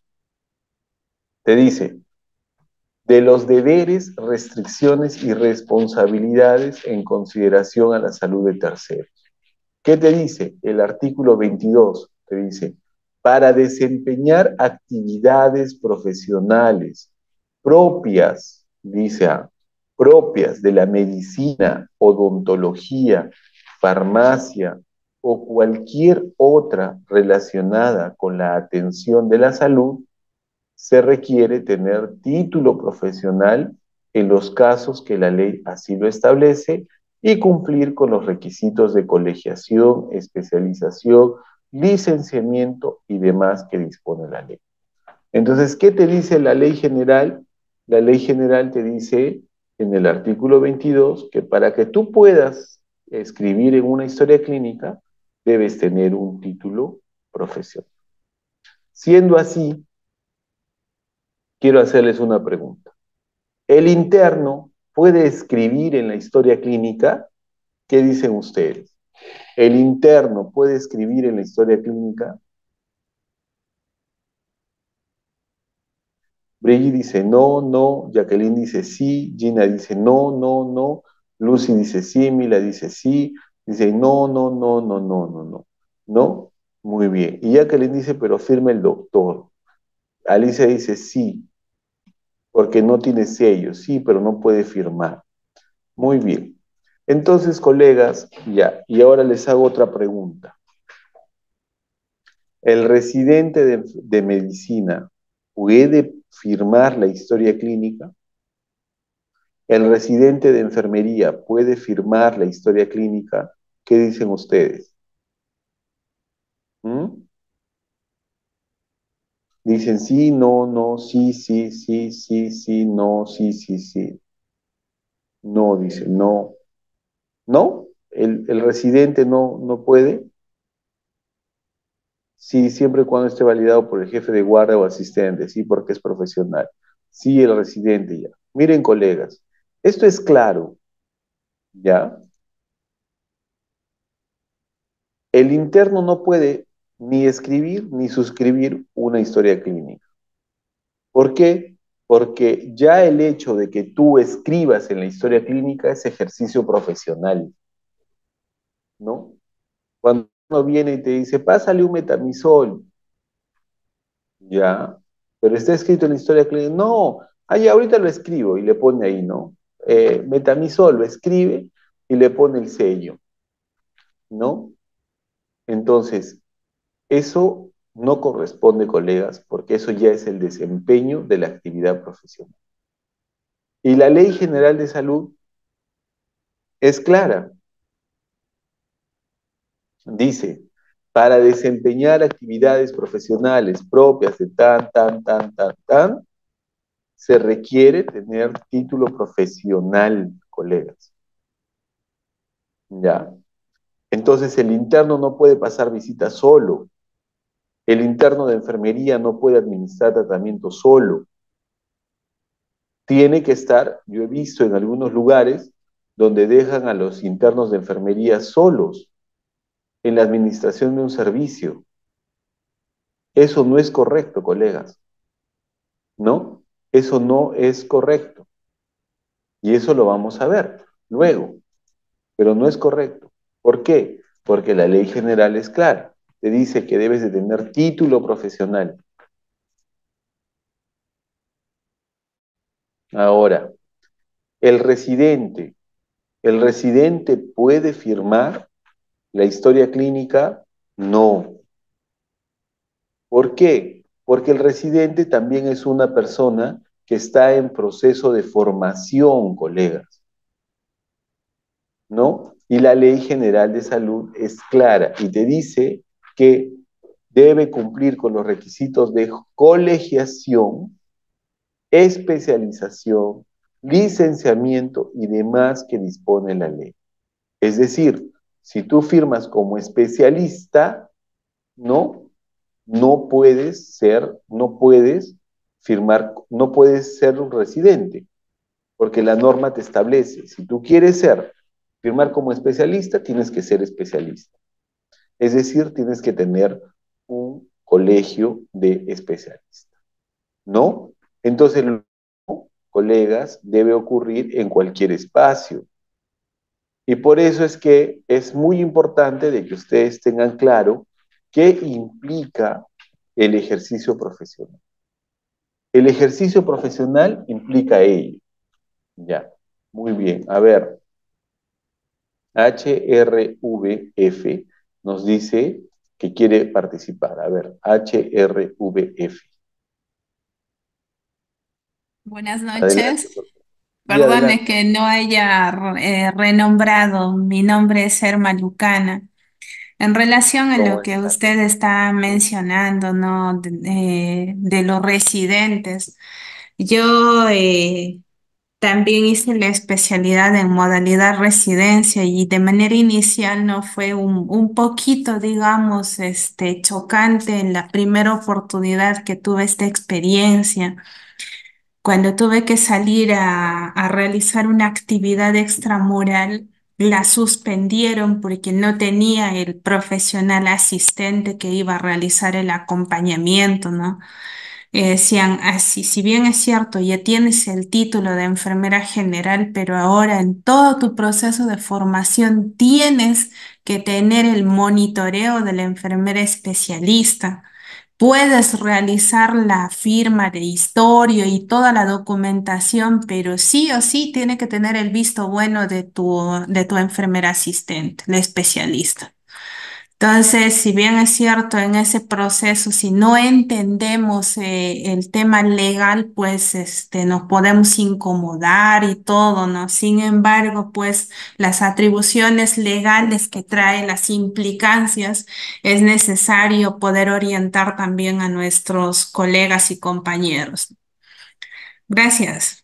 S1: Te dice, de los deberes, restricciones y responsabilidades en consideración a la salud de terceros. ¿Qué te dice? El artículo veintidós te dice, para desempeñar actividades profesionales propias, dice, ah, propias de la medicina, odontología, farmacia o cualquier otra relacionada con la atención de la salud, se requiere tener título profesional en los casos que la ley así lo establece y cumplir con los requisitos de colegiación, especialización, licenciamiento y demás que dispone la ley. Entonces, ¿qué te dice la ley general? La ley general te dice en el artículo veintidós que para que tú puedas escribir en una historia clínica, debes tener un título profesional. Siendo así, quiero hacerles una pregunta. ¿El interno puede escribir en la historia clínica? ¿Qué dicen ustedes? ¿El interno puede escribir en la historia clínica? Brigitte dice no, no, Jacqueline dice sí, Gina dice no, no, no, Lucy dice sí, Mila dice sí, dice no, no, no, no, no, no, no, ¿no? Muy bien. Y Jacqueline dice, pero firme el doctor. Alicia dice sí, porque no tiene sello, sí, pero no puede firmar. Muy bien. Entonces, colegas, ya, y ahora les hago otra pregunta. ¿El residente de, de medicina puede firmar la historia clínica? ¿El residente de enfermería puede firmar la historia clínica? ¿Qué dicen ustedes? ¿Mm? Dicen sí, no, no, sí, sí, sí, sí, sí, no, sí, sí, sí. No, dicen no. ¿No? ¿El, el residente no, no puede? Sí, siempre y cuando esté validado por el jefe de guardia o asistente, sí, porque es profesional. Sí, el residente ya. Miren, colegas, esto es claro, ¿ya? El interno no puede ni escribir ni suscribir una historia clínica. ¿Por qué? Porque ya el hecho de que tú escribas en la historia clínica es ejercicio profesional, ¿no? Cuando uno viene y te dice, pásale un metamisol, ya, pero está escrito en la historia clínica, no, ahí ahorita lo escribo y le pone ahí, ¿no? Eh, metamisol lo escribe y le pone el sello, ¿no? Entonces, eso no corresponde, colegas, porque eso ya es el desempeño de la actividad profesional. Y la Ley General de Salud es clara. Dice, para desempeñar actividades profesionales propias de tan, tan, tan, tan, tan, se requiere tener título profesional, colegas. ¿Ya? Entonces el interno no puede pasar visitas solo. El interno de enfermería no puede administrar tratamiento solo. Tiene que estar, yo he visto en algunos lugares donde dejan a los internos de enfermería solos en la administración de un servicio. Eso no es correcto, colegas, ¿no? Eso no es correcto. Y eso lo vamos a ver luego, pero no es correcto. ¿Por qué? Porque la ley general es clara. Te dice que debes de tener título profesional. Ahora, el residente, ¿el residente puede firmar la historia clínica? No. ¿Por qué? Porque el residente también es una persona que está en proceso de formación, colegas, ¿no? Y la Ley General de Salud es clara y te dice que debe cumplir con los requisitos de colegiación, especialización, licenciamiento y demás que dispone la ley. Es decir, si tú firmas como especialista, ¿no? No puedes ser, no puedes firmar, no puedes ser un residente, porque la norma te establece, si tú quieres ser, firmar como especialista, tienes que ser especialista. Es decir, tienes que tener un colegio de especialistas, ¿no? Entonces, colegas, debe ocurrir en cualquier espacio. Y por eso es que es muy importante de que ustedes tengan claro qué implica el ejercicio profesional. El ejercicio profesional implica ello. Ya, muy bien. A ver, H R V F nos dice que quiere participar. A ver, H R V F.
S5: Buenas
S1: Adelante.
S5: noches.
S1: Sí,
S5: Perdone
S1: adelante.
S5: que no haya eh, renombrado. Mi nombre es Erma Lucana. En relación a
S1: ¿Cómo
S5: lo que
S1: está?
S5: usted está mencionando, ¿no? De, eh, de los residentes, yo eh, también hice la especialidad en modalidad residencia y de manera inicial no fue un, un poquito, digamos, este, chocante en la primera oportunidad que tuve esta experiencia cuando tuve que salir a, a realizar una actividad extramural, la suspendieron porque no tenía el profesional asistente que iba a realizar el acompañamiento, ¿no? Eh, decían así, si bien es cierto, ya tienes el título de enfermera general, pero ahora en todo tu proceso de formación tienes que tener el monitoreo de la enfermera especialista. puedes realizar la firma de historia y toda la documentación, pero sí o sí tiene que tener el visto bueno de tu, de tu enfermera asistente, la especialista. Entonces, si bien es cierto, en ese proceso, si no entendemos eh, el tema legal, pues este, nos podemos incomodar y todo, ¿no? Sin embargo, pues las atribuciones legales que trae, las implicancias, es necesario poder orientar también a nuestros colegas y compañeros. Gracias.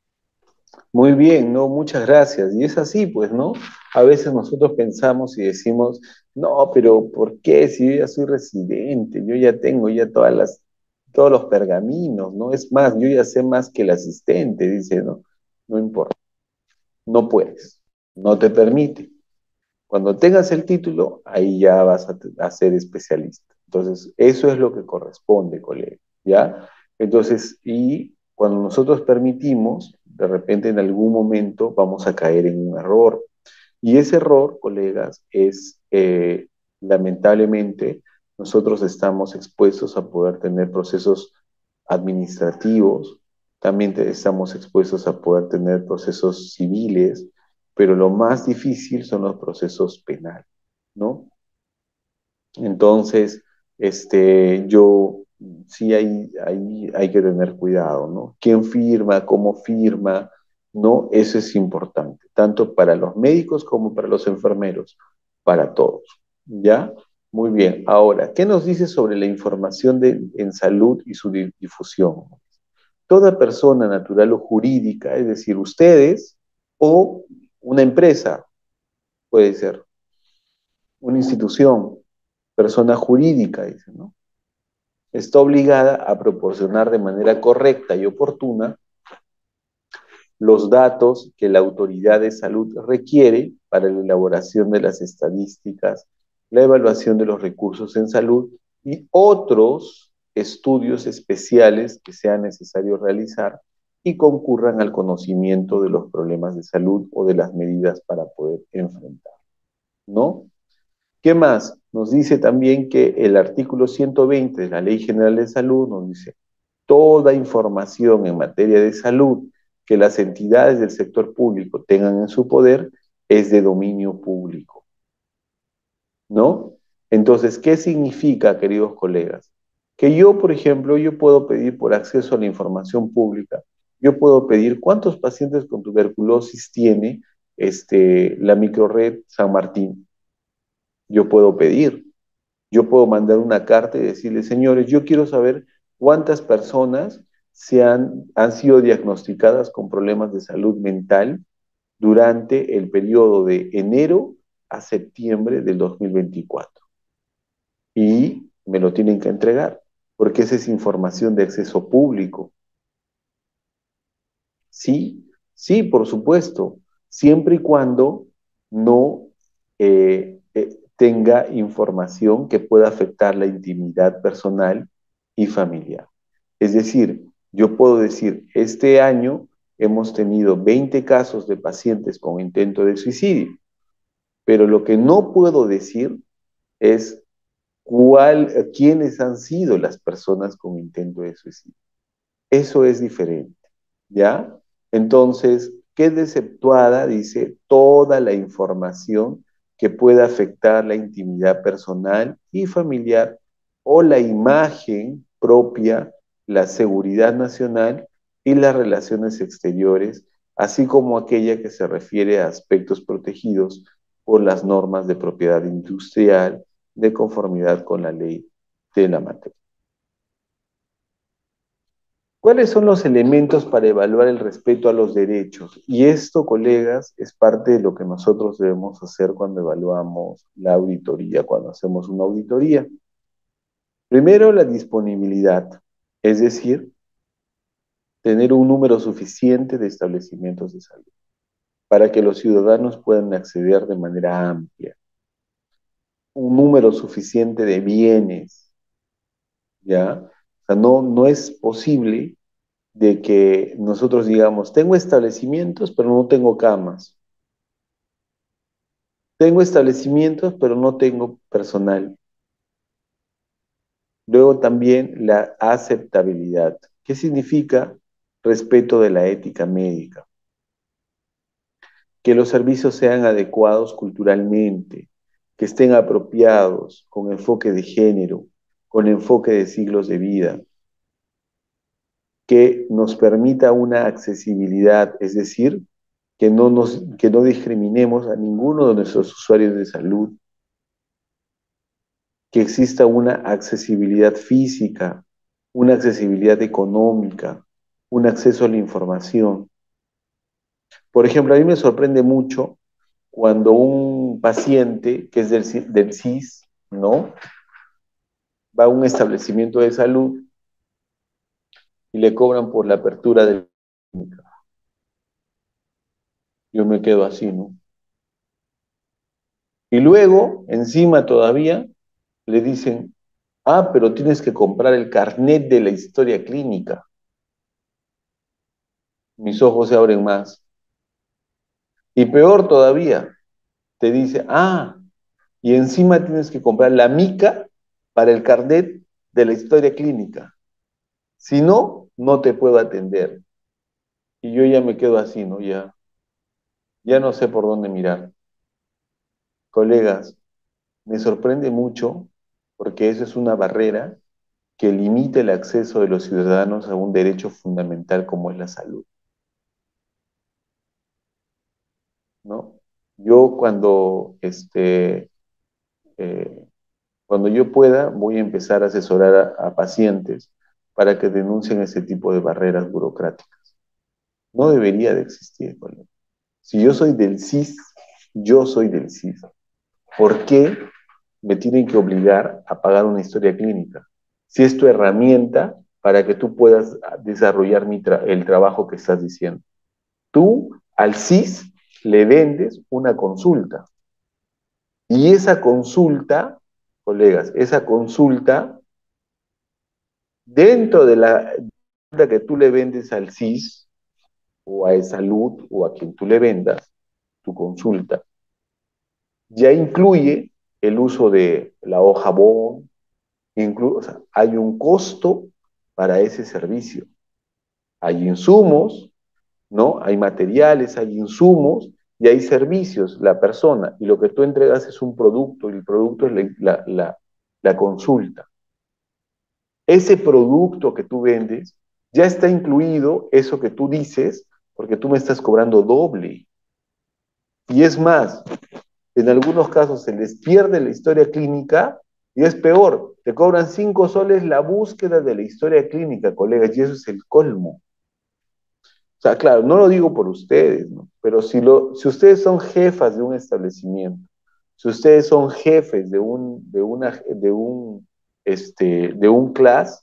S1: Muy bien, no, muchas gracias. Y es así, pues, ¿no? A veces nosotros pensamos y decimos, no, pero ¿por qué? Si yo ya soy residente, yo ya tengo ya todas las, todos los pergaminos, ¿no? Es más, yo ya sé más que el asistente, dice, no, no importa, no puedes, no te permite. Cuando tengas el título, ahí ya vas a, a ser especialista. Entonces, eso es lo que corresponde, colega, ¿ya? Entonces, y cuando nosotros permitimos, de repente en algún momento vamos a caer en un error. Y ese error, colegas, es, eh, lamentablemente, nosotros estamos expuestos a poder tener procesos administrativos, también te- estamos expuestos a poder tener procesos civiles, pero lo más difícil son los procesos penales, ¿no? Entonces, este, yo sí hay, hay, hay que tener cuidado, ¿no? ¿Quién firma? ¿Cómo firma? ¿No? Eso es importante, tanto para los médicos como para los enfermeros, para todos, ¿ya? Muy bien. Ahora, ¿qué nos dice sobre la información de, en salud y su di- difusión? Toda persona natural o jurídica, es decir, ustedes o una empresa, puede ser, una institución, persona jurídica, dice, ¿no? Está obligada a proporcionar de manera correcta y oportuna los datos que la autoridad de salud requiere para la elaboración de las estadísticas, la evaluación de los recursos en salud y otros estudios especiales que sea necesario realizar y concurran al conocimiento de los problemas de salud o de las medidas para poder enfrentar, ¿no? ¿Qué más? Nos dice también que el artículo ciento veinte de la Ley General de Salud nos dice, toda información en materia de salud que las entidades del sector público tengan en su poder es de dominio público, ¿no? Entonces, ¿qué significa, queridos colegas? Que yo, por ejemplo, yo puedo pedir por acceso a la información pública, yo puedo pedir cuántos pacientes con tuberculosis tiene este, la microred San Martín. Yo puedo pedir, yo puedo mandar una carta y decirle, señores, yo quiero saber cuántas personas se han, han sido diagnosticadas con problemas de salud mental durante el periodo de enero a septiembre del dos mil veinticuatro. Y me lo tienen que entregar, porque esa es información de acceso público. Sí, sí, por supuesto, siempre y cuando no eh, eh, tenga información que pueda afectar la intimidad personal y familiar. Es decir, yo puedo decir, este año hemos tenido veinte casos de pacientes con intento de suicidio, pero lo que no puedo decir es cuál, quiénes han sido las personas con intento de suicidio. Eso es diferente, ¿ya? Entonces, quede exceptuada, dice, toda la información que pueda afectar la intimidad personal y familiar o la imagen propia, la seguridad nacional y las relaciones exteriores, así como aquella que se refiere a aspectos protegidos por las normas de propiedad industrial de conformidad con la ley de la materia. ¿Cuáles son los elementos para evaluar el respeto a los derechos? Y esto, colegas, es parte de lo que nosotros debemos hacer cuando evaluamos la auditoría, cuando hacemos una auditoría. Primero, la disponibilidad, es decir, tener un número suficiente de establecimientos de salud para que los ciudadanos puedan acceder de manera amplia. Un número suficiente de bienes, ¿ya? O sea, no, no es posible de que nosotros digamos, tengo establecimientos, pero no tengo camas. Tengo establecimientos, pero no tengo personal. Luego también la aceptabilidad. ¿Qué significa? Respeto de la ética médica. Que los servicios sean adecuados culturalmente, que estén apropiados, con enfoque de género, con enfoque de siglos de vida, que nos permita una accesibilidad, es decir, que no, nos, que no discriminemos a ninguno de nuestros usuarios de salud, que exista una accesibilidad física, una accesibilidad económica, un acceso a la información. Por ejemplo, a mí me sorprende mucho cuando un paciente que es del, del S I S, ¿no? Va a un establecimiento de salud y le cobran por la apertura de la clínica. Yo me quedo así, ¿no? Y luego, encima todavía, le dicen, ah, pero tienes que comprar el carnet de la historia clínica. Mis ojos se abren más. Y peor todavía, te dice, ah, y encima tienes que comprar la mica para el carnet de la historia clínica. Si no, no te puedo atender. Y yo ya me quedo así, ¿no? Ya, ya no sé por dónde mirar. Colegas, me sorprende mucho porque eso es una barrera que limita el acceso de los ciudadanos a un derecho fundamental como es la salud, ¿no? Yo cuando, este, eh, cuando yo pueda voy a empezar a asesorar a, a pacientes para que denuncien ese tipo de barreras burocráticas. No debería de existir, colega. Si yo soy del S I S, yo soy del S I S. ¿Por qué me tienen que obligar a pagar una historia clínica? Si es tu herramienta para que tú puedas desarrollar mi tra el trabajo que estás diciendo. Tú al S I S le vendes una consulta. Y esa consulta, colegas, esa consulta, dentro de la que tú le vendes al S I S, o a Salud, o a quien tú le vendas tu consulta, ya incluye el uso de la hoja BON, incluso, o sea, hay un costo para ese servicio. Hay insumos, ¿no? Hay materiales, hay insumos y hay servicios, la persona, y lo que tú entregas es un producto, y el producto es la, la, la, la consulta. Ese producto que tú vendes, ya está incluido eso que tú dices, porque tú me estás cobrando doble. Y es más, en algunos casos se les pierde la historia clínica y es peor, te cobran cinco soles la búsqueda de la historia clínica, colegas, y eso es el colmo. O sea, claro, no lo digo por ustedes, ¿no? Pero si, lo, si ustedes son jefas de un establecimiento, si ustedes son jefes de un, de una, de un, este, de un class,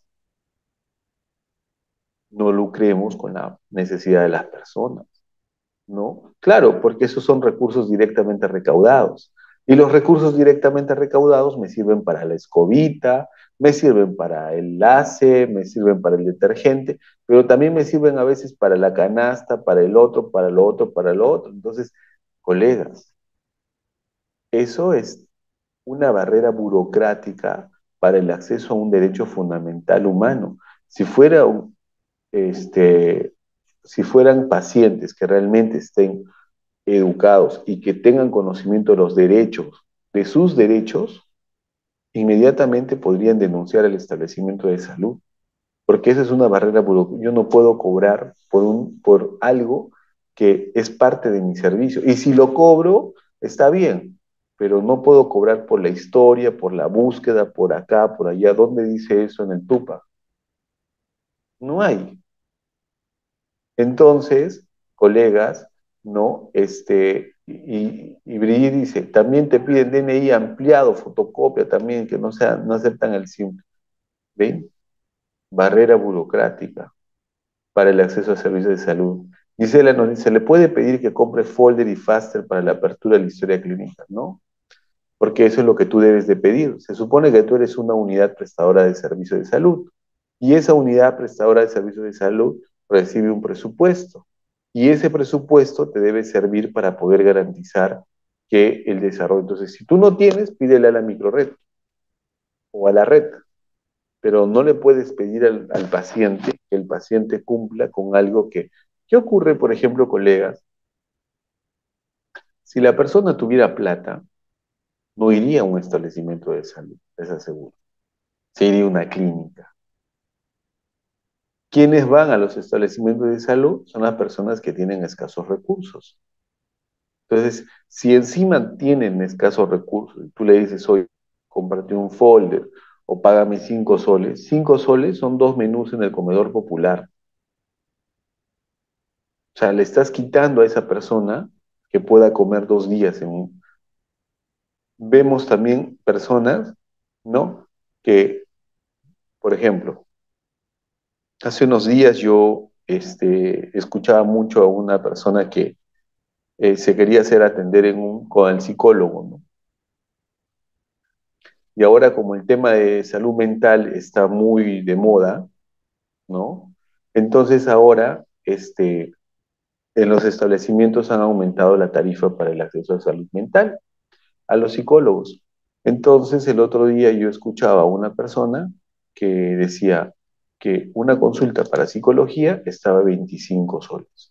S1: no lucremos con la necesidad de las personas, ¿no? Claro, porque esos son recursos directamente recaudados. Y los recursos directamente recaudados me sirven para la escobita, me sirven para el láser, me sirven para el detergente, pero también me sirven a veces para la canasta, para el otro, para lo otro, para lo otro. Entonces, colegas, eso es una barrera burocrática para el acceso a un derecho fundamental humano. Si fuera un, este, si fueran pacientes que realmente estén educados y que tengan conocimiento de los derechos, de sus derechos, inmediatamente podrían denunciar el establecimiento de salud, porque esa es una barrera burocrática. Yo no puedo cobrar por, un, por algo que es parte de mi servicio. Y si lo cobro, está bien, pero no puedo cobrar por la historia, por la búsqueda, por acá, por allá. ¿Dónde dice eso en el TUPA? No hay. Entonces, colegas, ¿no? Este, y, y Brigitte dice, también te piden D N I ampliado, fotocopia también, que no, sea, no aceptan el simple. ¿Ven? Barrera burocrática para el acceso a servicios de salud. Gisela nos dice, ¿le puede pedir que compre folder y faster para la apertura de la historia clínica? ¿No? Porque eso es lo que tú debes de pedir. Se supone que tú eres una unidad prestadora de servicios de salud y esa unidad prestadora de servicios de salud recibe un presupuesto y ese presupuesto te debe servir para poder garantizar que el desarrollo. Entonces, si tú no tienes, pídele a la microred o a la red, pero no le puedes pedir al, al paciente que el paciente cumpla con algo que... ¿Qué ocurre, por ejemplo, colegas? Si la persona tuviera plata, no iría a un establecimiento de salud, les aseguro. Se iría a una clínica. Quienes van a los establecimientos de salud son las personas que tienen escasos recursos. Entonces, si encima tienen escasos recursos y tú le dices, oye, cómprate un folder o págame cinco soles, cinco soles son dos menús en el comedor popular. O sea, le estás quitando a esa persona que pueda comer dos días en un... Vemos también personas, ¿no? Que, por ejemplo, hace unos días yo este, escuchaba mucho a una persona que eh, se quería hacer atender en un, con el psicólogo, ¿no? Y ahora como el tema de salud mental está muy de moda, ¿no? Entonces ahora este, en los establecimientos han aumentado la tarifa para el acceso a salud mental, a los psicólogos. Entonces el otro día yo escuchaba a una persona que decía que una consulta para psicología estaba veinticinco soles.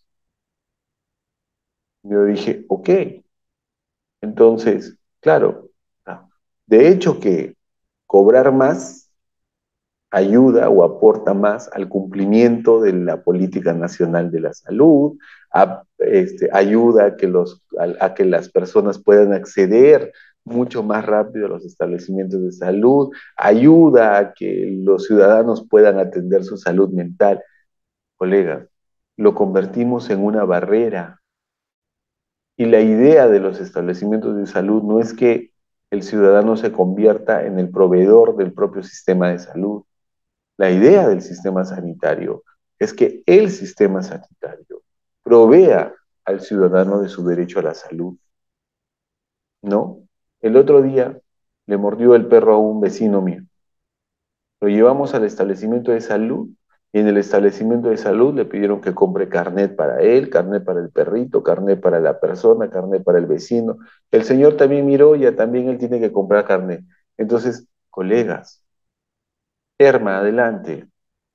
S1: Yo dije, ok, entonces, claro, de hecho que cobrar más ayuda o aporta más al cumplimiento de la política nacional de la salud, a, este, ayuda a que, los, a, a que las personas puedan acceder mucho más rápido a los establecimientos de salud, ayuda a que los ciudadanos puedan atender su salud mental. Colegas, lo convertimos en una barrera. Y la idea de los establecimientos de salud no es que el ciudadano se convierta en el proveedor del propio sistema de salud. La idea del sistema sanitario es que el sistema sanitario provea al ciudadano de su derecho a la salud, ¿no? El otro día le mordió el perro a un vecino mío. Lo llevamos al establecimiento de salud y en el establecimiento de salud le pidieron que compre carnet para él, carnet para el perrito, carnet para la persona, carnet para el vecino. El señor también miró y ya también él tiene que comprar carnet. Entonces, colegas, Erma, adelante.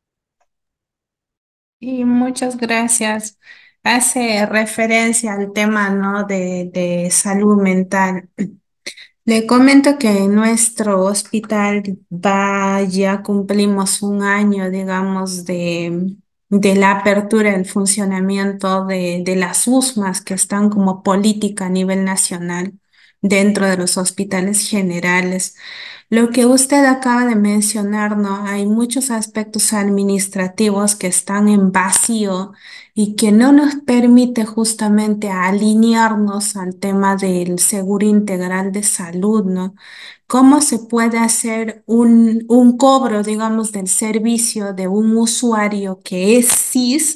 S5: Y muchas gracias. Hace referencia al tema, ¿no? de, de salud mental. Le comento que en nuestro hospital va, ya cumplimos un año, digamos, de, de la apertura del funcionamiento de, de las U S M As que están como política a nivel nacional dentro de los hospitales generales. Lo que usted acaba de mencionar, ¿no? Hay muchos aspectos administrativos que están en vacío y que no nos permite justamente alinearnos al tema del seguro integral de salud, ¿no? ¿Cómo se puede hacer un, un cobro, digamos, del servicio de un usuario que es S I S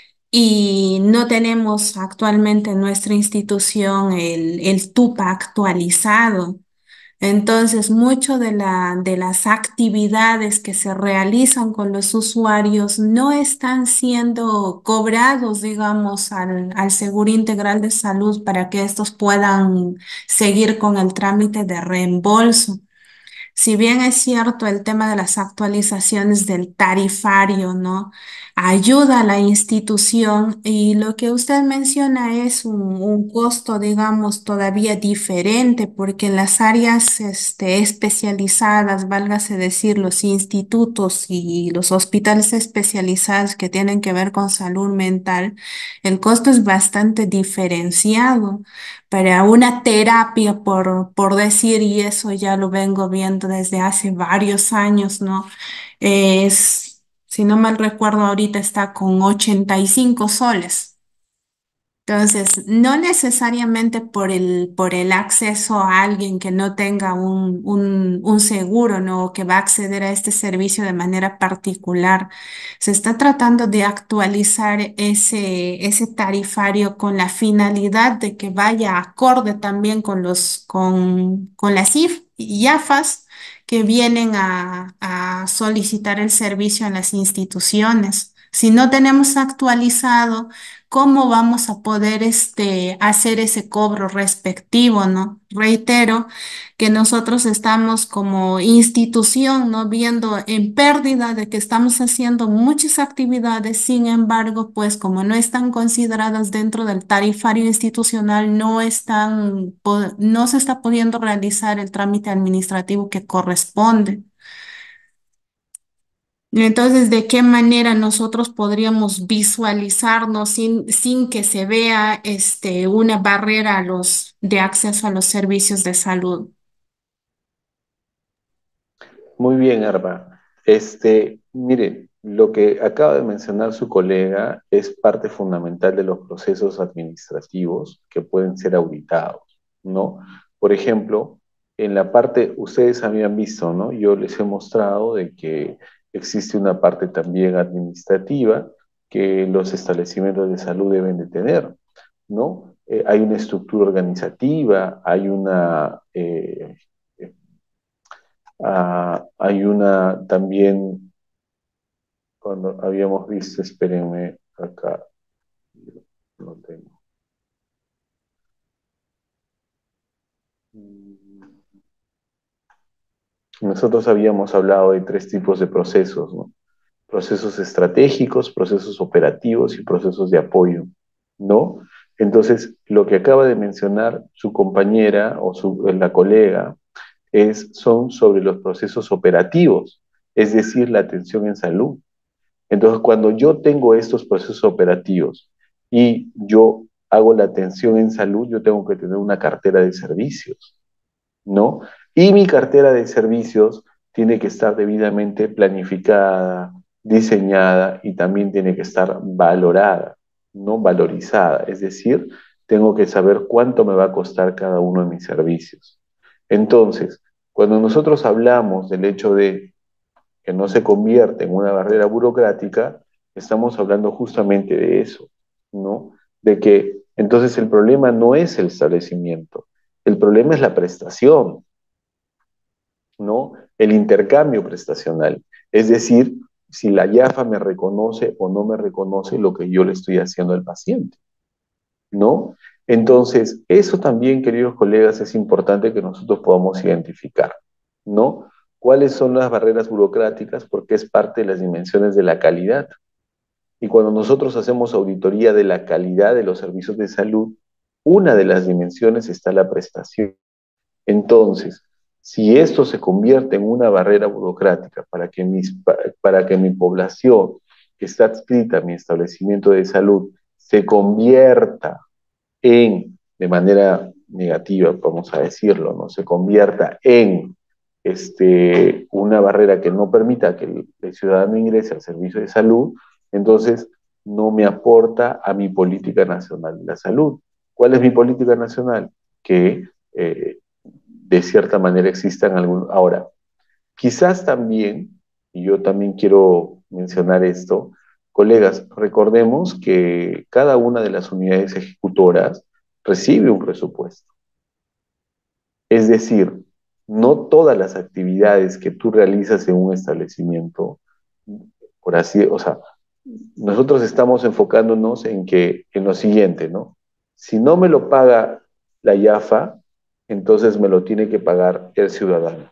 S5: y no tenemos actualmente en nuestra institución el, el T U P A actualizado? Entonces, mucho de la, de las actividades que se realizan con los usuarios no están siendo cobrados, digamos, al, al Seguro Integral de Salud para que estos puedan seguir con el trámite de reembolso. Si bien es cierto el tema de las actualizaciones del tarifario, ¿no? Ayuda a la institución y lo que usted menciona es un, un costo, digamos, todavía diferente porque en las áreas este, especializadas, válgase decir, los institutos y los hospitales especializados que tienen que ver con salud mental, el costo es bastante diferenciado para una terapia, por, por decir, y eso ya lo vengo viendo desde hace varios años, ¿no? Es, si no mal recuerdo, ahorita está con ochenta y cinco soles. Entonces, no necesariamente por el, por el acceso a alguien que no tenga un, un, un seguro, ¿no? O que va a acceder a este servicio de manera particular. Se está tratando de actualizar ese, ese tarifario con la finalidad de que vaya acorde también con los, con, con las I F y AFAS que vienen a, a solicitar el servicio en las instituciones. Si no tenemos actualizado, ¿cómo vamos a poder este, hacer ese cobro respectivo, ¿no? Reitero que nosotros estamos como institución, ¿no? Viendo en pérdida de que estamos haciendo muchas actividades, sin embargo, pues como no están consideradas dentro del tarifario institucional, no están, po- no se está pudiendo realizar el trámite administrativo que corresponde. Entonces, ¿de qué manera nosotros podríamos visualizarnos sin, sin que se vea este, una barrera a los, de acceso a los servicios de salud?
S1: Muy bien, Arba. Este, mire, lo que acaba de mencionar su colega es parte fundamental de los procesos administrativos que pueden ser auditados, ¿no? Por ejemplo, en la parte, ustedes habían visto, ¿no? Yo les he mostrado de que existe una parte también administrativa que los establecimientos de salud deben de tener, ¿no? Eh, hay una estructura organizativa, hay una eh, Ah, hay una también, cuando habíamos visto, espérenme, acá, no tengo. Mm, Nosotros habíamos hablado de tres tipos de procesos, ¿no? Procesos estratégicos, procesos operativos y procesos de apoyo, ¿no? Entonces, lo que acaba de mencionar su compañera o su, la colega es, son sobre los procesos operativos, es decir, la atención en salud. Entonces, cuando yo tengo estos procesos operativos y yo hago la atención en salud, yo tengo que tener una cartera de servicios, ¿no? Y mi cartera de servicios tiene que estar debidamente planificada, diseñada y también tiene que estar valorada, ¿no? Valorizada. Es decir, tengo que saber cuánto me va a costar cada uno de mis servicios. Entonces, cuando nosotros hablamos del hecho de que no se convierte en una barrera burocrática, estamos hablando justamente de eso, ¿no? De que entonces el problema no es el establecimiento, el problema es la prestación, ¿no? El intercambio prestacional. Es decir, si la IAFA me reconoce o no me reconoce lo que yo le estoy haciendo al paciente, ¿no? Entonces, eso también, queridos colegas, es importante que nosotros podamos identificar, ¿no? ¿Cuáles son las barreras burocráticas? Porque es parte de las dimensiones de la calidad. Y cuando nosotros hacemos auditoría de la calidad de los servicios de salud, una de las dimensiones está la prestación. Entonces, si esto se convierte en una barrera burocrática para que, mis, para que mi población que está adscrita a mi establecimiento de salud se convierta en, de manera negativa, vamos a decirlo, ¿no? Se convierta en este, una barrera que no permita que el, el ciudadano ingrese al servicio de salud, entonces no me aporta a mi política nacional de la salud. ¿Cuál es mi política nacional? Que eh, de cierta manera existan algunos. Ahora, quizás también, y yo también quiero mencionar esto, colegas, recordemos que cada una de las unidades ejecutoras recibe un presupuesto. Es decir, no todas las actividades que tú realizas en un establecimiento, por así, o sea, nosotros estamos enfocándonos en que, en lo siguiente, ¿no? Si no me lo paga la IAFA, entonces me lo tiene que pagar el ciudadano.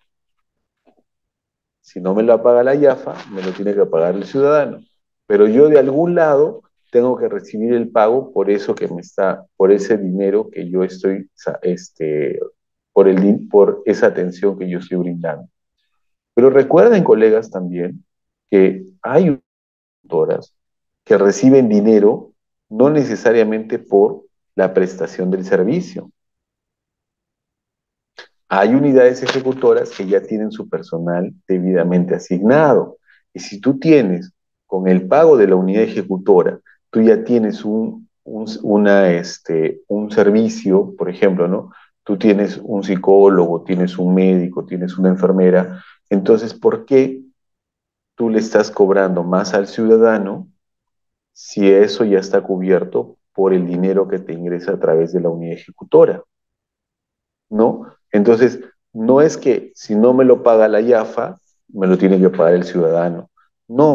S1: Si no me lo paga la IAFA, me lo tiene que pagar el ciudadano. Pero yo de algún lado tengo que recibir el pago por eso que me está, por ese dinero que yo estoy, este, por, el, por esa atención que yo estoy brindando. Pero recuerden, colegas, también que hay autoras que reciben dinero no necesariamente por la prestación del servicio. Hay unidades ejecutoras que ya tienen su personal debidamente asignado. Y si tú tienes, con el pago de la unidad ejecutora, tú ya tienes un, un, una, este, un servicio, por ejemplo, ¿no? Tú tienes un psicólogo, tienes un médico, tienes una enfermera. Entonces, ¿por qué tú le estás cobrando más al ciudadano si eso ya está cubierto por el dinero que te ingresa a través de la unidad ejecutora? ¿No? Entonces, no es que si no me lo paga la IAFA, me lo tiene que pagar el ciudadano. No,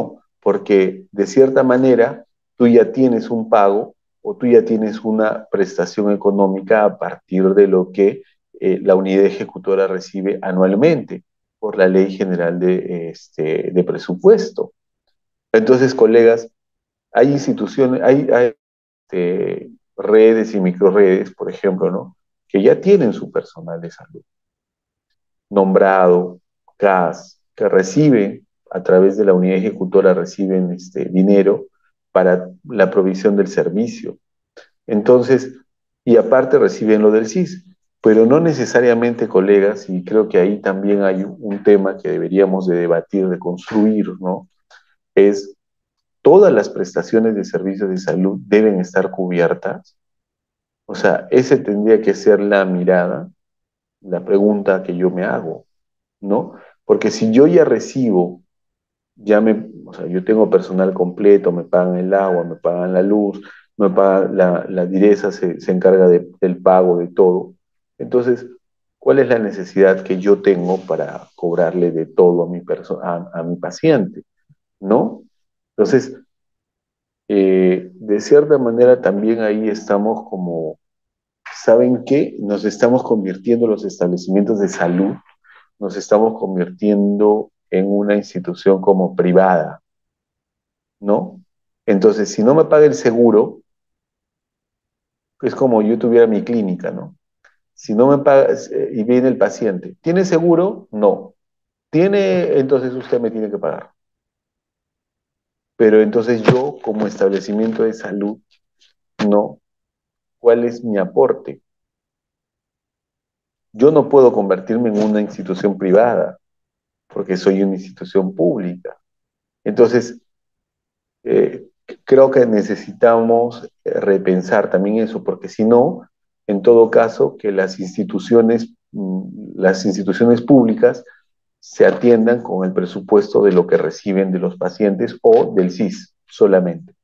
S1: porque de cierta manera tú ya tienes un pago o tú ya tienes una prestación económica a partir de lo que eh, la unidad ejecutora recibe anualmente por la Ley General de, este, de Presupuesto. Entonces, colegas, hay instituciones, hay, hay este, redes y microredes, por ejemplo, ¿no? Que ya tienen su personal de salud nombrado, C A S, que reciben a través de la unidad ejecutora, reciben este, dinero para la provisión del servicio. Entonces, y aparte reciben lo del C I S, pero no necesariamente, colegas, y creo que ahí también hay un tema que deberíamos de debatir, de construir, ¿no? Es todas las prestaciones de servicios de salud deben estar cubiertas. O sea, ese tendría que ser la mirada, la pregunta que yo me hago, ¿no? Porque si yo ya recibo, ya me, o sea, yo tengo personal completo, me pagan el agua, me pagan la luz, me pagan la, la direza, se, se encarga de, del pago de todo. Entonces, ¿cuál es la necesidad que yo tengo para cobrarle de todo a mi, perso a, a mi paciente? ¿No? Entonces, eh, de cierta manera también ahí estamos como, ¿saben qué? Nos estamos convirtiendo los establecimientos de salud, nos estamos convirtiendo en una institución como privada, ¿no? Entonces, si no me paga el seguro, es como yo tuviera mi clínica, ¿no? Si no me paga, eh, y viene el paciente, ¿tiene seguro? No. ¿Tiene? Entonces usted me tiene que pagar. Pero entonces yo, como establecimiento de salud, no. ¿Cuál es mi aporte? Yo no puedo convertirme en una institución privada, porque soy una institución pública. Entonces, eh, creo que necesitamos eh, repensar también eso, porque si no, en todo caso, que las instituciones, mm, las instituciones públicas se atiendan con el presupuesto de lo que reciben de los pacientes o del C I S solamente.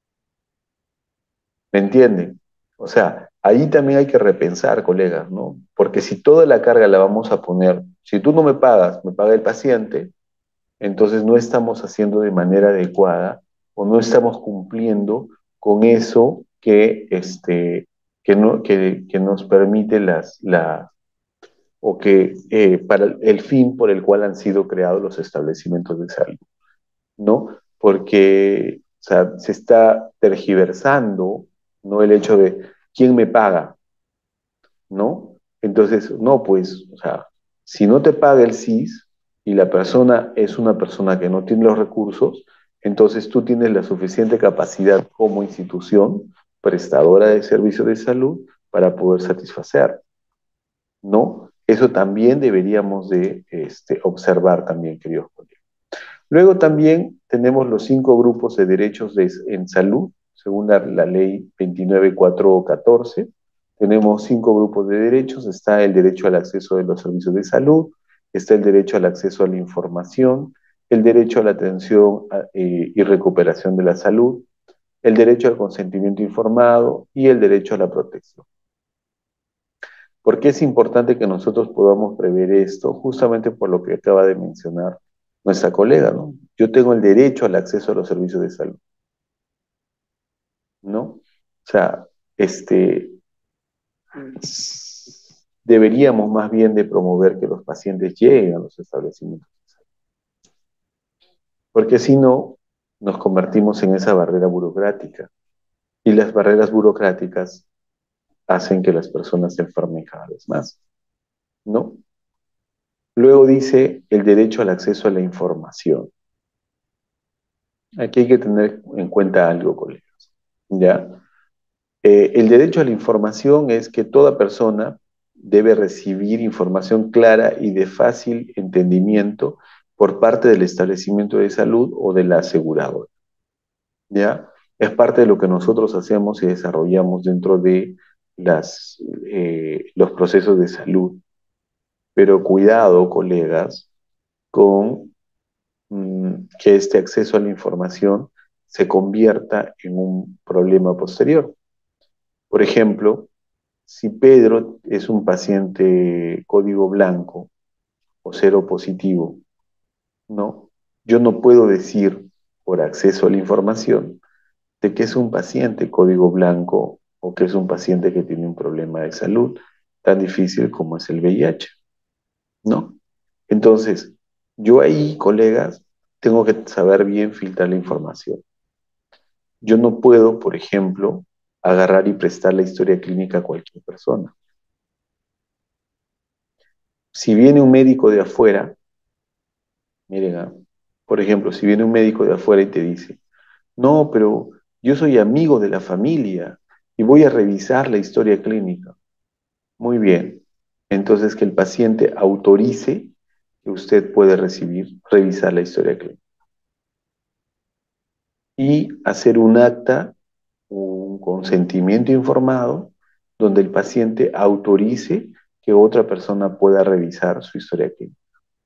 S1: ¿Me entienden? O sea, ahí también hay que repensar, colegas, ¿no? Porque si toda la carga la vamos a poner, si tú no me pagas, me paga el paciente, entonces no estamos haciendo de manera adecuada o no estamos cumpliendo con eso que, este, que, no, que, que nos permite las, la, o que eh, para el fin por el cual han sido creados los establecimientos de salud, ¿no? Porque o sea, se está tergiversando, ¿no? El hecho de quién me paga, ¿no? Entonces, no, pues, o sea, si no te paga el C I S y la persona es una persona que no tiene los recursos, entonces tú tienes la suficiente capacidad como institución prestadora de servicios de salud para poder satisfacer, ¿no? Eso también deberíamos de este, observar también, queridos colegas. Luego también tenemos los cinco grupos de derechos de, en salud, según la, la ley veintinueve mil cuatrocientos catorce. Tenemos cinco grupos de derechos. Está el derecho al acceso de los servicios de salud, está el derecho al acceso a la información, el derecho a la atención eh, y recuperación de la salud, el derecho al consentimiento informado y el derecho a la protección. ¿Por qué es importante que nosotros podamos prever esto? Justamente por lo que acaba de mencionar nuestra colega, ¿no? Yo tengo el derecho al acceso a los servicios de salud, ¿no? O sea, este, deberíamos más bien de promover que los pacientes lleguen a los establecimientos de salud. Porque si no, nos convertimos en esa barrera burocrática. Y las barreras burocráticas hacen que las personas se enfermen cada vez más, ¿no? Luego dice el derecho al acceso a la información. Aquí hay que tener en cuenta algo, colegas, ¿ya? Eh, el derecho a la información es que toda persona debe recibir información clara y de fácil entendimiento por parte del establecimiento de salud o de la aseguradora, ¿ya? Es parte de lo que nosotros hacemos y desarrollamos dentro de las, eh, los procesos de salud. Pero cuidado, colegas, con mm, que este acceso a la información se convierta en un problema posterior. Por ejemplo, si Pedro es un paciente código blanco o cero positivo, ¿no? Yo no puedo decir por acceso a la información de que es un paciente código blanco o que es un paciente que tiene un problema de salud tan difícil como es el V I H, ¿no? Entonces, yo ahí, colegas, tengo que saber bien filtrar la información. Yo no puedo, por ejemplo, agarrar y prestar la historia clínica a cualquier persona. Si viene un médico de afuera, miren, ah, por ejemplo, si viene un médico de afuera y te dice, no, pero yo soy amigo de la familia y voy a revisar la historia clínica. Muy bien. Entonces, que el paciente autorice que usted puede recibir, revisar la historia clínica. Y hacer un acta, un consentimiento informado, donde el paciente autorice que otra persona pueda revisar su historia clínica.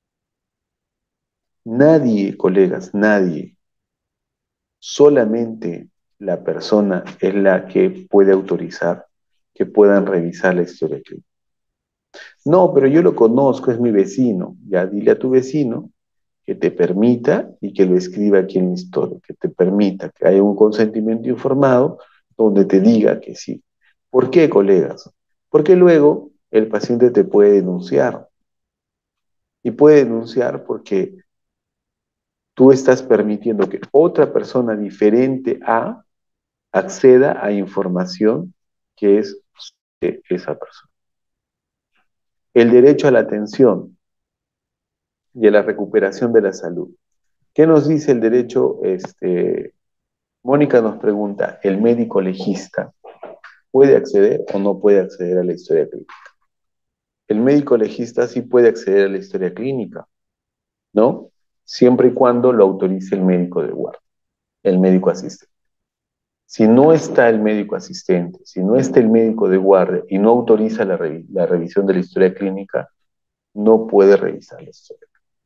S1: Nadie, colegas, nadie, solamente la persona es la que puede autorizar que puedan revisar la historia clínica. No, pero yo lo conozco, es mi vecino. Ya dile a tu vecino que te permita y que lo escriba aquí en la historia, que te permita que haya un consentimiento informado donde te diga que sí. ¿Por qué, colegas? Porque luego el paciente te puede denunciar. Y puede denunciar porque tú estás permitiendo que otra persona diferente a acceda a información que es de esa persona. El derecho a la atención y a la recuperación de la salud. ¿Qué nos dice el derecho? Este, Mónica nos pregunta, ¿el médico legista puede acceder o no puede acceder a la historia clínica? El médico legista sí puede acceder a la historia clínica, ¿no? Siempre y cuando lo autorice el médico de guardia, el médico asistente. Si no está el médico asistente, si no está el médico de guardia y no autoriza la, revi la revisión de la historia clínica, no puede revisar la historia,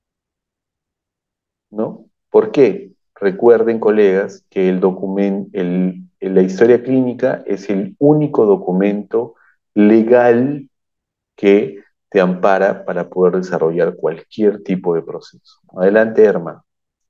S1: ¿no? ¿Por qué? Recuerden, colegas, que el documento, el, la historia clínica es el único documento legal que te ampara para poder desarrollar cualquier tipo de proceso. Adelante, Erma.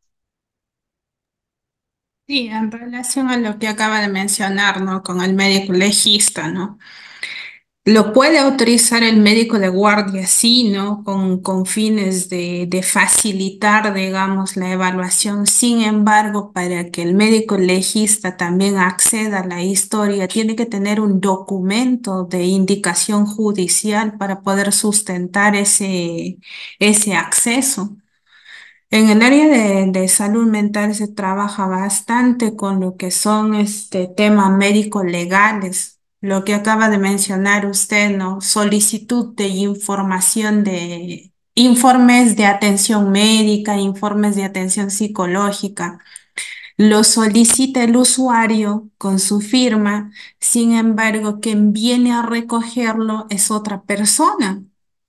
S5: Sí, en relación a lo que acaba de mencionar, ¿no? Con el médico legista, ¿no? Lo puede autorizar el médico de guardia, sí, ¿no? Con, con fines de, de facilitar, digamos, la evaluación. Sin embargo, para que el médico legista también acceda a la historia, tiene que tener un documento de indicación judicial para poder sustentar ese, ese acceso. En el área de, de salud mental se trabaja bastante con lo que son este temas médicos legales, lo que acaba de mencionar usted, ¿no? Solicitud de información de informes de atención médica, informes de atención psicológica. Lo solicita el usuario con su firma, sin embargo, quien viene a recogerlo es otra persona.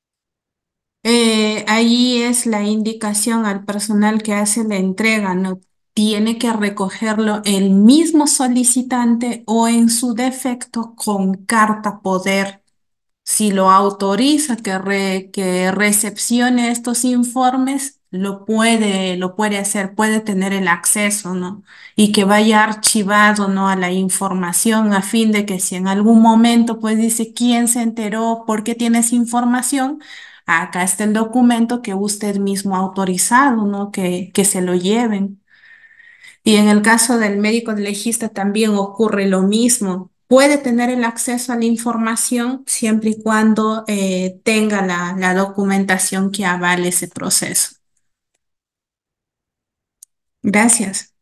S5: Eh, ahí es la indicación al personal que hace la entrega, ¿no? Tiene que recogerlo el mismo solicitante o en su defecto con carta poder. Si lo autoriza que, re- que recepcione estos informes, lo puede, lo puede hacer, puede tener el acceso, ¿no? Y que vaya archivado, ¿no? A la información a fin de que si en algún momento, pues dice, ¿quién se enteró? ¿Por qué tiene esa información? Acá está el documento que usted mismo ha autorizado, ¿no? Que, que se lo lleven. Y en el caso del médico legista también ocurre lo mismo. Puede tener el acceso a la información siempre y cuando eh, tenga la, la documentación que avale ese proceso. Gracias.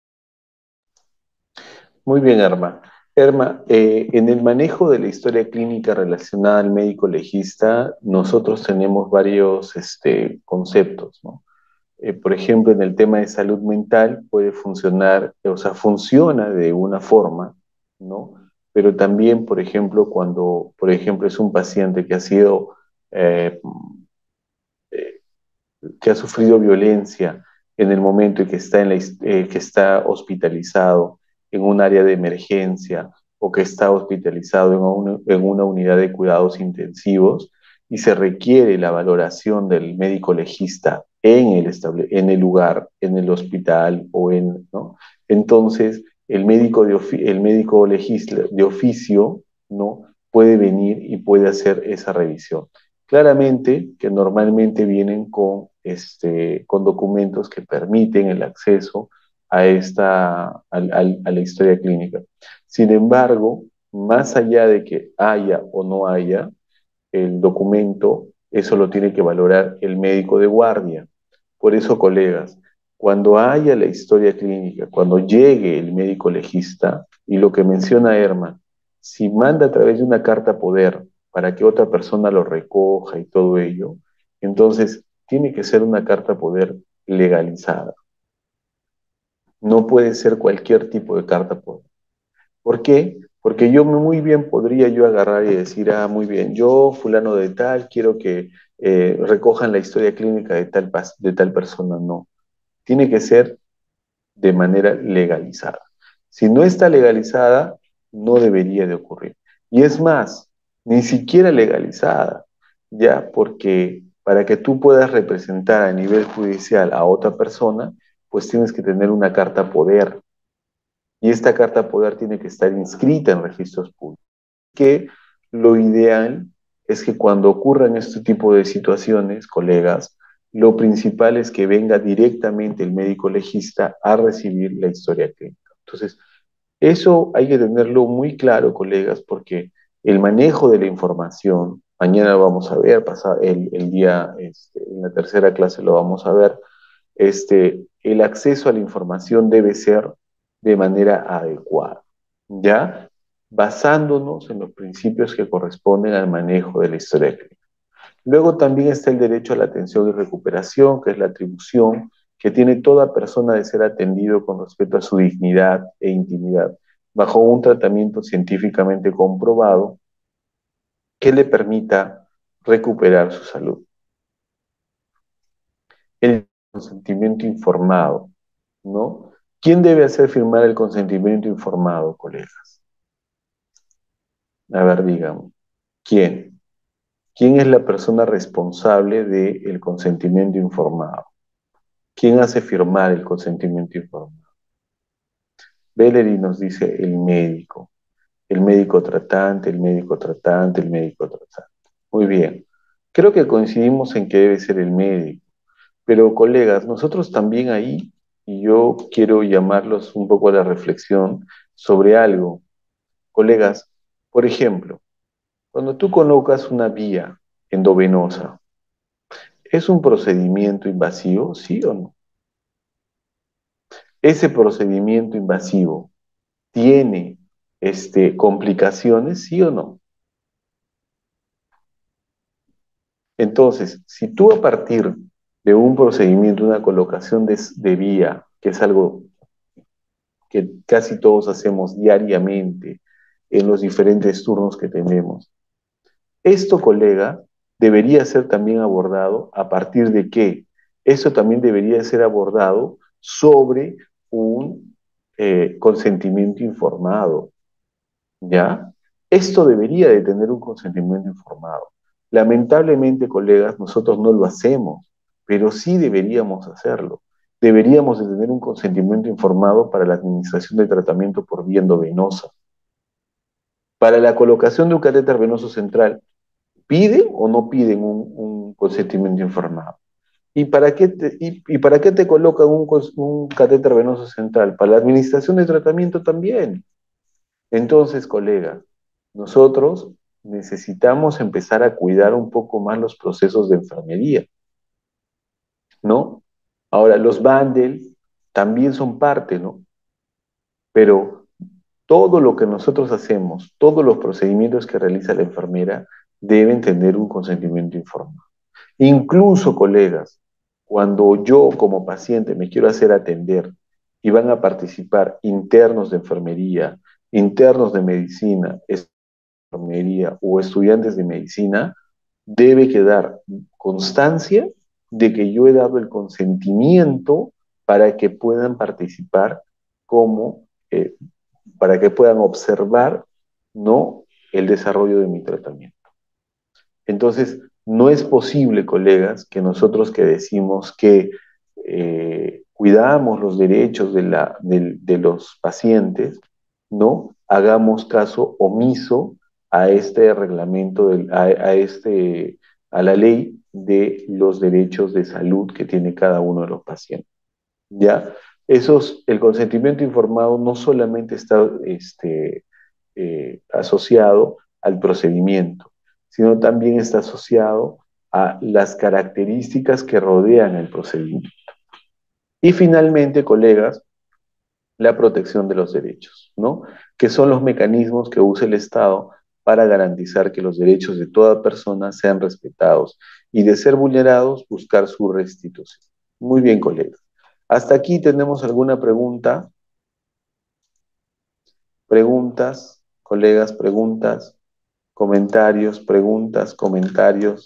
S1: Muy bien, Erma. Erma, eh, en el manejo de la historia clínica relacionada al médico legista, nosotros tenemos varios este, conceptos, ¿no? Eh, por ejemplo, en el tema de salud mental puede funcionar, o sea, funciona de una forma, ¿no? Pero también, por ejemplo, cuando, por ejemplo, es un paciente que ha sido, eh, eh, que ha sufrido violencia en el momento en que está, en la, his- eh, que está hospitalizado en un área de emergencia o que está hospitalizado en una, en una unidad de cuidados intensivos y se requiere la valoración del médico legista en el, estable, en el lugar, en el hospital o en, ¿no? Entonces, el médico, de, ofi el médico legisla de oficio, ¿no? Puede venir y puede hacer esa revisión. Claramente que normalmente vienen con, este, con documentos que permiten el acceso a, esta, a, a, a la historia clínica. Sin embargo, más allá de que haya o no haya el documento, eso lo tiene que valorar el médico de guardia. Por eso, colegas, cuando haya la historia clínica, cuando llegue el médico legista, y lo que menciona Herman, si manda a través de una carta poder para que otra persona lo recoja y todo ello, entonces tiene que ser una carta poder legalizada. No puede ser cualquier tipo de carta poder. ¿Por qué? Porque yo muy bien podría yo agarrar y decir, ah, muy bien, yo, fulano de tal, quiero que eh, recojan la historia clínica de tal, de tal persona. No, tiene que ser de manera legalizada. Si no está legalizada, no debería de ocurrir. Y es más, ni siquiera legalizada, ya, porque para que tú puedas representar a nivel judicial a otra persona, pues tienes que tener una carta poder. Y esta carta poder tiene que estar inscrita en registros públicos. Que lo ideal es que cuando ocurran este tipo de situaciones, colegas, lo principal es que venga directamente el médico legista a recibir la historia clínica. Entonces, eso hay que tenerlo muy claro, colegas, porque el manejo de la información, mañana vamos a ver, pasado, el, el día, este, en la tercera clase lo vamos a ver, este, el acceso a la información debe ser de manera adecuada, ¿ya? Basándonos en los principios que corresponden al manejo de la historia clínica. Luego también está el derecho a la atención y recuperación, que es la atribución que tiene toda persona de ser atendido con respecto a su dignidad e intimidad, bajo un tratamiento científicamente comprobado que le permita recuperar su salud. El consentimiento informado, ¿no? ¿Quién debe hacer firmar el consentimiento informado, colegas? A ver, díganme, ¿quién? ¿Quién es la persona responsable del consentimiento informado? ¿Quién hace firmar el consentimiento informado? Bellery nos dice el médico, el médico tratante, el médico tratante, el médico tratante. Muy bien, creo que coincidimos en que debe ser el médico, pero colegas, nosotros también ahí, y yo quiero llamarlos un poco a la reflexión sobre algo. Colegas, por ejemplo, cuando tú colocas una vía endovenosa, ¿es un procedimiento invasivo, sí o no? Ese procedimiento invasivo tiene este, complicaciones, sí o no. Entonces, si tú a partir de un procedimiento, una colocación de, de vía, que es algo que casi todos hacemos diariamente en los diferentes turnos que tenemos, esto, colega, debería ser también abordado a partir de qué. Eso también debería ser abordado sobre un eh, consentimiento informado, ¿ya? Esto debería de tener un consentimiento informado. Lamentablemente, colegas, nosotros no lo hacemos, pero sí deberíamos hacerlo. Deberíamos de tener un consentimiento informado para la administración de tratamiento por vía endovenosa. Para la colocación de un catéter venoso central, ¿piden o no piden un, un consentimiento informado? ¿Y para qué te, y, y para qué te colocan un, un catéter venoso central? Para la administración de tratamiento también. Entonces, colegas, nosotros necesitamos empezar a cuidar un poco más los procesos de enfermería, ¿no? Ahora, los bundles también son parte, ¿no? Pero todo lo que nosotros hacemos, todos los procedimientos que realiza la enfermera deben tener un consentimiento informado. Incluso, colegas, cuando yo como paciente me quiero hacer atender y van a participar internos de enfermería, internos de medicina, enfermería o estudiantes de medicina, debe quedar constancia de que yo he dado el consentimiento para que puedan participar como, eh, para que puedan observar, ¿no?, el desarrollo de mi tratamiento. Entonces, No es posible, colegas, que nosotros que decimos que eh, cuidamos los derechos de, la, de, de los pacientes, ¿no? Hagamos caso omiso a este reglamento, del, a, a, este, a la ley de los derechos de salud que tiene cada uno de los pacientes. ¿Ya? Esos, el consentimiento informado no solamente está este, eh, asociado al procedimiento, sino también está asociado a las características que rodean el procedimiento. Y finalmente, colegas, la protección de los derechos, ¿no? Que son los mecanismos que usa el Estado para garantizar que los derechos de toda persona sean respetados y de ser vulnerados, buscar su restitución. Muy bien, colegas. Hasta aquí tenemos alguna pregunta. Preguntas, colegas, preguntas, comentarios, preguntas, comentarios.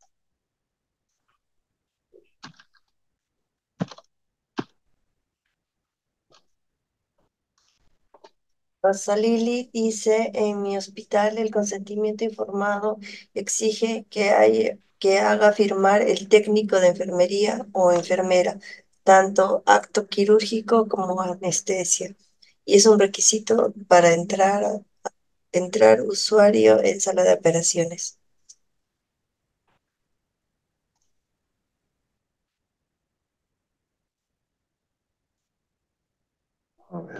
S2: Rosa Lili dice, en mi hospital el consentimiento informado exige que, hay, que haga firmar el técnico de enfermería o enfermera, tanto acto quirúrgico como anestesia. Y es un requisito para entrar, entrar usuario en sala de operaciones.
S1: A ver.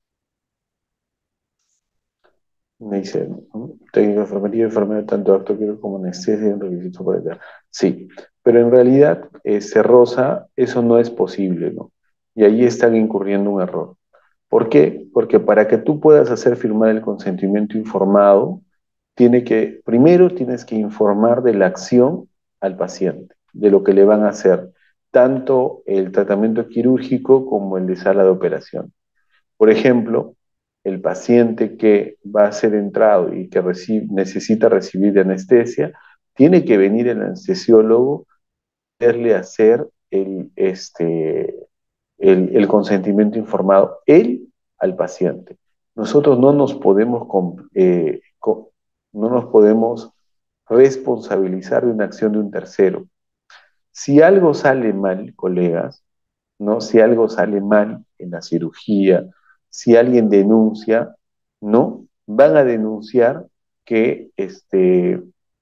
S1: Me dice, ¿no? Técnico de enfermería, enfermera, tanto acto quirúrgico como anestesia, un requisito para entrar. Sí, pero en realidad, este, Rosa, eso no es posible, ¿no? Y ahí están incurriendo un error. ¿Por qué? Porque para que tú puedas hacer firmar el consentimiento informado, tiene que, primero tienes que informar de la acción al paciente, de lo que le van a hacer, tanto el tratamiento quirúrgico como el de sala de operación. Por ejemplo, el paciente que va a ser entrado y que recibe, necesita recibir anestesia, tiene que venir el anestesiólogo a hacerle hacer el, este, el, el consentimiento informado, él al paciente. Nosotros no nos podemos, eh, no nos podemos responsabilizar de una acción de un tercero. Si algo sale mal, colegas, ¿no? Si algo sale mal en la cirugía, si alguien denuncia, ¿no? Van a denunciar que, este,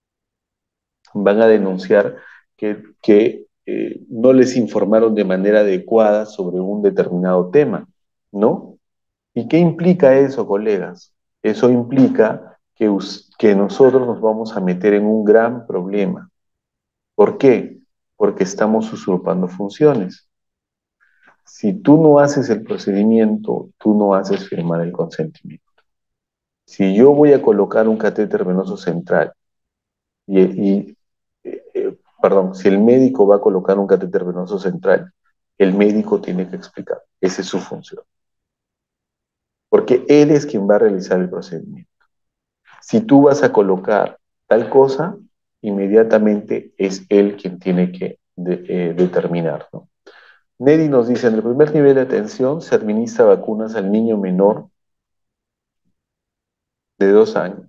S1: van a denunciar que, que eh, no les informaron de manera adecuada sobre un determinado tema, ¿no? ¿Y qué implica eso, colegas? Eso implica que, que nosotros nos vamos a meter en un gran problema. ¿Por qué? Porque estamos usurpando funciones. Si tú no haces el procedimiento, tú no haces firmar el consentimiento. Si yo voy a colocar un catéter venoso central y, y eh, eh, perdón, si el médico va a colocar un catéter venoso central, el médico tiene que explicar. Esa es su función. Porque él es quien va a realizar el procedimiento. Si tú vas a colocar tal cosa, inmediatamente es él quien tiene que de, eh, determinar, ¿no? Neri nos dice, en el primer nivel de atención se administra vacunas al niño menor de dos años.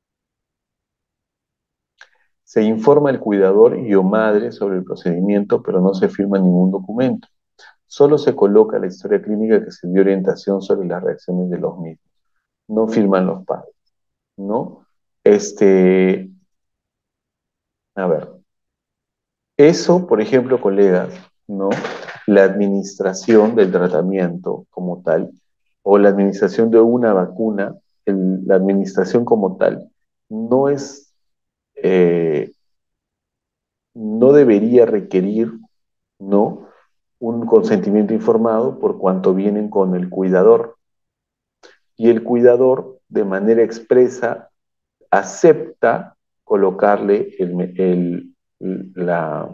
S1: Se informa al cuidador y o madre sobre el procedimiento, pero no se firma ningún documento. Solo se coloca la historia clínica que se dio orientación sobre las reacciones de los mismos. No firman los padres, ¿no? Este, a ver, eso, por ejemplo, colegas, ¿no? La administración del tratamiento como tal, o la administración de una vacuna, el, la administración como tal, no es, eh, no debería requerir, ¿no? Un consentimiento informado por cuanto vienen con el cuidador. Y el cuidador, de manera expresa, acepta colocarle el, el, la,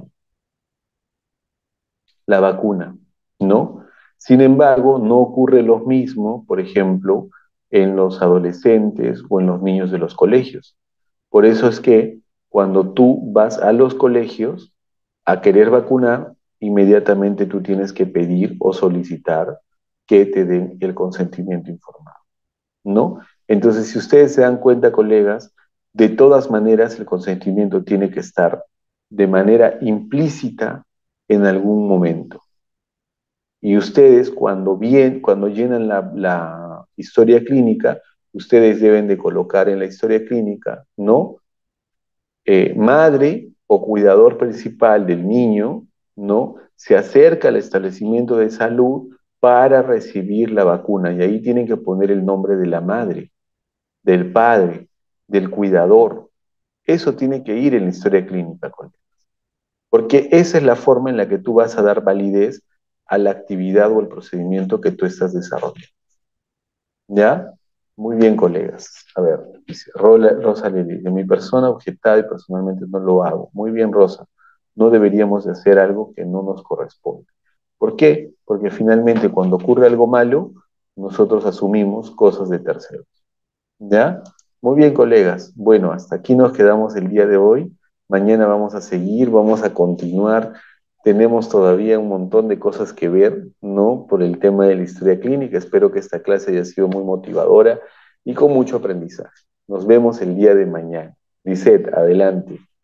S1: la vacuna, ¿no? Sin embargo, no ocurre lo mismo, por ejemplo, en los adolescentes o en los niños de los colegios. Por eso es que cuando tú vas a los colegios a querer vacunar, inmediatamente tú tienes que pedir o solicitar que te den el consentimiento informado, ¿no? Entonces, si ustedes se dan cuenta, colegas, de todas maneras el consentimiento tiene que estar de manera implícita en algún momento. Y ustedes cuando, bien, cuando llenan la, la historia clínica, ustedes deben de colocar en la historia clínica, ¿no? Eh, madre o cuidador principal del niño, ¿no? Se acerca al establecimiento de salud para recibir la vacuna y ahí tienen que poner el nombre de la madre, del padre, del cuidador. Eso tiene que ir en la historia clínica, colegas, porque esa es la forma en la que tú vas a dar validez a la actividad o el procedimiento que tú estás desarrollando. ¿Ya? Muy bien, colegas. A ver, dice Rola- Rosa Lili, de mi persona objetada y personalmente no lo hago. Muy bien, Rosa. No deberíamos de hacer algo que no nos corresponde. ¿Por qué? Porque finalmente cuando ocurre algo malo, nosotros asumimos cosas de terceros. ¿Ya? Muy bien, colegas. Bueno, hasta aquí nos quedamos el día de hoy. Mañana vamos a seguir, vamos a continuar. Tenemos todavía un montón de cosas que ver, ¿no? Por el tema de la historia clínica. Espero que esta clase haya sido muy motivadora y con mucho aprendizaje. Nos vemos el día de mañana. Lisette, adelante.